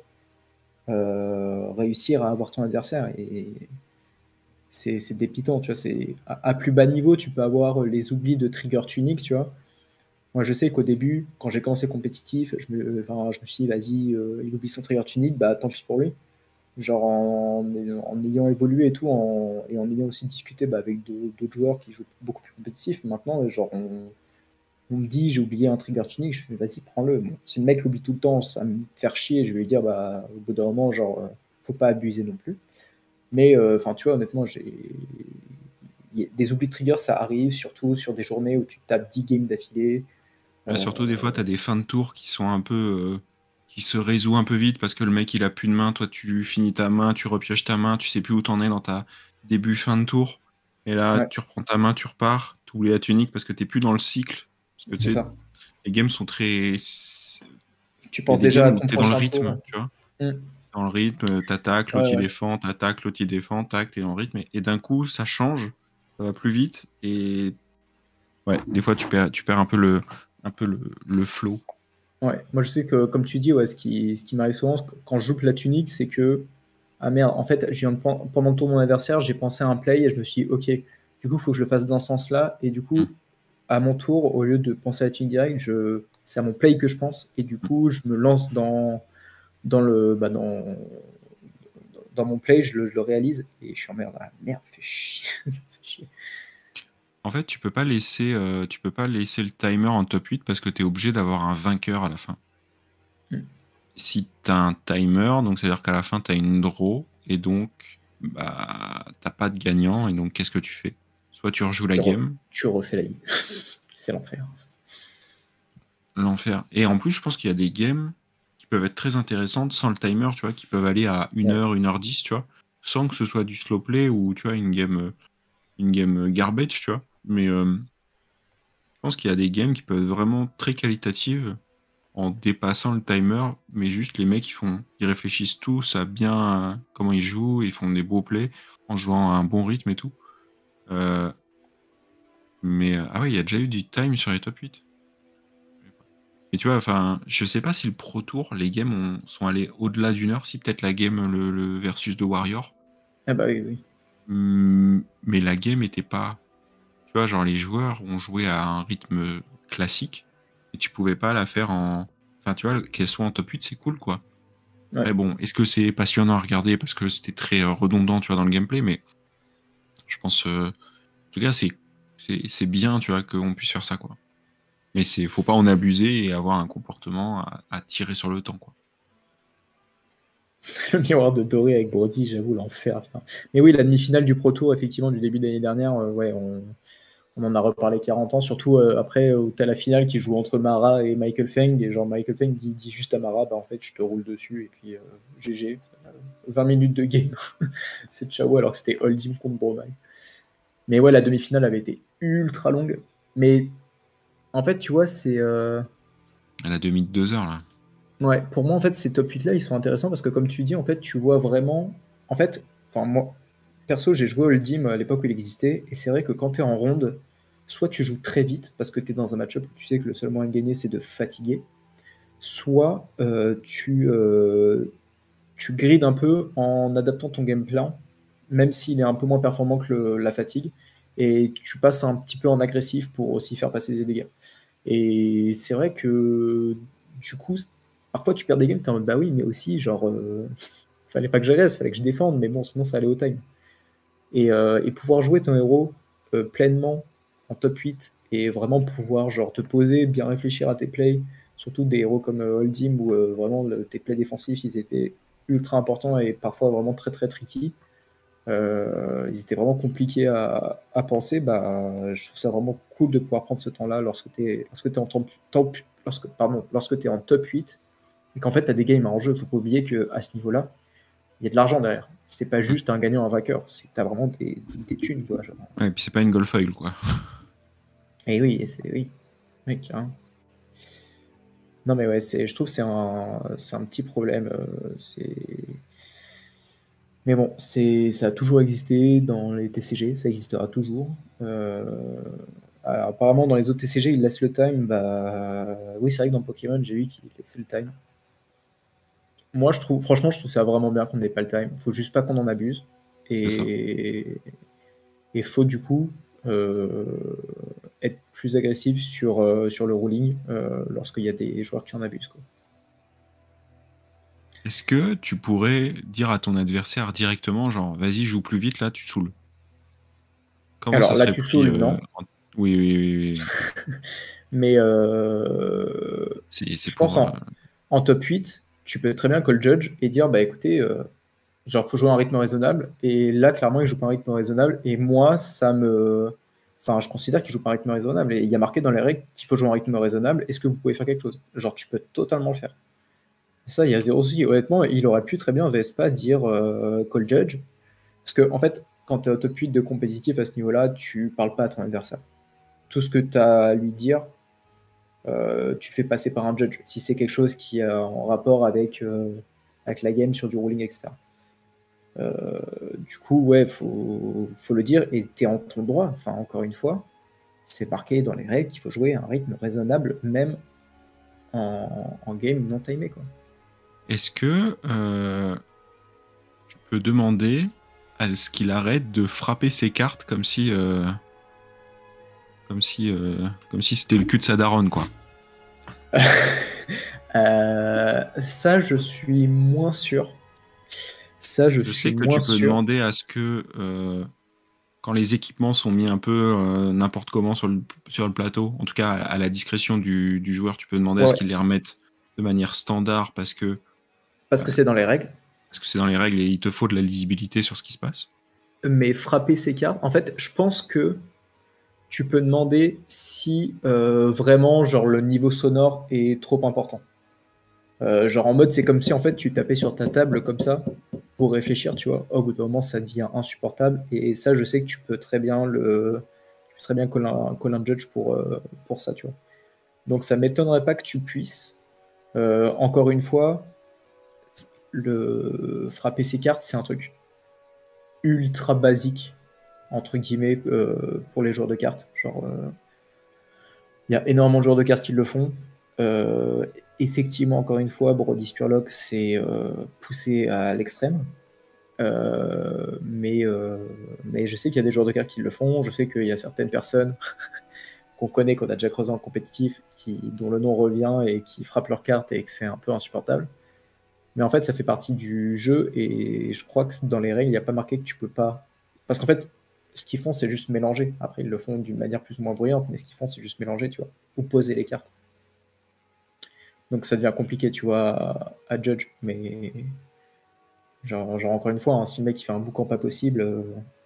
euh, réussir à avoir ton adversaire. Et c'est c'est dépitant, tu vois. C'est, à, à plus bas niveau, tu peux avoir les oublis de trigger tunique, tu vois. Moi, je sais qu'au début, quand j'ai commencé compétitif, je me, enfin, je me suis dit, vas-y, euh, il oublie son trigger tunique, bah tant pis pour lui. Genre en, en ayant évolué et tout, en, et en ayant aussi discuté bah, avec de- d'autres joueurs qui jouent beaucoup plus compétitif, maintenant, genre, on, on me dit j'ai oublié un trigger tunique, je fais vas-y, prends-le. Bon, si le mec l'oublie tout le temps, ça va me faire chier, je vais lui dire bah, au bout d'un moment, genre, euh, faut pas abuser non plus. Mais euh, enfin, tu vois, honnêtement, j'ai y a- des oublis de trigger, ça arrive, surtout sur des journées où tu tapes dix games d'affilée. Là, Euh, surtout, des fois, tu as des fins de tour qui sont un peu. Euh, qui se résout un peu vite parce que le mec, il a plus de main. Toi, tu finis ta main, tu repioches ta main, tu sais plus où t'en es dans ta début, fin de tour. Et là, ouais, tu reprends ta main, tu repars, tu oublies la tunique parce que t'es plus dans le cycle. Parce que c'est tu sais, ça. les games sont très. Tu Il y a penses des déjà games à où ton t'es dans le prochain rythme, tour. tu vois. Hmm. Dans le rythme, t'attaques, Ouais, l'autre il ouais. défend, t'attaques, l'autre il défend, tac, t'es dans le rythme. Et, et d'un coup, ça change, ça va plus vite. Et ouais, des fois, tu perds, tu perds un peu le, un peu le, le flow. Ouais. Moi, je sais que, comme tu dis, ouais, ce qui, ce qui m'arrive souvent quand je joue la tunique, c'est que ah merde, en fait, je viens de pen- pendant le tour de mon adversaire, j'ai pensé à un play et je me suis dit, ok, du coup, il faut que je le fasse dans ce sens-là. Et du Mm. coup, à mon tour, au lieu de penser à la tuning direct, je... c'est à mon play que je pense. Et du Mm. coup, je me lance dans, dans, le, bah, dans, dans mon play, je le, je le réalise et je suis en merde. Ah, merde, fais chier. Fais chier. En fait, tu peux pas laisser, euh, tu peux pas laisser le timer en top huit parce que tu es obligé d'avoir un vainqueur à la fin. Mm. Si tu as un timer, donc c'est-à-dire qu'à la fin, tu as une draw et donc bah, t'as pas de gagnant et donc qu'est-ce que tu fais? Soit tu rejoues la Tu, re- game, tu refais la vie. C'est l'enfer. l'enfer. Et en plus, je pense qu'il y a des games qui peuvent être très intéressantes sans le timer, tu vois, qui peuvent aller à une Ouais. heure, une heure dix, tu vois, sans que ce soit du slow play ou tu vois, une game, euh, une game garbage, tu vois. Mais euh, je pense qu'il y a des games qui peuvent être vraiment très qualitatives en dépassant le timer, mais juste les mecs ils font, ils réfléchissent tous à bien euh, comment ils jouent, ils font des beaux plays en jouant à un bon rythme et tout. Euh, mais euh, ah ouais, il y a déjà eu du time sur les top huit. Et tu vois, enfin, je sais pas si le Pro Tour, les games ont- sont allés au-delà d'une heure, si peut-être la game le, le versus de Warrior. Ah bah oui, oui. Hum, mais la game était pas, tu vois, genre les joueurs ont joué à un rythme classique et tu pouvais pas la faire en, enfin, tu vois, qu'elle soit en top huit, c'est cool quoi. Ouais. Mais bon, est-ce que c'est passionnant à regarder parce que c'était très euh, redondant, tu vois, dans le gameplay, mais je pense, euh, en tout cas, c'est c'est c'est bien, tu vois, qu'on puisse faire ça, quoi. Mais c'est, faut pas en abuser et avoir un comportement à, à tirer sur le temps, quoi. Le miroir de Doré avec Brody, j'avoue, l'enfer. Putain. Mais oui, la demi-finale du Pro Tour, effectivement, du début de l'année dernière, euh, ouais, on, on en a reparlé quarante ans, surtout euh, après euh, où tu as la finale qui joue entre Mara et Michael Feng, et genre Michael Feng dit, dit juste à Mara, bah en fait, je te roule dessus, et puis euh, G G. Euh, vingt minutes de game, c'est ciao, alors que c'était Hold'em contre Brunei. Mais ouais, la demi-finale avait été ultra longue. Mais en fait, tu vois, c'est. euh, À la demi de deux heures, là. Ouais, pour moi, en fait, ces top huit là, ils sont intéressants parce que, comme tu dis, en fait, tu vois vraiment. En fait, enfin, moi, perso, j'ai joué au Ultim à l'époque où il existait, et c'est vrai que quand tu es en ronde, soit tu joues très vite parce que tu es dans un match-up où tu sais que le seul moyen de gagner, c'est de fatiguer, soit euh, tu, euh, tu grides un peu en adaptant ton game plan, même s'il est un peu moins performant que le- la fatigue, et tu passes un petit peu en agressif pour aussi faire passer des dégâts. Et c'est vrai que du coup, parfois tu perds des games, tu es en mode bah oui, mais aussi, genre, euh, fallait pas que j'agresse, fallait que je défende, mais bon, sinon ça allait au time. Et, euh, et pouvoir jouer ton héros euh, pleinement en top huit et vraiment pouvoir genre te poser, bien réfléchir à tes plays, surtout des héros comme euh, Oldhim où euh, vraiment le- tes plays défensifs ils étaient ultra importants et parfois vraiment très très tricky. Euh, ils étaient vraiment compliqués à, à penser. Bah, je trouve ça vraiment cool de pouvoir prendre ce temps-là lorsque tu es, lorsque t'es en, top, top- lorsque, pardon, lorsque tu es en top huit et qu'en fait tu as des games en jeu. Il faut pas oublier qu'à ce niveau-là, il y a de l'argent derrière. C'est pas Mm. juste un gagnant, un vainqueur. C'est que tu as vraiment des, des thunes. Quoi, genre. Ouais, et puis c'est pas une golf oil, quoi. Et oui, et c'est oui. Oui, carrément. Non mais ouais, c'est, je trouve que c'est un, c'est un petit problème. euh, c'est... Mais bon, c'est, ça a toujours existé dans les T C G, ça existera toujours. Euh, alors, apparemment, dans les autres T C G, ils laissent le time. Bah, oui, c'est vrai que dans Pokémon, j'ai vu qu'ils laissaient le time. Moi, je trouve, franchement, je trouve ça vraiment bien qu'on n'ait pas le time. Faut juste pas qu'on en abuse. C'est ça. Et il faut du coup euh, être plus agressif sur, euh, sur le ruling euh, lorsqu'il y a des joueurs qui en abusent. Quoi. Est-ce que tu pourrais dire à ton adversaire directement, genre, vas-y, joue plus vite, là, tu saoules. Comment Alors ça là, serait tu pris saules, euh, non. en- Oui, oui, oui, oui. Oui. Mais euh, C'est c'est je pense pour. euh, en, en top huit, tu peux très bien call judge et dire bah écoutez, euh, genre faut jouer à un rythme raisonnable. Et là, clairement, il joue pas un rythme raisonnable. Et moi, ça me. Enfin, je considère qu'il joue pas un rythme raisonnable. Et il y a marqué dans les règles qu'il faut jouer un rythme raisonnable. Est-ce que vous pouvez faire quelque chose? Genre, tu peux totalement le faire. Ça, il y a zéro souci. Honnêtement, il aurait pu très bien, Vespa, dire euh, call judge. Parce que, en fait, quand tu es au top huit de compétitif à ce niveau-là, tu parles pas à ton adversaire. Tout ce que tu as à lui dire, euh, tu fais passer par un judge. Si c'est quelque chose qui est en rapport avec, euh, avec la game sur du ruling, et cetera. Euh, du coup, ouais, faut, faut le dire et tu es en ton droit. Enfin, encore une fois, c'est marqué dans les règles qu'il faut jouer à un rythme raisonnable, même en, en game non timé. Quoi. Est-ce que euh, tu peux demander à ce qu'il arrête de frapper ses cartes comme si, euh, comme si, euh, comme si c'était le cul de sa daronne, quoi. Euh, ça, je suis moins sûr. Ça, je Je suis sais que moins tu peux sûr. demander à ce que, euh, quand les équipements sont mis un peu euh, n'importe comment sur le, sur le plateau, en tout cas à, à la discrétion du, du joueur, tu peux demander à ce Ouais, qu'il les remette de manière standard parce que parce que c'est dans les règles. parce que c'est dans les règles et il te faut de la lisibilité sur ce qui se passe. Mais frapper ces cartes, en fait, je pense que tu peux demander si euh, vraiment genre le niveau sonore est trop important. Euh, genre en mode c'est comme si en fait tu tapais sur ta table comme ça pour réfléchir, tu vois. Au bout d'un moment ça devient insupportable et ça je sais que tu peux très bien le tu peux très bien call un, call un judge pour, euh, pour ça, tu vois. Donc ça m'étonnerait pas que tu puisses. Euh, encore une fois, le frapper ses cartes c'est un truc ultra basique entre guillemets euh, pour les joueurs de cartes. Genre euh, il y a énormément de joueurs de cartes qui le font. Euh, effectivement, encore une fois, Brody Spurlock s'est euh, poussé à l'extrême. Euh, mais, euh, mais je sais qu'il y a des joueurs de cartes qui le font. Je sais qu'il y a certaines personnes qu'on connaît, qu'on a déjà creusé en compétitif, qui, dont le nom revient et qui frappent leurs cartes et que c'est un peu insupportable. Mais en fait, ça fait partie du jeu et je crois que dans les règles, il n'y a pas marqué que tu peux pas. Parce qu'en fait, ce qu'ils font, c'est juste mélanger. Après, ils le font d'une manière plus ou moins bruyante, mais ce qu'ils font, c'est juste mélanger, tu vois, ou poser les cartes. Donc ça devient compliqué, tu vois, à, à judge. Mais genre, genre, encore une fois, hein, si le mec il fait un boucan pas possible. euh,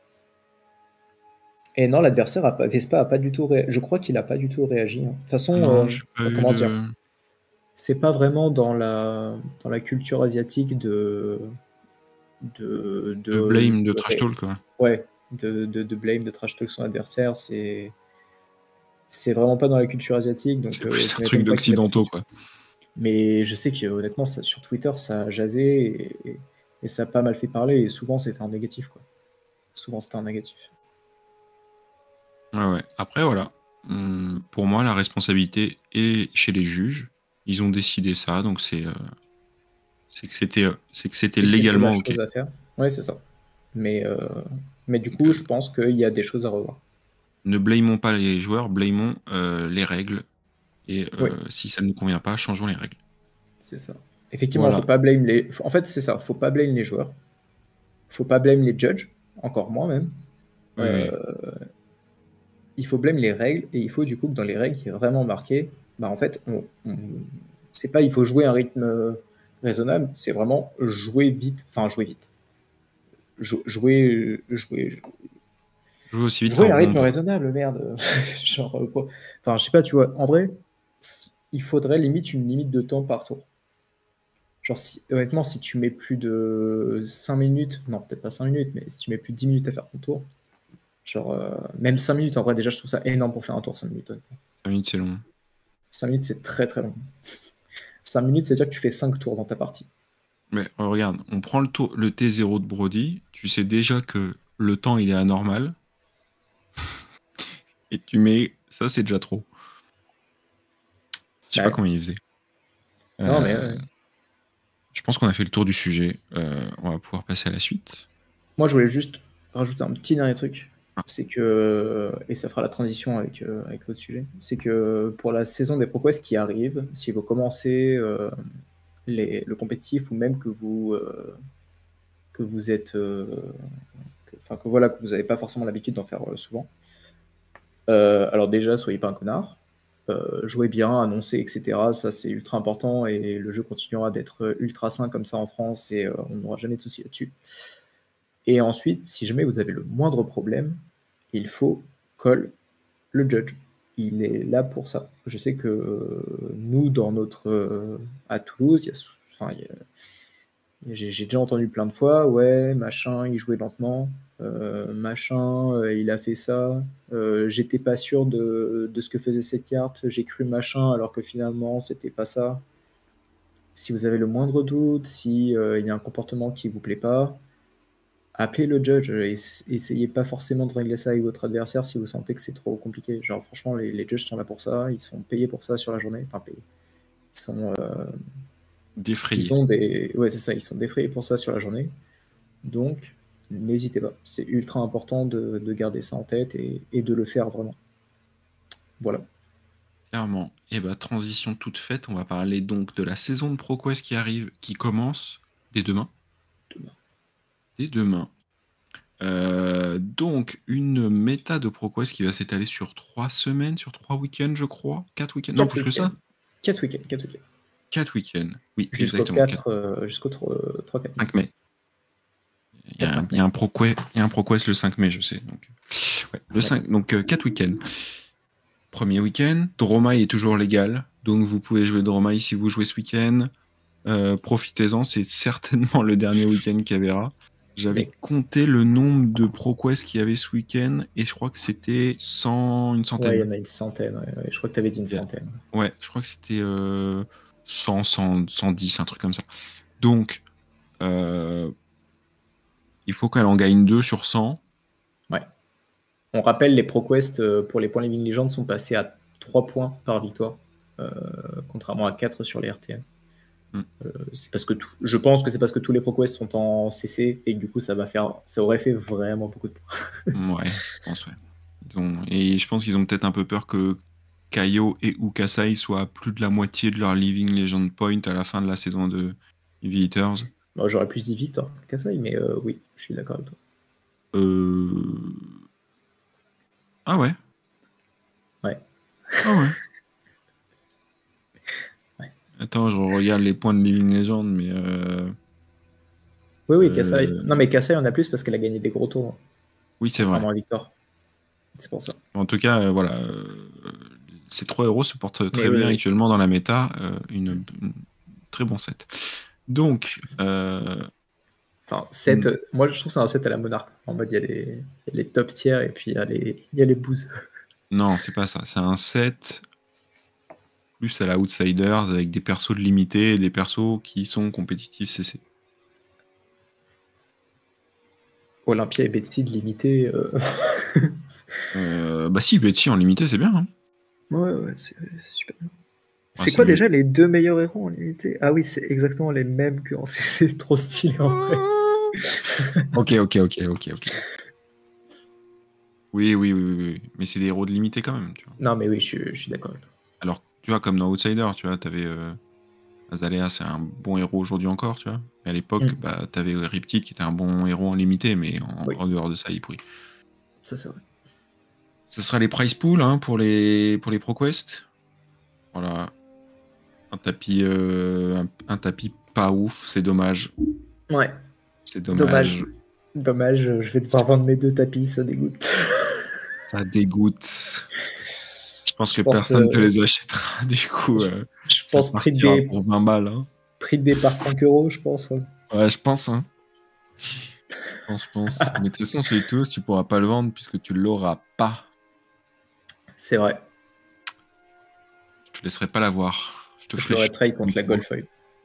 Et non, l'adversaire a pas, Vespa a pas du tout ré... Je crois qu'il a pas du tout réagi, hein. De toute façon, Non, euh, j'ai pas eu comment dire, de, c'est pas vraiment dans la dans la culture asiatique de de, de de, blame, de de trash ré- talk, quoi. ouais, de, de, de blame, de trash talk son adversaire. C'est c'est vraiment pas dans la culture asiatique, donc C'est euh, plus ça un truc m'étonne pas qu'il d'occidentaux, applique. quoi. Mais je sais que honnêtement, ça, sur Twitter, ça a jasé et, et- et ça a pas mal fait parler. Et souvent, c'était en négatif, quoi. Souvent, c'était en négatif. Ouais, ouais. Après, voilà. Hum, pour moi, la responsabilité est chez les juges. Ils ont décidé ça, donc c'est euh, c'est que c'était euh, c'est que c'était C'est que c'était la légalement OK. chose à faire. Ouais, c'est ça. Mais, euh, mais du Donc, coup, euh, je pense qu'il y a des choses à revoir. ne blâmons pas les joueurs, blâmons euh, les règles. Et Oui, euh, si ça ne nous convient pas, changeons les règles. c'est ça. Effectivement, faut Voilà. pas blame les. En fait, c'est ça. Faut pas blame les joueurs. Faut pas blame les judges, encore moins même. Oui, Euh, oui. il faut blâmer les règles et il faut du coup que dans les règles qui est vraiment marqué, bah en fait, on, on- c'est pas il faut jouer un rythme euh, raisonnable, c'est vraiment jouer vite, enfin jouer vite, Jou- jouer, jouer, Jouer aussi vite jouer qu'un un rythme rond. raisonnable, merde, genre, euh, quoi. Enfin je sais pas, tu vois, en vrai, il faudrait limite une limite de temps par tour. Genre, si- honnêtement, si tu mets plus de cinq minutes, non, peut-être pas cinq minutes, mais si tu mets plus de dix minutes à faire ton tour, genre, euh, même cinq minutes, en vrai, déjà, je trouve ça énorme pour faire un tour, cinq minutes. cinq minutes, c'est long. cinq minutes, c'est très très long. cinq minutes, c'est-à-dire que tu fais cinq tours dans ta partie. Mais euh, regarde, on prend le, tour, le T zéro de Brody. Tu sais déjà que le temps, il est anormal. Et tu mets... Ça, c'est déjà trop. Je sais pas Ouais. comment il faisait. Non, mais Euh, euh, je pense qu'on a fait le tour du sujet. Euh, on va pouvoir passer à la suite. moi, je voulais juste rajouter un petit dernier truc. Ah, C'est que, et ça fera la transition avec, euh, avec l'autre sujet, c'est que pour la saison des ProQuest qui arrive, si vous commencez euh, les, le compétitif ou même que vous, euh, que vous êtes. euh, que- Enfin, que, voilà, que vous n'avez pas forcément l'habitude d'en faire euh, souvent, euh, alors déjà, soyez pas un connard. Euh, jouez bien, annoncez, et cetera. Ça, c'est ultra important et le jeu continuera d'être ultra sain comme ça en France et euh, on n'aura jamais de soucis là-dessus. Et ensuite, si jamais vous avez le moindre problème, il faut call le judge. Il est là pour ça. Je sais que euh, nous, dans notre euh, à Toulouse, il y a, enfin, il y a- j'ai j'ai déjà entendu plein de fois, ouais, machin, il jouait lentement, euh, machin, euh, il a fait ça, euh, j'étais pas sûr de, de ce que faisait cette carte, j'ai cru machin alors que finalement c'était pas ça. Si vous avez le moindre doute, si euh, il y a un comportement qui vous plaît pas, appelez le judge, et essayez pas forcément de régler ça avec votre adversaire si vous sentez que c'est trop compliqué. Genre franchement, les, les judges sont là pour ça, ils sont payés pour ça sur la journée, enfin payés. Ils sont, euh, ils défrayé. ont des, ouais c'est ça, ils sont défrayés pour ça sur la journée. Donc, n'hésitez pas. C'est ultra important de, de garder ça en tête et, et de le faire vraiment. Voilà. Clairement. Et bah, transition toute faite, on va parler donc de la saison de ProQuest qui arrive, qui commence dès demain. Demain. Dès demain. Euh, donc, une méta de ProQuest qui va s'étaler sur trois semaines, sur trois week-ends, je crois. Quatre week-ends. Non, plus que ça. Quatre week-ends. Quatre week-ends. Quatre week-ends. Oui, jusqu'au exactement. quatre, euh, jusqu'au trois quatre. cinq mai. Il y a, un, il y a un ProQuest, il y a un ProQuest le cinq mai, je sais. Donc, ouais, le cinq, donc euh, quatre week-ends. Premier week-end, Dromai est toujours légal, donc vous pouvez jouer Dromai si vous jouez ce week-end. Euh, profitez-en, c'est certainement le dernier week-end qu'il y aura. J'avais Mais... compté le nombre de ProQuest qu'il y avait ce week-end et je crois que c'était cent, une centaine. Ouais, il y en a une centaine. Ouais, ouais. Je crois que tu avais dit une yeah. centaine. Ouais, je crois que c'était euh, cent, cent, cent dix, un truc comme ça. Donc, euh, il faut qu'elle en gagne deux sur cent. Ouais. On rappelle, les ProQuest pour les points Living Legends sont passés à trois points par victoire, euh, contrairement à quatre sur les R T M. Mm. Euh, c'est parce que tout, je pense que c'est parce que tous les ProQuest sont en C C et que du coup ça va faire, ça aurait fait vraiment beaucoup de points. Ouais, je pense ouais. Ont, et je pense qu'ils ont peut-être un peu peur que Kaio et ou Kasai soient à plus de la moitié de leur Living Legend Point à la fin de la saison de Heavy Hitters. Bon, j'aurais plus dit Victor que Kasai, mais euh, oui, je suis d'accord avec toi. Euh... Ah ouais. Ouais. Ah ouais. ouais. Attends, je regarde les points de Living Legend, mais... Euh... Oui, oui, Kasai. Euh... Non, mais Kasai, on a plus parce qu'elle a gagné des gros tours. Oui, c'est vrai. À Victor. C'est pour ça. En tout cas, euh, voilà... Euh... Ces trois héros se portent très mais bien oui, actuellement dans la méta. Euh, une, une très bon set. Donc... Euh... Enfin, set, mm. Moi, je trouve que c'est un set à la Monarque. En mode, il y a les, y a les top tiers et puis il y a les, il y a les boosts. Non, c'est pas ça. C'est un set plus à la Outsiders avec des persos de limité et des persos qui sont compétitifs C C. Olympia et Betsy de limité. Euh... euh, bah si, Betsy en limité, c'est bien. Hein. Ouais, ouais, c'est super bien. Ah, c'est quoi mieux. Déjà les deux meilleurs héros en limité? Ah oui, c'est exactement les mêmes qu'en C C, trop stylé en vrai. ok, ok, ok, ok, ok. Oui, oui, oui, oui, mais c'est des héros de limité quand même. Tu vois. Non, mais oui, je, je suis d'accord avec toi. Alors, tu vois, comme dans Outsider, tu vois, t'avais euh, Azalea, c'est un bon héros aujourd'hui encore, tu vois. Mais à l'époque, mm. bah, t'avais Riptide qui était un bon héros en limité, mais en, oui. en dehors de ça, il est pourri. Ça, c'est vrai. Ce sera les prize pools hein, pour les pour les ProQuest. Voilà. Un tapis, euh, un, un tapis pas ouf, c'est dommage. Ouais. C'est dommage. dommage. Dommage, je vais devoir vendre mes deux tapis, ça dégoûte. Ça dégoûte. Je pense je que pense personne ne euh... te les achètera, du coup. Je, euh, je pense prix de dé... pour vingt balles. Hein. Prix de départ cinq euros, je pense. Ouais, je pense. Hein. je pense, je pense. Mais de toute façon, chez tous, tu pourras pas le vendre puisque tu l'auras pas. C'est vrai. Je te laisserai pas l'avoir. Je te je ferai trade contre la Golfoil.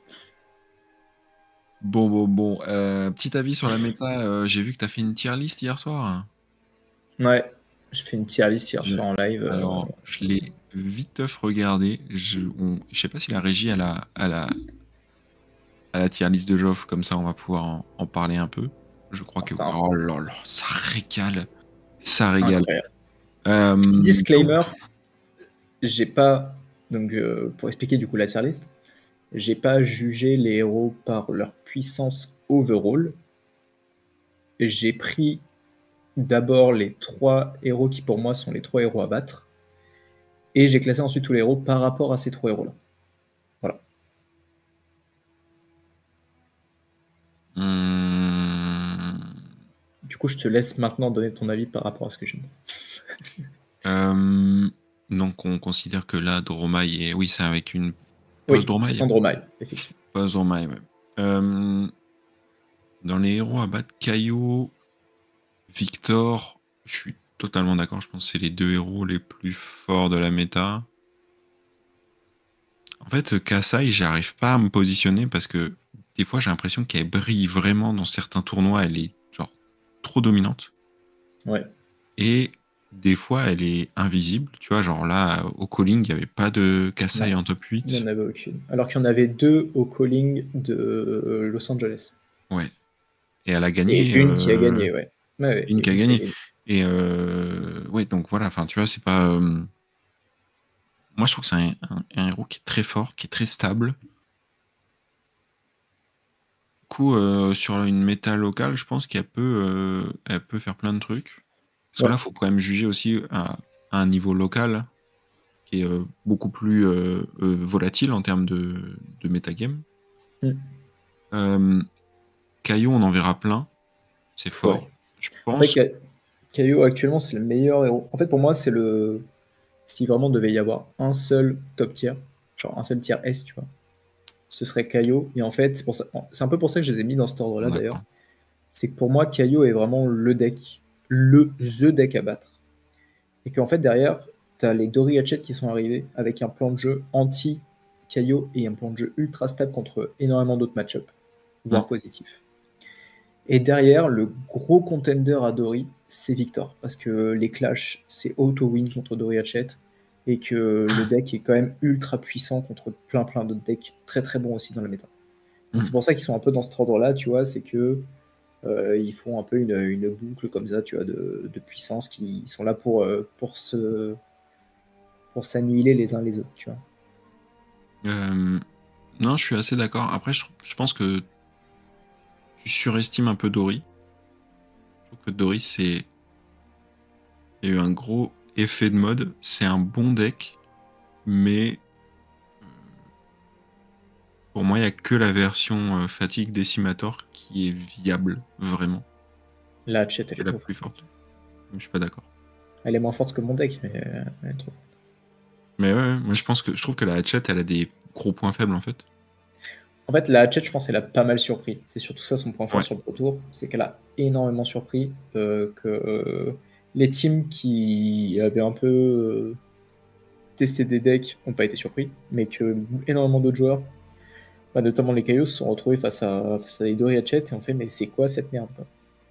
Bon, bon, bon. Euh, petit avis sur la méta. Euh, J'ai vu que tu as fait une tier list hier soir. Ouais, j'ai fait une tier list hier je... soir en live. Alors, euh... je l'ai viteuf regardé. Je ne sais pas si la régie a la, à la, à la tier list de Joff. Comme ça, on va pouvoir en, en parler un peu. Je crois oh, que... Ça oh là là, ça régale. Ça régale. Euh... Petit disclaimer. J'ai pas... Donc, euh, pour expliquer du coup la tier list, j'ai pas jugé les héros par leur puissance overall. J'ai pris d'abord les trois héros qui pour moi sont les trois héros à battre. Et j'ai classé ensuite tous les héros par rapport à ces trois héros-là. Voilà. Hum... Du coup, je te laisse maintenant donner ton avis par rapport à ce que j'ai dit. euh... Donc, on considère que là, Dromai est... Oui, c'est avec une pause oui, Dromai. C'est sans Dromai, effectivement. Pause Dromai, ouais. Euh... Dans les héros à battre, Kaio, Victor, je suis totalement d'accord. Je pense que c'est les deux héros les plus forts de la méta. En fait, Kasai, j'arrive pas à me positionner parce que des fois, j'ai l'impression qu'elle brille vraiment dans certains tournois. Elle est genre trop dominante. Ouais. Et des fois, elle est invisible. Tu vois, genre là, au calling, il n'y avait pas de Kasai non, en top huit. Il n'y en avait aucune. Alors qu'il y en avait deux au calling de Los Angeles. Ouais. et elle a Et gagné. une qui a euh, gagné, ouais. Ouais, ouais, Une et qui a une qui a gagné. gagné. Et euh, ouais, donc voilà, enfin, tu vois, c'est pas. euh, Moi, je trouve que c'est un, un- un héros qui est très fort, qui est très stable. Du coup, euh, sur une méta locale, je pense qu'elle peut, euh, elle peut faire plein de trucs. Parce que là, Ouais. il faut quand même juger aussi à, à un niveau local qui est euh, beaucoup plus euh, euh, volatile en termes de, de metagame. Mm. Euh, Caillou, on en verra plein. C'est Ouais. fort. Je En fait, pense. Ka- Kaio actuellement, c'est le meilleur héros. En fait, pour moi, c'est le. Si vraiment devait y avoir un seul top tier, genre un seul tier S, tu vois, ce serait Kaio. Et en fait, c'est pour ça... c'est un peu pour ça que je les ai mis dans cet ordre-là d'ailleurs. D'accord. C'est que pour moi, Kaio est vraiment le deck, le the deck à battre. Et qu'en fait, derrière, tu as les Dori Hatchet qui sont arrivés avec un plan de jeu anti-Kaio et un plan de jeu ultra stable contre énormément d'autres match-ups, Hmm. voire positifs. Et derrière, le gros contender à Dori, c'est Victor. Parce que les clashs, c'est auto-win contre Dori Hatchet. Et que le deck est quand même ultra puissant contre plein plein d'autres decks très très bons aussi dans la méta. Donc Hmm. c'est pour ça qu'ils sont un peu dans cet ordre-là, tu vois, c'est que euh, ils font un peu une, une boucle comme ça, tu vois, de, de puissance qui sont là pour, euh, pour se pour s'annihiler les uns les autres, tu vois. Euh, non, je suis assez d'accord. Après, je, je pense que tu surestimes un peu Dory. Je trouve que Dory, c'est. Il y a eu un gros effet de mode. C'est un bon deck, mais euh, pour moi, il n'y a que la version euh, Fatigue Decimator qui est viable, vraiment. La Hatchet, elle C'est est la trop plus forte. forte. Je suis pas d'accord. Elle est moins forte que mon deck, mais euh, elle est trop. Mais ouais, ouais, moi je pense que je trouve que la Hatchet, elle a des gros points faibles en fait. En fait, la Hatchet, je pense qu'elle a pas mal surpris. C'est surtout ça son point fort Ouais. sur le Pro Tour, c'est qu'elle a énormément surpris euh, que euh, les teams qui avaient un peu euh, testé des decks n'ont pas été surpris, mais que énormément d'autres joueurs, bah, notamment les Chaos, se sont retrouvés face à, face à Idori Hatchet et ont fait mais c'est quoi cette merde quoi.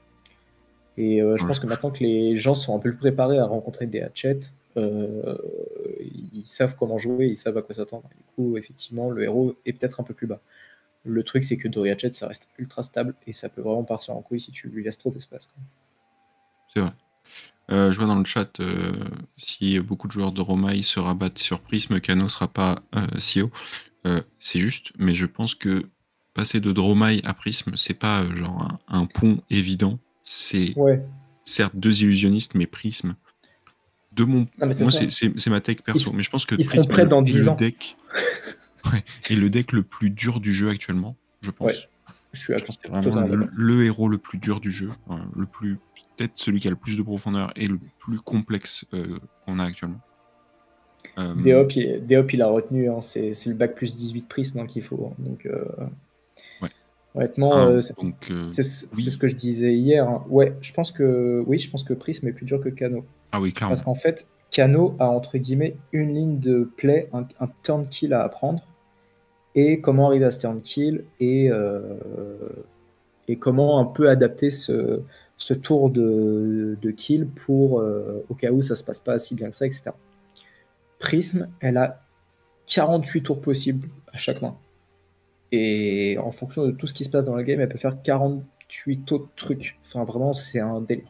Et euh, je Ouais, pense que maintenant que les gens sont un peu plus préparés à rencontrer des Hatchets, euh, ils savent comment jouer, ils savent à quoi s'attendre. Du coup, effectivement, le héros est peut-être un peu plus bas. Le truc, c'est que Dori Hatchet, ça reste ultra stable et ça peut vraiment partir en couille si tu lui laisses trop d'espace. quoi. c'est vrai. Euh, je vois dans le chat euh, si beaucoup de joueurs de Romaï se rabattent sur Prism, Kano sera pas euh, si haut. Euh, c'est juste, mais je pense que passer de Dromai à Prism, c'est pas euh, genre un, un pont évident. C'est Ouais, certes deux illusionnistes, mais Prism. De mon, non mais c'est moi, ça. c'est c'est- c'est ma tech Ils, perso, mais je pense que ils seront Prism est prêts le, dans est dix le ans. deck, ouais, est le deck le plus dur du jeu actuellement, je Ouais, pense. je suis Je pense que c'est vraiment totalement le, d'accord. le héros le plus dur du jeu, euh, le plus peut-être celui qui a le plus de profondeur et le plus complexe euh, qu'on a actuellement. Euh, Deop, il, Deop, il a retenu, hein, c'est c'est le bac plus dix-huit prisme hein, qu'il faut. hein. Donc, euh, ouais. honnêtement, Un- euh, c'est donc euh, c'est c'est ce oui, que je disais hier. hein. Ouais, je pense que oui, je pense que Prism est plus dur que Kano. ah oui, Parce clairement. qu'en fait, Kano a entre guillemets une ligne de play, un, un turn kill à apprendre, et comment arriver à ce turn kill, et, euh, et comment un peu adapter ce, ce tour de, de kill pour euh, au cas où ça se passe pas si bien que ça, et cetera. Prism, elle a quarante-huit tours possibles à chaque main. Et en fonction de tout ce qui se passe dans le game, elle peut faire quarante-huit autres trucs. Enfin, vraiment, c'est un délire.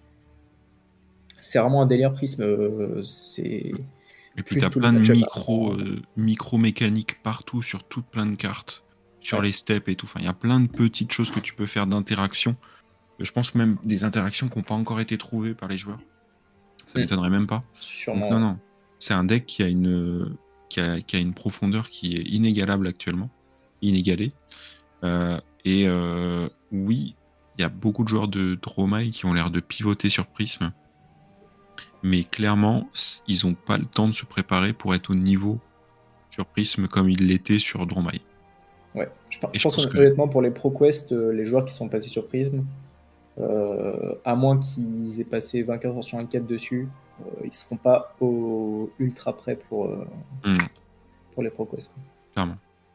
C'est vraiment un délire Prism. euh, c'est Et puis plus t'as tous les plein de match-ups. micro, euh, micro mécaniques partout sur toutes plein de cartes, sur Ouais. les steps et tout. Enfin, il y a plein de petites choses que tu peux faire d'interaction. Je pense même des interactions qui n'ont pas encore été trouvées par les joueurs. Ça Mm. m'étonnerait même pas. Donc Sûrement, non, ouais. non. C'est un deck qui a une, qui a, qui a une profondeur qui est inégalable actuellement. Inégalée. Euh, et euh, oui, il y a beaucoup de joueurs de Dromai qui ont l'air de pivoter sur Prism. Mais clairement, s- ils n'ont pas le temps de se préparer pour être au niveau sur Prism comme il l'était sur Dromai. Ouais. Je, pe- Et je je pense pense que honnêtement pour les ProQuest, euh, les joueurs qui sont passés sur Prism, euh, à moins qu'ils aient passé vingt-quatre heures sur vingt-quatre dessus, euh, ils seront pas au ultra prêts pour, euh, hmm, pour les ProQuest. quoi. clairement.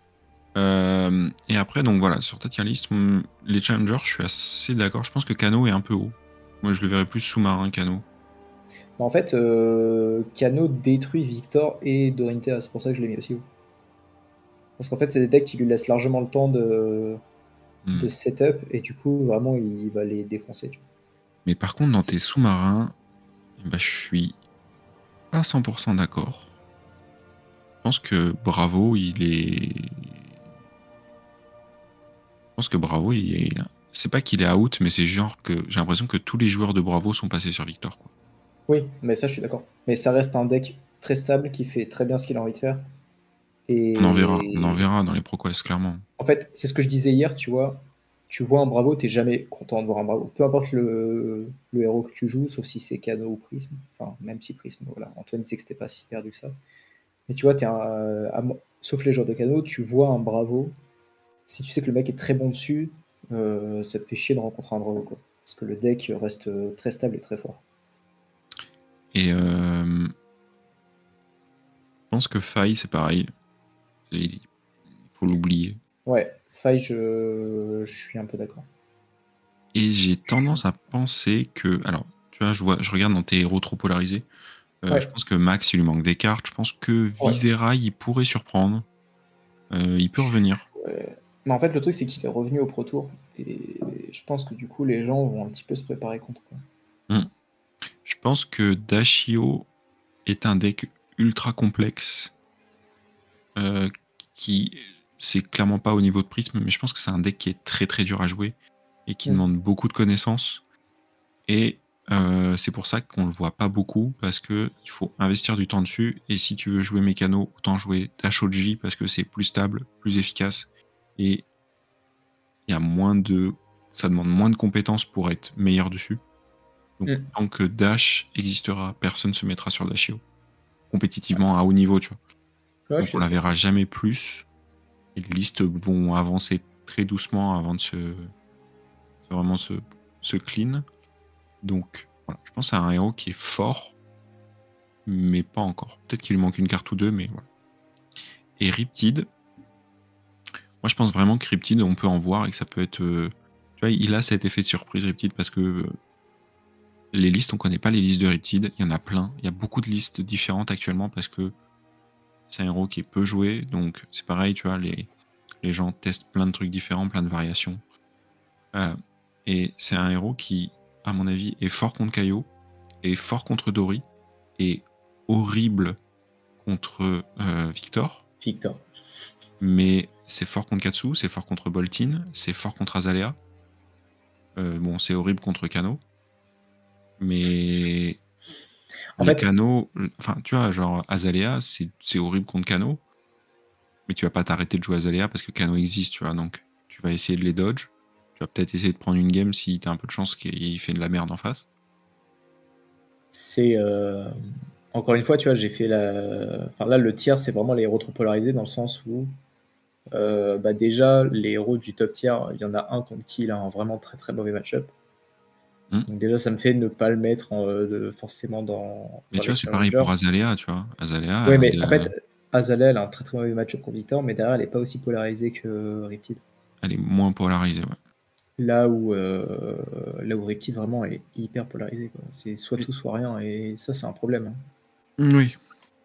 Euh, et après, donc voilà, sur ta tier list, hmm, les challengers, je suis assez d'accord. Je pense que Kano est un peu haut. Moi, je le verrais plus sous-marin, Kano. Mais en fait, euh, Kano détruit Victor et Dorinthea, c'est pour ça que je l'ai mis aussi haut. Parce qu'en fait, c'est des decks qui lui laissent largement le temps de, de Hmm. setup, et du coup, vraiment, il va les défoncer. Tu vois. Mais par contre, dans C'est- tes sous-marins, bah, je suis pas cent pour cent d'accord. Je pense que Bravo, il est. Je pense que Bravo, il est. C'est pas qu'il est out, mais c'est genre que j'ai l'impression que tous les joueurs de Bravo sont passés sur Victor, quoi. Oui, mais ça, je suis d'accord. Mais ça reste un deck très stable qui fait très bien ce qu'il a envie de faire. On en verra, on en Et verra dans les ProQuest, clairement. en fait, c'est ce que je disais hier, tu vois. Tu vois un Bravo, t'es jamais content de voir un Bravo. Peu importe le, le héros que tu joues, sauf si c'est Cano ou Prisme. Enfin, même si Prisme, voilà. Antoine disait que c'était pas si perdu que ça. Mais tu vois, t'es un, à mo- sauf les joueurs de Cano, tu vois un Bravo. Si tu sais que le mec est très bon dessus, euh, ça te fait chier de rencontrer un Bravo, quoi. Parce que le deck reste euh, très stable et très fort. Et euh, je pense que Faille, c'est pareil. Il faut l'oublier. Ouais, Faille, je, je suis un peu d'accord. Et j'ai tendance à penser que. Alors, tu vois, je, vois, je regarde dans tes héros trop polarisés. Euh, je Ouais, pense que Max, il lui manque des cartes. Je pense que ouais. Visera, il pourrait surprendre. Euh, il peut revenir. Ouais. Mais en fait, le truc, c'est qu'il est revenu au Pro Tour. Et je pense que du coup, les gens vont un petit peu se préparer contre. Quoi. Hmm. Je pense que Dashio est un deck ultra complexe. Euh, qui. C'est clairement pas au niveau de Prisme, mais je pense que c'est un deck qui est très très dur à jouer et qui Mm. demande beaucoup de connaissances. Et euh, c'est pour ça qu'on le voit pas beaucoup, parce que il faut investir du temps dessus. Et si tu veux jouer mécano, autant jouer Dashoji parce que c'est plus stable, plus efficace. Et il y a moins de. Ça demande moins de compétences pour être meilleur dessus. Donc Mm. tant que Dash existera, personne ne se mettra sur Dashio. Compétitivement à haut niveau, tu vois. Ouais, je Donc suis on la d'accord. verra jamais plus. Et les listes vont avancer très doucement avant de se, de vraiment se, se clean. Donc voilà, je pense à un héros qui est fort, mais pas encore. Peut-être qu'il lui manque une carte ou deux, mais voilà. Et Riptide, moi je pense vraiment que Riptide, on peut en voir et que ça peut être. Euh, tu vois, il a cet effet de surprise, Riptide, parce que euh, les listes, on connaît pas les listes de Riptide. Il y en a plein. Il y a beaucoup de listes différentes actuellement parce que c'est un héros qui est peu joué. Donc c'est pareil, tu vois, les, les gens testent plein de trucs différents, plein de variations. Euh, et c'est un héros qui, à mon avis, est fort contre Kaio, est fort contre Dory, et horrible contre euh, Victor. Victor. Mais c'est fort contre Katsu, c'est fort contre Boltin, c'est fort contre Azalea. Euh, bon, c'est horrible contre Kano. Mais En les fait, Kano, enfin, tu vois, genre Azalea, c'est c'est horrible contre Kano. Mais tu vas pas t'arrêter de jouer Azalea parce que Kano existe, tu vois. Donc, tu vas essayer de les dodge. Tu vas peut-être essayer de prendre une game si t'as un peu de chance qu'il fait de la merde en face. c'est. euh, Encore une fois, tu vois, j'ai fait la. Enfin, là, le tiers, c'est vraiment les héros trop polarisés dans le sens où. euh, bah déjà, les héros du top tiers, il y en a un contre qui il a un vraiment très très mauvais match-up. Hmm. Donc, déjà, ça me fait ne pas le mettre en, euh, de- forcément dans, Mais dans tu les vois, c'est pareil challengers. pour Azalea, tu vois. Azalea, Ouais, elle a mais en de- fait, Azalea, elle a un très très mauvais match-up contre Victor, mais derrière, elle n'est pas aussi polarisée que Riptide. elle est moins polarisée, ouais. Là où, euh, là où Riptide vraiment est hyper polarisé. quoi. C'est soit Oui. tout, soit rien, et ça, c'est un problème. hein. Oui.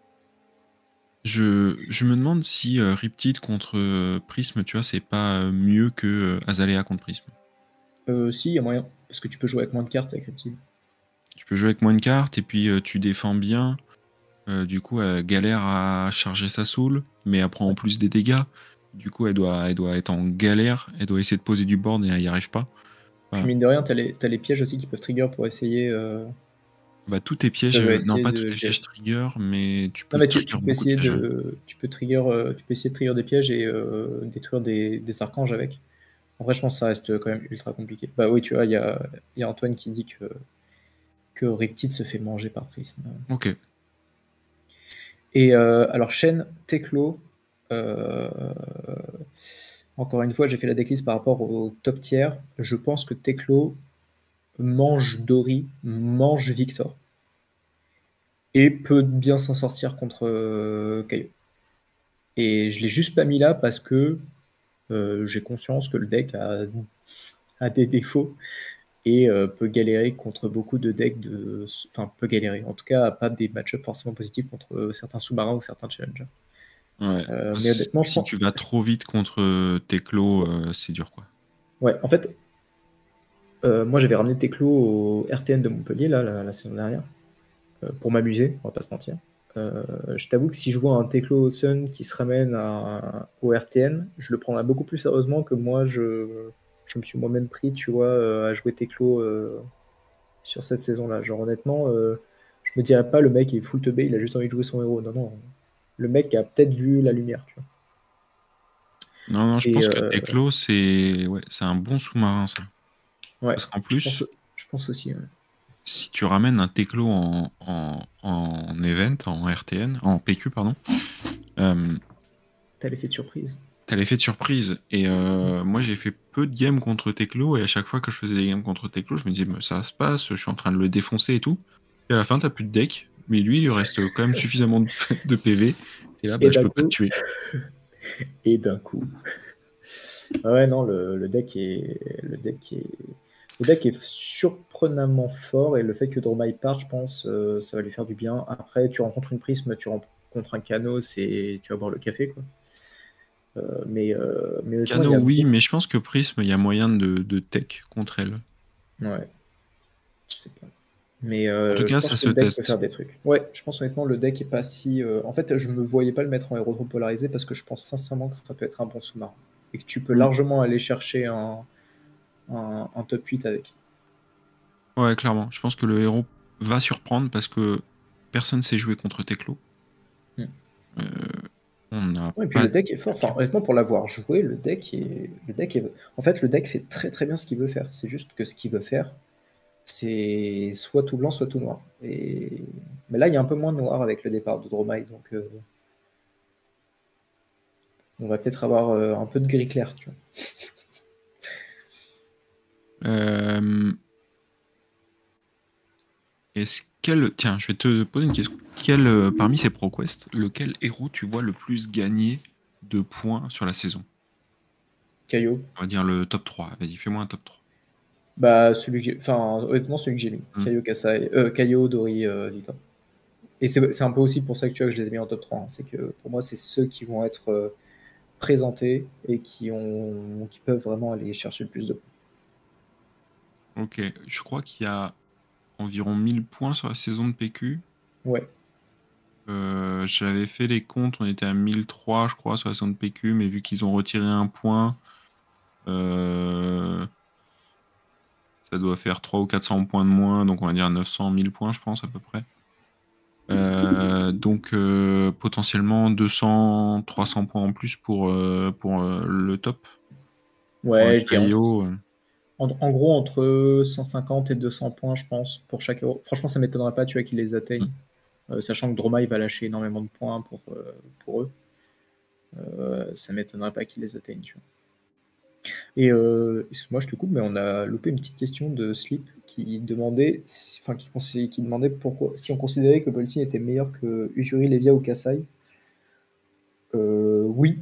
Je, je me demande si euh, Riptide contre euh, Prism, tu vois, c'est pas euh, mieux que euh, Azalea contre Prism. Euh, si, il y a moyen, parce que tu peux jouer avec moins de cartes avec Riptide. Tu peux jouer avec moins de cartes et puis euh, tu défends bien. Euh, du coup, elle galère à charger sa soul, mais elle prend en Ouais. plus des dégâts. Du coup, elle doit, elle doit être en galère. Elle doit essayer de poser du board et elle y arrive pas. Puis Enfin, mine de rien, t'as les, t'as les pièges aussi qui peuvent trigger pour essayer, euh, bah, tous tes pièges, peuvent euh, non essayer pas tous de tes pièges gérer. trigger, mais tu Non, peux mais tu, trigger tu peux beaucoup de essayer pièges. hein. de, tu peux trigger, euh, tu peux essayer de trigger des pièges et euh, détruire des, des archanges avec. En vrai, je pense que ça reste quand même ultra compliqué. Bah oui, tu vois, il y a, il y a Antoine qui dit que, que Riptide se fait manger par Prism. Ok. Et euh, alors, Shen, Teklo, euh, encore une fois, j'ai fait la decklist par rapport au top tier. Je pense que Teklo mange Dory, mange Victor, et peut bien s'en sortir contre euh, Kaio. Et je l'ai juste pas mis là parce que euh, j'ai conscience que le deck a, a des défauts et euh, peut galérer contre beaucoup de decks de. Enfin, peut galérer. En tout cas, a pas des match-ups forcément positifs contre euh, certains sous-marins ou certains challengers. Ouais. Euh, mais Si honnêtement, je si pense. tu vas trop vite contre euh, Teklo, euh, c'est dur, quoi. Ouais, en fait, euh, moi j'avais ramené Teclo au R T N de Montpellier là, la, la saison dernière, euh, pour m'amuser, on va pas se mentir. Euh, je t'avoue que si je vois un Teclo Sun qui se ramène à, au R T N, je le prendrais beaucoup plus sérieusement que moi je, je me suis moi-même pris, tu vois, euh, à jouer Teclo euh, sur cette saison-là. Genre honnêtement, euh, je me dirais pas le mec est full teubé, il a juste envie de jouer son héros. Non, non. Le mec a peut-être vu la lumière, tu vois. Non, non, je Et pense que euh, Teclo, c'est ouais, c'est un bon sous-marin, ça. ouais, Parce qu'en je pense, plus, je pense aussi. Ouais. si tu ramènes un Teclo en, en, en event, en R T N, en P Q, pardon, euh, T'as l'effet de surprise. t'as l'effet de surprise. Et euh, moi, j'ai fait peu de games contre Teclo, et à chaque fois que je faisais des games contre Teclo, je me disais, mais ça se passe, je suis en train de le défoncer et tout. Et à la fin, t'as plus de deck, mais lui, il lui reste quand même suffisamment de, de P V. T'es là, bah, Et je d'un peux pas te coup, tuer. et d'un coup. Ah ouais, non, le, le deck est, le deck est, le deck est surprenamment fort et le fait que Dromai parte, je pense, euh, ça va lui faire du bien. Après, tu rencontres une Prisme, tu rencontres un Canos et tu vas boire le café, quoi. Euh, mais, euh, mais honnêtement, il Cano, y a oui, beaucoup. mais je pense que Prism, il y a moyen de, de tech contre elle. Ouais, je sais pas. Mais En tout euh, je cas, pense ça que se le deck peut teste. faire des trucs. Ouais, je pense honnêtement, le deck est pas si. euh, En fait, je me voyais pas le mettre en héros trop polarisé parce que je pense sincèrement que ça peut être un bon sous-marin. Et que tu peux Mm. largement aller chercher un, un, un top huit avec. Ouais, clairement. Je pense que le héros va surprendre parce que personne sait jouer contre Teclo. Hmm. Euh, on n'a Ouais, et puis pas le de deck est fort. Enfin, deck. honnêtement, pour l'avoir joué, le deck est... le deck est... En fait, le deck fait très très bien ce qu'il veut faire. C'est juste que ce qu'il veut faire, c'est soit tout blanc, soit tout noir. Et... Mais là, il y a un peu moins de noir avec le départ de Dromai, donc euh, on va peut-être avoir euh, un peu de gris clair, tu vois. Euh, est-ce quel... Tiens, je vais te poser une question. Quel, euh, parmi ces ProQuest, lequel héros tu vois le plus gagner de points sur la saison? Caillot. On va dire le top trois. Vas-y, fais-moi un top trois. Bah, celui que j'ai- enfin, honnêtement, celui que j'ai mis. Hmm. Caillot, Kasai... euh, Caillot, Dori, euh, Vita. Et c'est c'est un peu aussi pour ça que tu vois que je les ai mis en top trois, hein. C'est que pour moi, c'est ceux qui vont être euh, présentés et qui, ont... qui peuvent vraiment aller chercher le plus de points. Ok, je crois qu'il y a environ mille points sur la saison de P Q. Ouais. Euh, j'avais fait les comptes, on était à mille trois, je crois, sur la saison de P Q, mais vu qu'ils ont retiré un point, euh, ça doit faire trois ou quatre cents points de moins, donc on va dire neuf cents mille points, je pense, à peu près. Euh, donc euh, potentiellement deux cents trois cents points en plus pour, euh, pour euh, le top. Pour un Ouais, je dirais entre, Caillot. euh. en, en gros entre cent cinquante et deux cents points, je pense, pour chaque héros. Franchement, ça m'étonnerait pas, tu vois, qu'ils les atteignent, euh, sachant que Droma, il va lâcher énormément de points pour, euh, pour eux. Euh, ça m'étonnerait pas qu'ils les atteignent, tu vois. Et euh, excuse-moi, je te coupe, mais on a loupé une petite question de Sleep qui demandait, si- enfin, qui, consi- qui demandait pourquoi, si on considérait que Boltin était meilleur que Usuri, Levia ou Kasai. Euh, oui,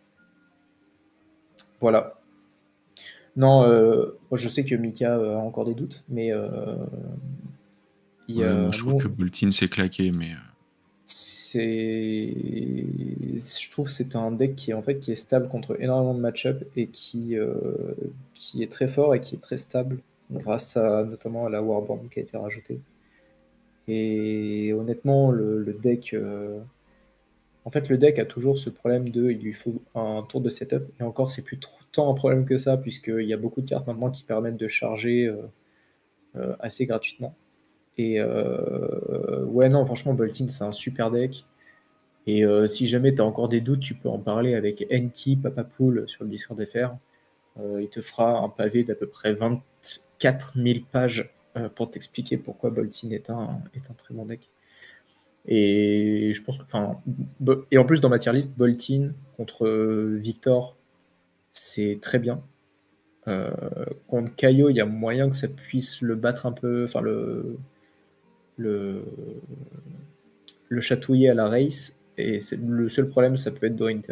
voilà. Non, euh, moi, je sais que Mika a encore des doutes, mais euh, il, Ouais, moi euh, je trouve que nous, Boltin s'est claqué, mais euh, c'est, je trouve que c'est un deck qui est en fait qui est stable contre énormément de match-up et qui, euh, qui est très fort et qui est très stable grâce à notamment à la Warborn qui a été rajoutée. Et honnêtement, le, le deck, euh, en fait, le deck a toujours ce problème de, il lui faut un tour de setup. Et encore, c'est plus trop tant un problème que ça puisqu'il y a beaucoup de cartes maintenant qui permettent de charger euh, euh, assez gratuitement. Et euh, ouais, non, franchement, Boltin, c'est un super deck. Et euh, si jamais tu as encore des doutes, tu peux en parler avec Enki, Papapool sur le Discord F R. Euh, il te fera un pavé d'à peu près vingt-quatre mille pages euh, pour t'expliquer pourquoi Boltin est un, est un très bon deck. Et je pense que, enfin, et en plus dans ma tier list, Boltin contre euh, Victor, c'est très bien. Euh, contre Kaio, il y a moyen que ça puisse le battre un peu, enfin le, le, le chatouiller à la race. Et c'est le seul problème, ça peut être Dorinter.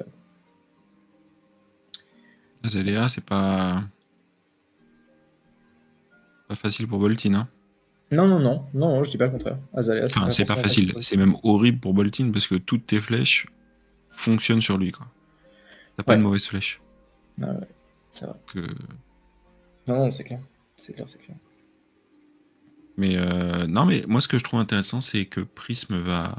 Azalea, c'est pas, pas facile pour Boltin, hein. Non, non, non, non, non, je dis pas le contraire. Azalea, c'est Enfin, pas c'est pas forcément facile facile, pour lui. c'est même horrible pour Boltin parce que toutes tes flèches fonctionnent sur lui, quoi. T'as pas de Ouais, mauvaise flèche. ah ouais, ça va. Que... Non, non, c'est clair. C'est clair, c'est clair. Mais euh, non, mais moi, ce que je trouve intéressant, c'est que Prism va.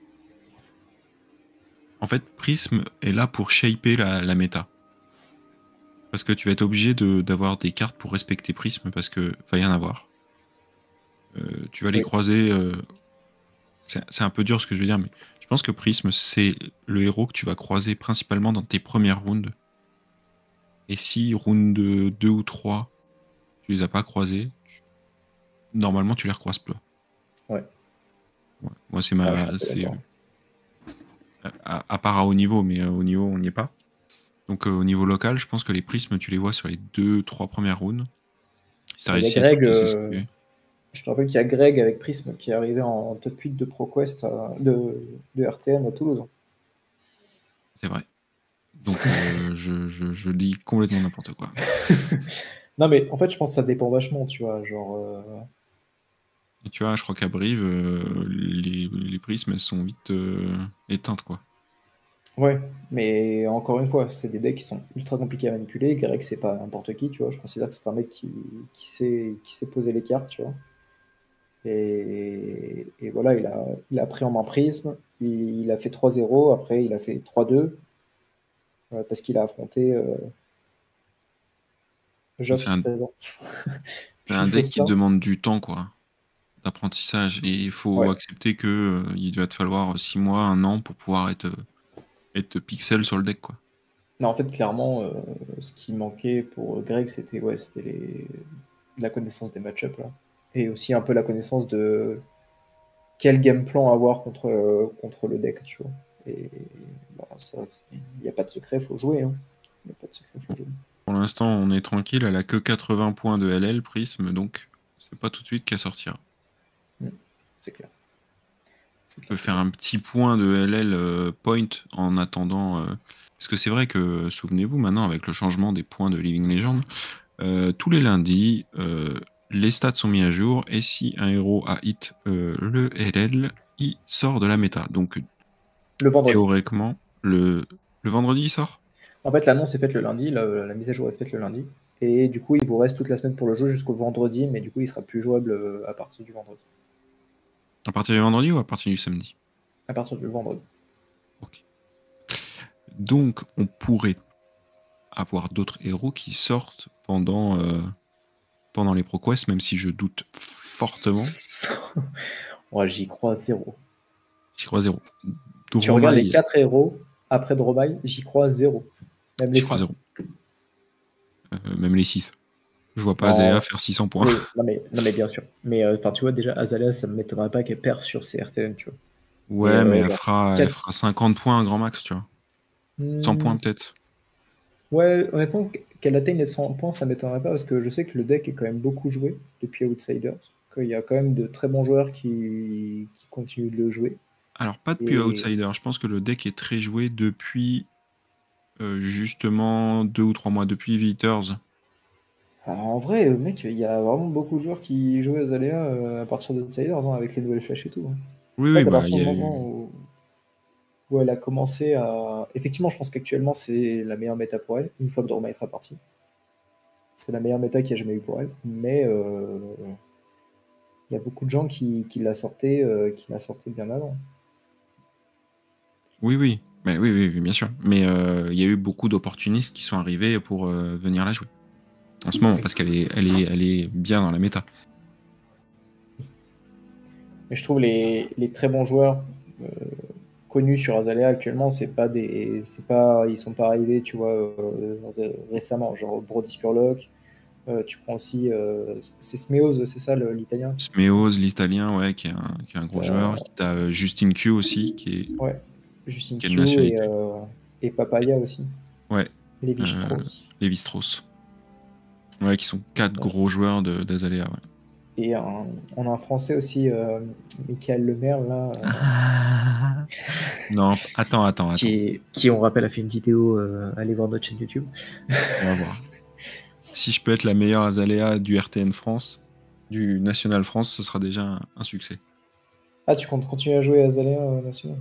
En fait, Prism est là pour shaper la, la méta. Parce que tu vas être obligé de- d'avoir des cartes pour respecter Prism, parce que va y en avoir. Euh, tu vas les Oui. croiser. euh, C'est c'est un peu dur ce que je veux dire, mais je pense que Prism, c'est le héros que tu vas croiser principalement dans tes premières rounds. Et si round deux ou trois, tu les as pas croisés, tu- normalement tu les recroises pas. Ouais. Ouais. Moi, c'est Ah, je suis un ma. peu c'est d'accord. à, à part à haut niveau, mais euh, au niveau, on n'y est pas. Donc, euh, au niveau local, je pense que les prismes, tu les vois sur les deux, trois premières rounds. Si tu as Il y a réussi à les Greg, choper, c'est euh, stylé. je te rappelle qu'il y a Greg avec Prism qui est arrivé en top huit de ProQuest à- de, de R T N à Toulouse. C'est vrai. Donc, euh, je, je, je dis complètement n'importe quoi. Non, mais en fait, je pense que ça dépend vachement, tu vois. Genre, euh, Et tu vois, je crois qu'à Brive, euh, les, les prismes, elles sont vite euh, éteintes, quoi. ouais, mais encore une fois, c'est des decks qui sont ultra compliqués à manipuler. Greg, c'est pas n'importe qui, tu vois. Je considère que c'est un mec qui, qui sait, qui sait poser les cartes, tu vois. Et, et voilà, il a, il a pris en main Prism, il, il a fait trois zéro, après il a fait trois deux, euh, parce qu'il a affronté euh, C'est Jox un, présent. c'est Puis un deck qui Faustin. demande du temps, quoi, d'apprentissage. Et il faut Ouais. accepter que euh, il va te falloir six mois, un an pour pouvoir être, être pixel sur le deck, quoi. Non, en fait, clairement, euh, ce qui manquait pour Greg, c'était ouais, c'était les... la connaissance des match-ups, là. Et aussi un peu la connaissance de quel game plan avoir contre, euh, contre le deck, tu vois. Et bah, ça, il n'y a pas de secret, faut jouer. Hein. Il n'y a pas de secret, faut jouer. Pour l'instant, on est tranquille, elle a que quatre-vingts points de L L, Prism, donc c'est pas tout de suite qu'elle sortira. Mm. C'est clair. C'est On clair, peut c'est faire clair. un petit point de L L euh, point en attendant. euh, Parce que c'est vrai que, souvenez-vous, maintenant, avec le changement des points de Living Legend, euh, tous les lundis, euh, les stats sont mis à jour, et si un héros a hit euh, le L L, il sort de la méta. Donc, Le vendredi. théoriquement, le, le vendredi, il sort? En fait, l'annonce est faite le lundi, la, la mise à jour est faite le lundi. Et du coup, il vous reste toute la semaine pour le jeu jusqu'au vendredi, mais du coup, il sera plus jouable euh, à partir du vendredi. À partir du vendredi ou à partir du samedi? À partir du vendredi. Ok. Donc, on pourrait avoir d'autres héros qui sortent pendant, euh, pendant les ProQuest, même si je doute fortement. Ouais, j'y crois zéro. J'y crois zéro. Tu regardes les Dromai, quatre héros après Dromai, j'y crois zéro. Même les j'y crois cinq. zéro. Euh, même les six. Je vois pas Azalea Non, faire six cents points. oui, non mais, non mais bien sûr. Mais euh, enfin, tu vois, déjà, Azalea, ça me m'étonnerait pas qu'elle perf sur ses R T N, tu vois. Mais Ouais, mais euh, elle genre, fera, elle quatre. fera cinquante points un grand max, tu vois. cent Hmm, points peut-être. ouais, honnêtement, qu'elle atteigne les cent points, ça m'étonnerait pas parce que je sais que le deck est quand même beaucoup joué depuis Outsiders. Qu'il y a quand même de très bons joueurs qui, qui continuent de le jouer. Alors, pas depuis Et Outsider. Je pense que le deck est très joué depuis euh, justement deux ou trois mois, depuis Vitters. alors, en vrai, euh, mec, il y a vraiment beaucoup de joueurs qui jouaient Azalea euh, à partir d'Outsiders, hein, avec les nouvelles flèches et tout. Hein. Oui, En oui, fait, à bah, il partir y du a moment eu. où, où elle a commencé à. Effectivement, je pense qu'actuellement, c'est la meilleure méta pour elle, une fois que Dorma sera parti. C'est la meilleure méta qu'il y a jamais eu pour elle. Mais euh, il y a beaucoup de gens qui, qui la sortaient, euh, qui la sortaient bien avant. Oui, oui. Mais oui, oui, oui, bien sûr. Mais euh, il y a eu beaucoup d'opportunistes qui sont arrivés pour euh, venir la jouer. En ce moment, Oui. parce qu'elle est, elle est, elle est bien dans la méta. Mais je trouve les, les très bons joueurs euh, connus sur Azalea actuellement, c'est pas des, c'est pas, ils sont pas arrivés, tu vois, euh, ré- récemment. Genre Brody Spurlock. Euh, tu prends aussi, euh, c'est Smeos, c'est ça le- l'italien. Smeos, l'italien, ouais, qui est un, qui est un gros joueur. T'as, T'as euh, Justin Q aussi, qui est, ouais, Justin qui a une Q et, nationalité. euh, et Papaya aussi. Ouais. Lévi Euh, Strauss. Lévi-Strauss. Ouais, qui sont quatre Donc, gros joueurs de- d'Azalea. Ouais. et un- on a un Français aussi, euh, Michael Lemaire, là, euh, Non, attends, attends, attends. qui, qui, on rappelle, a fait une vidéo, euh, allez voir notre chaîne YouTube. On va voir. Si je peux être la meilleure Azalea du R T N France, du National France, ce sera déjà un, un succès. Ah, tu comptes continuer à jouer à Azalea euh, National?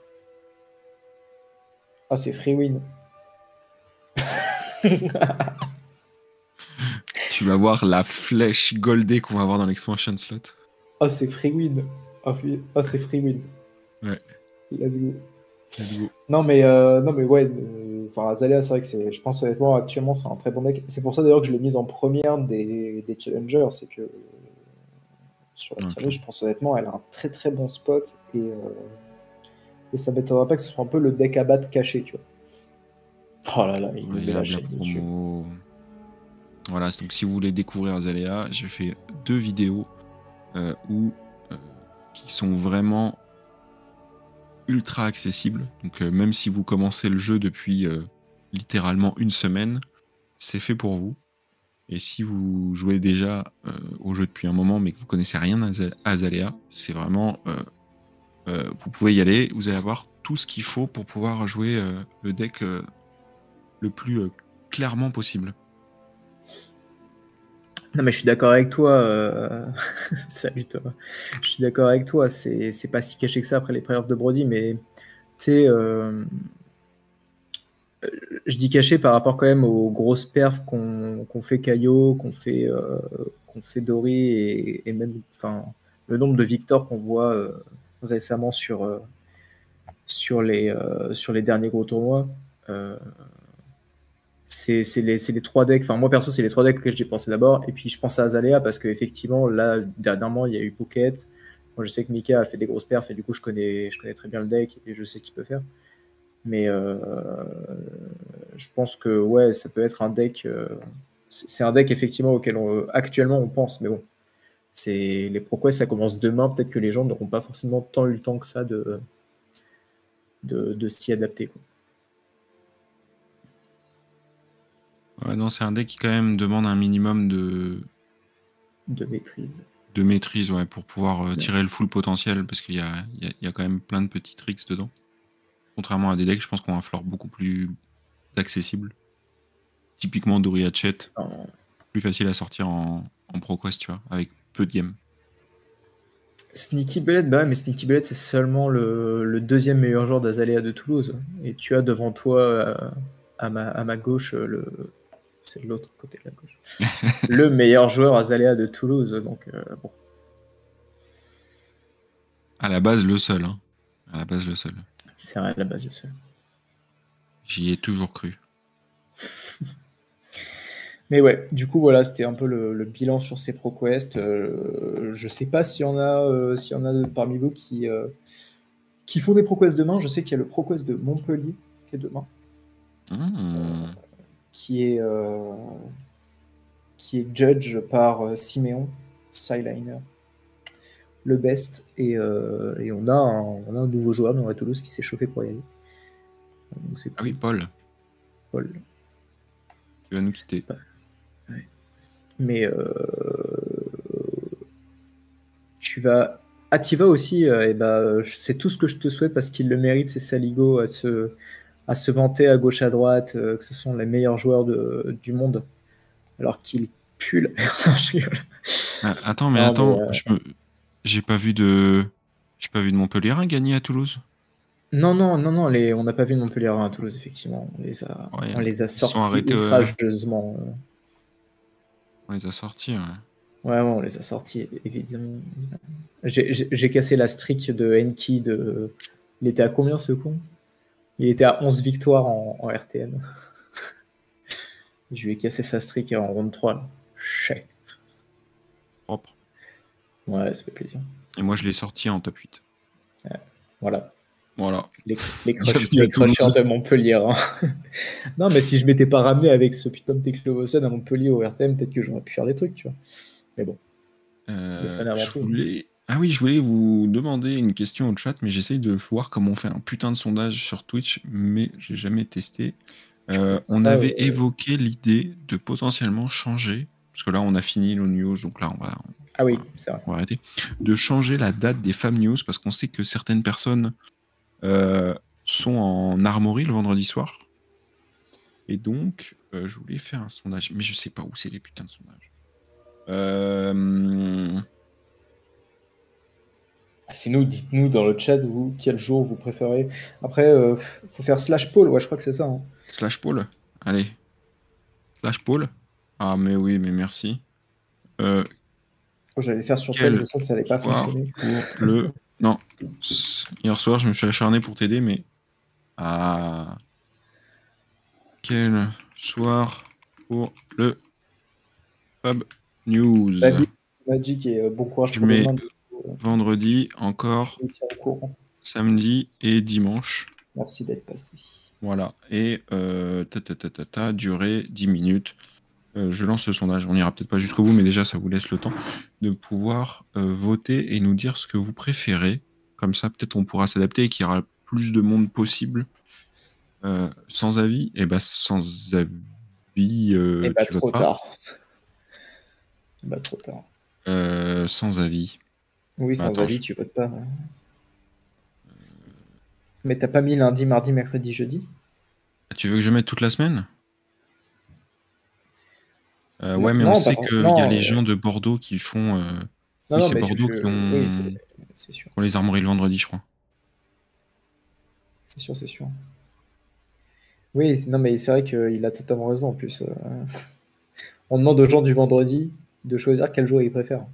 Ah, c'est free win. Tu vas voir la flèche goldée qu'on va avoir dans l'expansion slot. Ah, c'est free win. Ah, fi- ah, c'est free win. Ouais. Let's go. Let's go. Non, mais, euh, non, mais ouais. euh, Enfin, Azalea, c'est vrai que c'est. Je pense honnêtement, actuellement, c'est un très bon deck. C'est pour ça d'ailleurs que je l'ai mise en première des, des challengers. C'est que sur la Ok. tirée, je pense honnêtement, elle a un très très bon spot. Et, euh, et ça m'étonnerait pas que ce soit un peu le deck à battre caché, tu vois. Oh là là, il nous met la Regarde la chaîne dessus. promo. Voilà, donc si vous voulez découvrir Azalea, j'ai fait deux vidéos euh, où, euh, qui sont vraiment ultra accessibles. Donc euh, même si vous commencez le jeu depuis euh, littéralement une semaine, c'est fait pour vous. Et si vous jouez déjà euh, au jeu depuis un moment mais que vous connaissez rien à Azalea, c'est vraiment... Euh, euh, vous pouvez y aller, vous allez avoir tout ce qu'il faut pour pouvoir jouer euh, le deck euh, le plus euh, clairement possible. Non, mais je suis d'accord avec toi. euh, Salut toi. Je suis d'accord avec toi. C'est c'est pas si caché que ça après les playoffs de Brody, mais tu sais, euh, je dis caché par rapport quand même aux grosses perfs qu'on qu'on fait Caillot, qu'on fait, euh, qu'on fait Dory et, et même enfin, le nombre de victoires qu'on voit euh, récemment sur, euh, sur, les, euh, sur les derniers gros tournois. Euh, c'est c'est les, c'est les trois decks. Enfin, moi perso, c'est les trois decks que j'ai pensé d'abord. Et puis je pense à Azalea parce qu'effectivement, là, dernièrement, il y a eu Pocket. Moi, je sais que Mika a fait des grosses perfs et du coup, je connais, je connais très bien le deck et je sais ce qu'il peut faire. Mais euh, je pense que ouais, ça peut être un deck. Euh, c'est un deck effectivement auquel on, actuellement on pense, mais bon, c'est les ProQuest, ça commence demain. Peut-être que les gens n'auront pas forcément tant eu le temps que ça de de, de s'y adapter, quoi. Ouais, non, c'est un deck qui quand même demande un minimum de, De maîtrise. de maîtrise ouais, pour pouvoir euh, Ouais. tirer le full potentiel, parce qu'il y a, il y, a, il y a quand même plein de petits tricks dedans. Contrairement à des decks, je pense qu'on a un floor beaucoup plus accessible. Typiquement Dory Hatchet, Non. plus facile à sortir en, en ProQuest, tu vois, avec peu de games. Sneaky Bellet, bah ouais, mais Sneaky Bellet, c'est seulement le, le deuxième meilleur joueur d'Azalea de Toulouse. Et tu as devant toi, euh, à, ma, à ma gauche, le. C'est de l'autre côté de la gauche. Le meilleur joueur Azalea de Toulouse. Donc, euh, bon. À la base, le seul. Hein. À la base, le seul. C'est rien à la base du seul. J'y ai toujours cru. Mais ouais, du coup, voilà, c'était un peu le, le bilan sur ces ProQuest. Euh, je sais pas s'il y en a, euh, s'il y en a parmi vous qui, euh, qui font des ProQuest demain. Je sais qu'il y a le ProQuest de Montpellier qui est demain, Mmh. qui est, euh, qui est judge par euh, Siméon, Skyliner, le best. Et, euh, et on, a un, on a un nouveau joueur dans la Toulouse qui s'est chauffé pour y aller. Donc c'est Ah oui, cool. Paul, Paul. tu vas nous quitter. Ouais. Mais euh, tu vas. Ativa aussi, euh, et bah, c'est tout ce que je te souhaite parce qu'il le mérite, c'est Saligo, à se, à se vanter à gauche à droite, euh, que ce sont les meilleurs joueurs de, du monde, alors qu'il pue la merde. Je rigole. Ah, attends, mais Non, mais, attends, euh, je me... j'ai pas vu de, j'ai pas vu de Montpellier gagner à Toulouse. non, non, non, non, les, on n'a pas vu de Montpellier à Toulouse, effectivement. On les a, Ouais, on les a ils sont sortis arrêtés. Euh... outrageusement. On les a sortis. Ouais. Ouais, ouais, on les a sortis, évidemment. J'ai j'ai- j'ai cassé la streak de Enki. De... Il était à combien ce con? Il était à onze victoires en, en R T N. Je lui ai cassé sa streak en round trois. Là. Chais. Propre. Ouais, ça fait plaisir. Et moi, je l'ai sorti en top huit. Ouais, voilà. Voilà. Les, les, crush, Bienvenue à les crushers Toulouse. de Montpellier. Hein. Non, mais si je m'étais pas ramené avec ce putain de Teclovosen à Montpellier au R T M, peut-être que j'aurais pu faire des trucs, tu vois. Mais bon, le Euh, fun avant je tout. voulais... Ah oui, je voulais vous demander une question au chat, mais j'essaye de voir comment on fait un putain de sondage sur Twitch, mais j'ai jamais testé. Euh, on Ça, avait euh, évoqué l'idée de potentiellement changer, parce que là on a fini nos news, donc là on va, Ah on oui, va, c'est vrai. on va arrêter, de changer la date des Fam News, parce qu'on sait que certaines personnes euh, sont en armory le vendredi soir, et donc euh, je voulais faire un sondage, mais je sais pas où c'est les putains de sondages. Euh... Sinon, dites-nous dans le chat, vous, quel jour vous préférez. Après, euh, faut faire slash poll, ouais, je crois que c'est ça. Hein. Slash Paul. Allez. Slash Paul. Ah, mais oui, mais merci. Euh, Oh, j'allais le faire sur tel, quel je sens que ça n'allait pas soir fonctionner. pour le... Non, s- hier soir, je me suis acharné pour t'aider, mais... Ah, quel soir pour le Fab News? Babi, Magic et euh, bon courage Je pour mets demain. Du coup, euh, vendredi, je encore, te tiens au courant. samedi et dimanche. Merci d'être passé. Voilà. Et euh, ta, ta, ta, ta, ta, durée dix minutes. Euh, je lance le sondage. On n'ira peut-être pas jusqu'au bout, mais déjà, ça vous laisse le temps de pouvoir euh, voter et nous dire ce que vous préférez. Comme ça, peut-être on pourra s'adapter et qu'il y aura le plus de monde possible. Euh, sans avis, et bah sans avis, Et euh, bah tu votes trop pas. tard. Bah trop tard. Euh, sans avis. Oui, Bah sans attends, avis, je- tu votes pas. Mais t'as pas mis lundi, mardi, mercredi, jeudi? tu veux que je mette toute la semaine? Euh, Non, ouais, mais on non, pas sait for- qu'il y a non, les euh, gens de Bordeaux qui font. euh, non, Oui, non, c'est mais je, Bordeaux qui je- oui, c'est ont... c'est sûr, qui ont les armoiries le vendredi, je crois. c'est sûr, c'est sûr. Oui, c'est- non, mais c'est vrai qu'il a totalement raison en plus. euh. On demande aux gens du vendredi de choisir quel jour ils préfèrent.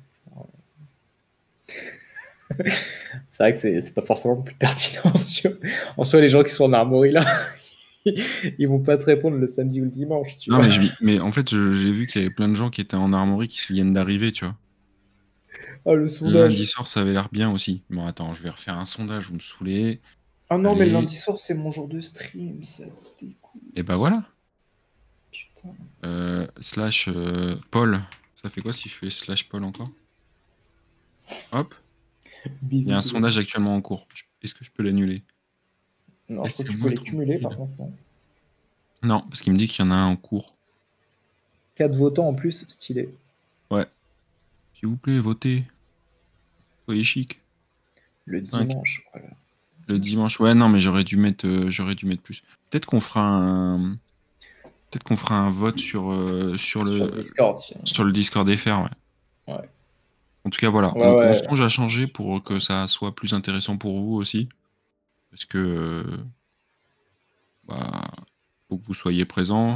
C'est vrai que c'est c'est pas forcément le plus pertinent. tu vois. En soi, les gens qui sont en armorie là, ils vont pas te répondre le samedi ou le dimanche, tu Non, vois. mais, je... mais en fait, je- j'ai vu qu'il y avait plein de gens qui étaient en armorie qui viennent d'arriver, tu vois. Ah, le Lundi sondage. soir, ça avait l'air bien aussi. Bon, attends, je vais refaire un sondage, vous me saoulez. Ah non, mais le Allez, lundi soir, c'est mon jour de stream, ça et bah dégoûte. voilà. Putain. Euh, slash euh, Paul. Ça fait quoi si je fais slash Paul encore? Hop. Il y a Bisous un tous les deux. sondage actuellement en cours. Je- Est-ce que je peux l'annuler? Non, je crois que tu peux Laissez-moi les cumuler par tranquille. contre. Non. Non, parce qu'il me dit qu'il y en a un en cours. Quatre votants en plus, stylé. Ouais. S'il vous plaît, votez. Soyez chic. Le Cinq. dimanche, voilà. Le Dimanche. dimanche. Ouais, non, mais j'aurais dû mettre, euh, j'aurais dû mettre plus. Peut-être qu'on fera un, peut-être qu'on fera un vote sur, euh, sur Sur le, Discord, si. sur le Discord F R, ouais. Ouais. En tout cas, voilà. Ouais, On, on ouais. songe à changer pour que ça soit plus intéressant pour vous aussi. Parce que, euh, bah, faut que vous soyez présents.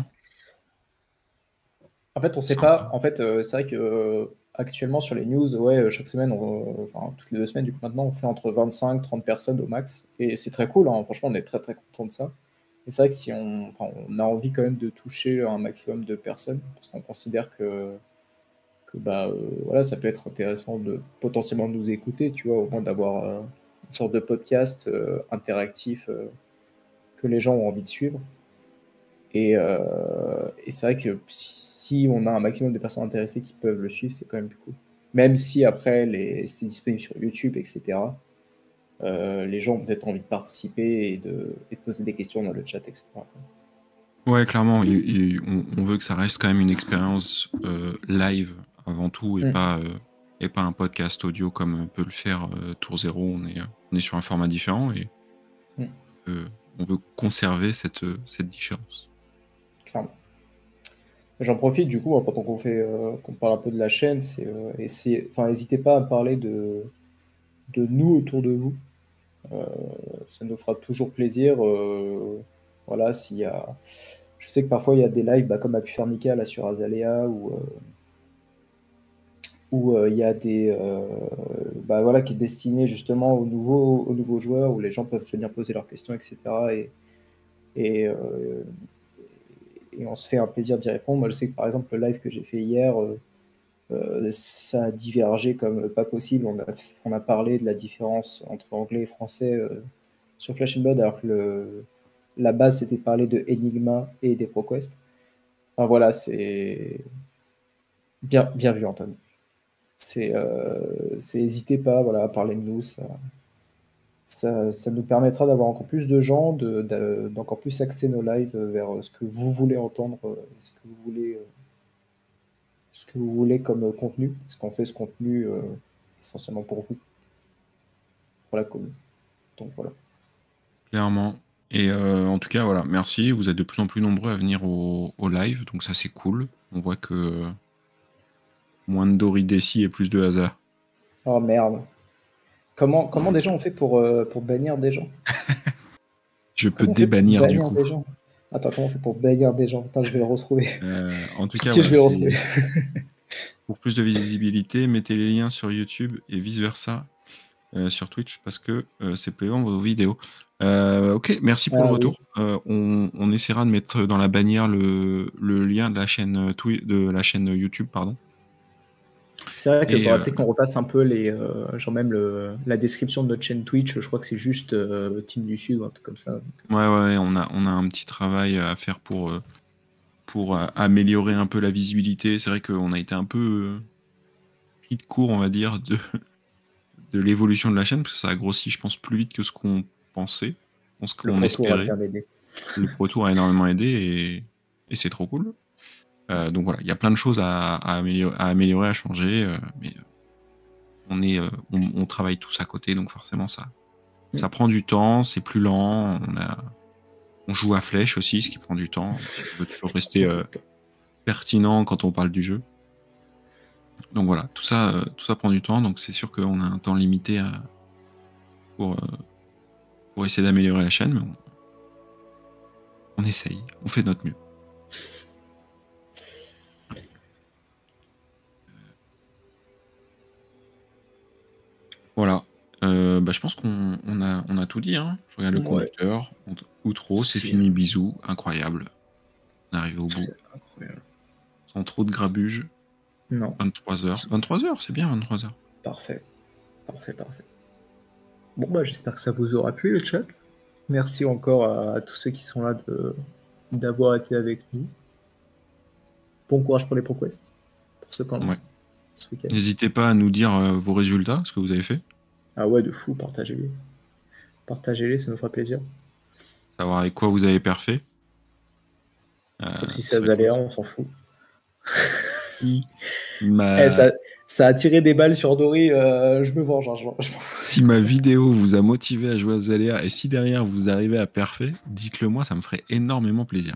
En fait, on sait pas. Sympa. En fait, euh, c'est vrai que euh, actuellement sur les news, ouais, euh, chaque semaine, on- enfin toutes les deux semaines, du coup maintenant, on fait entre vingt-cinq, trente personnes au max, et c'est très cool. Hein. Franchement, on est très très content de ça. Et c'est vrai que si on, enfin, on a envie quand même de toucher un maximum de personnes, parce qu'on considère que, que bah euh, voilà, ça peut être intéressant de potentiellement nous écouter, tu vois, au moins d'avoir euh, une sorte de podcast euh, interactif euh, que les gens ont envie de suivre. Et, euh, et c'est vrai que si on a un maximum de personnes intéressées qui peuvent le suivre, c'est quand même plus cool. Même si après les, c'est disponible sur YouTube, et cetera, euh, les gens ont peut-être envie de participer et de, et de poser des questions dans le chat, et cetera. Ouais, clairement, il- il- on, on veut que ça reste quand même une expérience euh, live avant tout et Mm. pas, euh, et pas un podcast audio comme peut le faire euh, Tour Zéro. On est, on est sur un format différent et Mm. euh, on veut conserver cette, cette différence. Clairement. J'en profite du coup, hein, pendant qu'on fait, euh, qu'on parle un peu de la chaîne, c'est euh, essayer, enfin, n'hésitez pas à parler de, de nous autour de vous. Euh, Ça nous fera toujours plaisir. Euh, voilà, s'il y a, je sais que parfois il y a des lives, bah, comme a pu faire Mika là sur Azalea, ou euh, où euh, il y a des, euh, bah, voilà, qui est destiné justement aux nouveaux, aux nouveaux joueurs, où les gens peuvent venir poser leurs questions, et cetera. Et, et, euh, et on se fait un plaisir d'y répondre. Moi, je sais que par exemple, le live que j'ai fait hier, euh, euh, ça a divergé comme pas possible. On a, on a parlé de la différence entre anglais et français euh, sur Flash and Blood, alors que le, la base c'était parler de Enigma et des ProQuest. Enfin voilà, c'est bien, bien vu, Antoine. C'est, euh, c'est n'hésitez pas, voilà, à parler de nous. Ça, ça, ça nous permettra d'avoir encore plus de gens, de, de- d'encore plus axer nos lives vers ce que vous voulez entendre, euh, ce que vous voulez, euh, ce que vous voulez comme euh, contenu, parce qu'on fait ce contenu euh, essentiellement pour vous, pour la commune. Donc voilà. Clairement. Et euh, en tout cas, voilà, merci. Vous êtes de plus en plus nombreux à venir au, au live, donc ça c'est cool. On voit que euh, moins de Doridessi et plus de hasard. Oh merde. Comment, comment déjà on fait pour, euh, pour bannir des gens? Je peux Comment on fait pour débannir du bannir coup. des gens? Attends, comment on fait pour bannir des gens? Attends, je vais le retrouver. Euh, en tout cas, Pitié, je voilà, vais le c'est retrouver. pour plus de visibilité, mettez les liens sur YouTube et vice-versa euh, sur Twitch parce que euh, c'est payant vos vidéos. Euh, ok, merci pour le Ah oui. retour. Euh, on, on essaiera de mettre dans la bannière le, le lien de la chaîne Twi- de la chaîne YouTube, pardon. C'est vrai qu'il Et faudrait euh, peut-être qu'on refasse un peu les, euh, genre même le, la description de notre chaîne Twitch. Je crois que c'est juste euh, Team du Sud ou un truc comme ça. Donc, ouais, ouais, on a, on a un petit travail à faire pour, euh, pour euh, améliorer un peu la visibilité. C'est vrai qu'on a été un peu euh, pris de court, on va dire, de, de l'évolution de la chaîne, parce que ça a grossi, je pense, plus vite que ce qu'on pensait, ce le qu'on Pro Tour a espérait. bien aidé. Le Pro Tour a énormément aidé et, et c'est trop cool. Euh, donc voilà, il y a plein de choses à, à, améliorer, à, améliorer, à changer, euh, mais on, est, euh, on, on travaille tous à côté, donc forcément ça, Mm. ça prend du temps, c'est plus lent, on, a, on joue à flèche aussi, ce qui prend du temps, on veut toujours rester euh, pertinent quand on parle du jeu. Donc voilà, tout ça, euh, tout ça prend du temps, donc c'est sûr qu'on a un temps limité à, pour, euh, pour essayer d'améliorer la chaîne, mais on, on essaye, on fait de notre mieux. Voilà. Euh, bah, je pense qu'on on a, on a tout dit. Hein. Je regarde le Ouais. conducteur. Outro, c'est Si. fini, bisous. Incroyable. On est arrivé au bout. C'est incroyable. Sans trop de grabuge. Non. vingt-trois heures. vingt-trois heures, c'est bien vingt-trois heures. Parfait. Parfait, parfait. Bon, bah, j'espère que ça vous aura plu, le chat. Merci encore à, à tous ceux qui sont là de, d'avoir été avec nous. Bon courage pour les ProQuest. Pour ceux qui en ont Ouais. ce week-end. N'hésitez pas à nous dire euh, vos résultats, ce que vous avez fait. Ah ouais, de fou, partagez-les. Partagez-les, ça nous fera plaisir. Savoir avec quoi vous avez perfait. Euh, Sauf si ce c'est serait cool. Azalea, on s'en fout. Ma... Eh, ça, ça a tiré des balles sur Dory, euh, je me venge. Hein, je, je... Si ma vidéo vous a motivé à jouer à Azalea et si derrière vous arrivez à parfait, dites-le moi, ça me ferait énormément plaisir.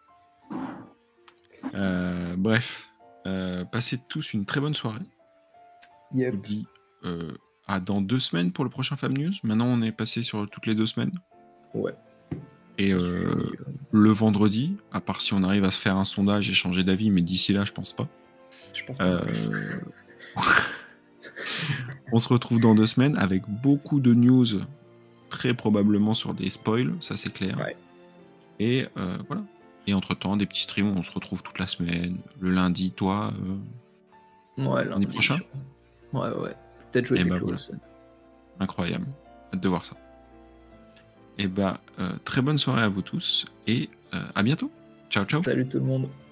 Euh, bref, euh, passez tous une très bonne soirée. Yep. Je vous dis euh, à dans deux semaines pour le prochain Fab News. Maintenant, on est passé sur toutes les deux semaines. Ouais. Et euh, le vendredi, à part si on arrive à se faire un sondage et changer d'avis, mais d'ici là, je pense pas. Je pense pas. Euh... on se retrouve dans deux semaines avec beaucoup de news, très probablement sur des spoils, ça c'est clair. Ouais. Et euh, voilà. Et entre-temps, des petits streams où on se retrouve toute la semaine. Le lundi, toi. Euh... Ouais, lundi, lundi prochain. Sur... Ouais, ouais. Peut-être jouer avec voilà. Incroyable. Hâte de voir ça. Et bah, euh, très bonne soirée à vous tous et euh, à bientôt. Ciao, ciao. Salut tout le monde.